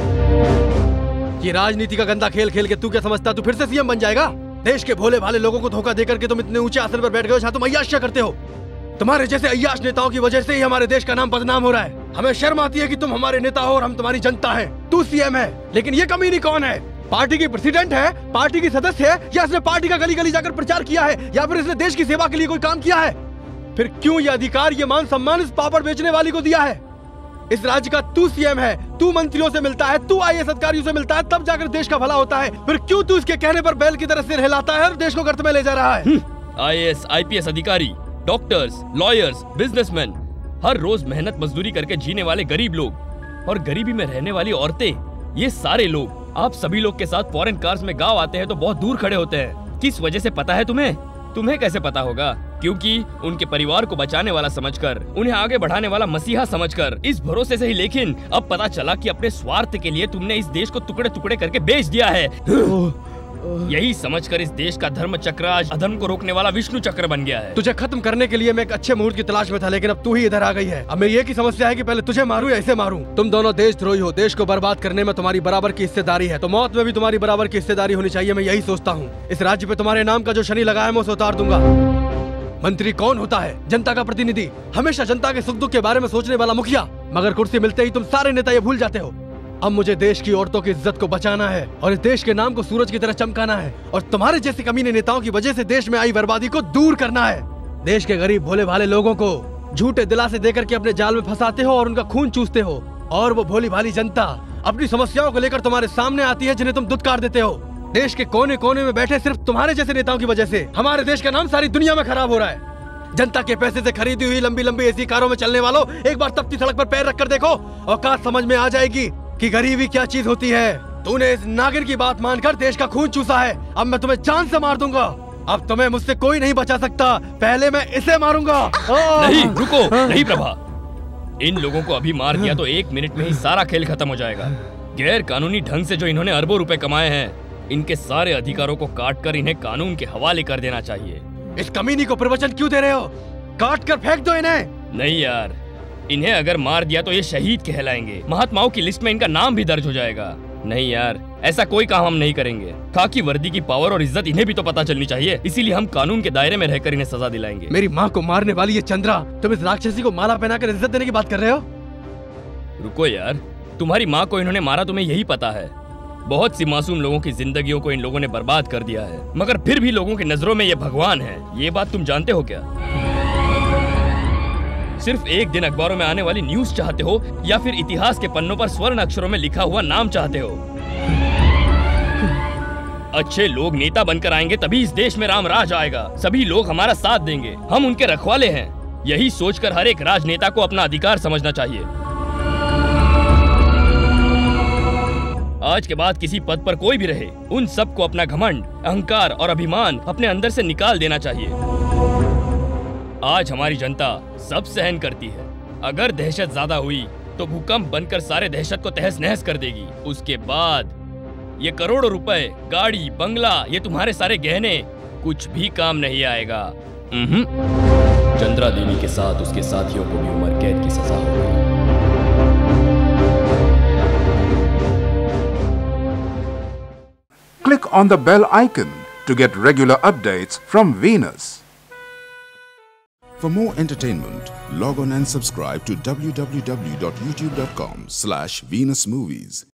ये राजनीति का गंदा खेल खेल के तू क्या समझता तू फिर से सीएम बन जाएगा? देश के भोले भाले लोगों को धोखा देकर के तुम इतने ऊंचे आसन पर बैठ गए हो जहां तुम अय्याशियां करते हो। तुम्हारे जैसे अय्याश नेताओं की वजह से ही हमारे देश का नाम बदनाम हो रहा है। हमें शर्म आती है कि तुम हमारे नेता हो और हम तुम्हारी जनता है। तू सीएम है, लेकिन ये कमीनी कौन है? पार्टी की प्रेसिडेंट है, पार्टी की सदस्य है, या इसने पार्टी का गली गली जाकर प्रचार किया है, या फिर इसने देश की सेवा के लिए कोई काम किया है? फिर क्यों ये अधिकार, ये मान सम्मान इस पापड़ बेचने वाली को दिया है? इस राज्य का तू सीएम है, तू मंत्रियों से मिलता है, तू आईएएस अधिकारियों से मिलता है, तब जाकर देश का भला होता है। फिर क्यों तू इसके कहने पर बैल की तरह सिर हिलाता है और देश को गर्त में ले जा रहा है? आईएएस आईपीएस अधिकारी, डॉक्टर्स, लॉयर्स, बिजनेसमैन, हर रोज मेहनत मजदूरी करके जीने वाले गरीब लोग और गरीबी में रहने वाली औरतें, ये सारे लोग आप सभी लोग के साथ फॉरेन कार्स में गांव आते हैं तो बहुत दूर खड़े होते हैं। किस वजह से पता है तुम्हें? तुम्हें कैसे पता होगा? क्योंकि उनके परिवार को बचाने वाला समझकर, उन्हें आगे बढ़ाने वाला मसीहा समझकर, इस भरोसे से ही। लेकिन अब पता चला कि अपने स्वार्थ के लिए तुमने इस देश को टुकड़े टुकड़े करके बेच दिया है। यही समझकर इस देश का धर्म चक्र आज अधर्म को रोकने वाला विष्णु चक्र बन गया है। तुझे खत्म करने के लिए मैं एक अच्छे मुहूर्त की तलाश में था, लेकिन अब तू ही इधर आ गई है। अब मेरी एक ही समस्या है कि पहले तुझे मारूं या इसे मारूं। तुम दोनों देशद्रोही हो, देश को बर्बाद करने में तुम्हारी बराबर की हिस्सेदारी है, तो मौत में भी तुम्हारी बराबर की हिस्सेदारी होनी चाहिए। मैं यही सोचता हूँ। इस राज्य पे तुम्हारे नाम का जो शनि लगाया मैं उसे उतार दूंगा। मंत्री कौन होता है? जनता का प्रतिनिधि, हमेशा जनता के सुख दुख के बारे में सोचने वाला मुखिया। मगर कुर्सी मिलते ही तुम सारे नेता ये भूल जाते हो। अब मुझे देश की औरतों की इज्जत को बचाना है और इस देश के नाम को सूरज की तरह चमकाना है, और तुम्हारे जैसे कमीने नेताओं की वजह से देश में आई बर्बादी को दूर करना है। देश के गरीब भोले भाले लोगों को झूठे दिलासे देकर के अपने जाल में फंसाते हो और उनका खून चूसते हो, और वो भोली भाली जनता अपनी समस्याओं को लेकर तुम्हारे सामने आती है जिन्हें तुम दुत्कार देते हो। देश के कोने कोने में बैठे सिर्फ तुम्हारे जैसे नेताओं की वजह से हमारे देश का नाम सारी दुनिया में खराब हो रहा है। जनता के पैसे से खरीदी हुई लंबी लंबी एसी कारों में चलने वालों, एक बार तपती सड़क पर पैर रखकर देखो, औकात समझ में आ जाएगी कि गरीबी क्या चीज होती है। तूने इस नागिन की बात मानकर देश का खून चूसा है। अब मैं तुम्हें जान से मार दूंगा। अब तुम्हें मुझसे कोई नहीं बचा सकता। पहले मैं इसे मारूंगा। नहीं, रुको। नहीं प्रभा, इन लोगों को अभी मार दिया तो 1 मिनट में ही सारा खेल खत्म हो जाएगा। गैर कानूनी ढंग से जो इन्होंने अरबों रुपए कमाए हैं, इनके सारे अधिकारों को काट कर इन्हें कानून के हवाले कर देना चाहिए। इस कमीनी को प्रवचन क्यों दे रहे हो? काट कर फेंक दो इन्हें। नहीं यार, इन्हें अगर मार दिया तो ये शहीद कहलाएंगे। महात्माओं की लिस्ट में इनका नाम भी दर्ज हो जाएगा। नहीं यार, ऐसा कोई काम हम नहीं करेंगे। खाकी वर्दी की पावर और इज्जत इन्हें भी तो पता चलनी चाहिए, इसीलिए हम कानून के दायरे में रहकर इन्हें सजा दिलाएंगे। मेरी माँ को मारने वाली ये चंद्रा, तुम इस राक्षसी को माला पहनाकर इज्जत देने की बात कर रहे हो? रुको यार, तुम्हारी माँ को इन्होंने मारा तुम्हें यही पता है। बहुत सी मासूम लोगों की जिंदगियों को इन लोगों ने बर्बाद कर दिया है, मगर फिर भी लोगों की नजरों में ये भगवान है। ये बात तुम जानते हो क्या? सिर्फ एक दिन अखबारों में आने वाली न्यूज चाहते हो, या फिर इतिहास के पन्नों पर स्वर्ण अक्षरों में लिखा हुआ नाम चाहते हो? अच्छे लोग नेता बनकर आएंगे तभी इस देश में राम राज आएगा। सभी लोग हमारा साथ देंगे, हम उनके रखवाले हैं। यही सोचकर हर एक राजनेता को अपना अधिकार समझना चाहिए। आज के बाद किसी पद पर कोई भी रहे, उन सबको अपना घमंड, अहंकार और अभिमान अपने अंदर से निकाल देना चाहिए। आज हमारी जनता सब सहन करती है। अगर दहशत ज्यादा हुई तो भूकंप बनकर सारे दहशत को तहस नहस कर देगी। उसके बाद ये करोड़ों रुपए, गाड़ी, बंगला, ये तुम्हारे सारे गहने कुछ भी काम नहीं आएगा। चंद्रा देवी के साथ उसके साथियों को भी उम्र कैद की सजा हो गई। Click on the bell icon to get regular updates from Venus. For more entertainment, log on and subscribe to www.youtube.com/venusmovies.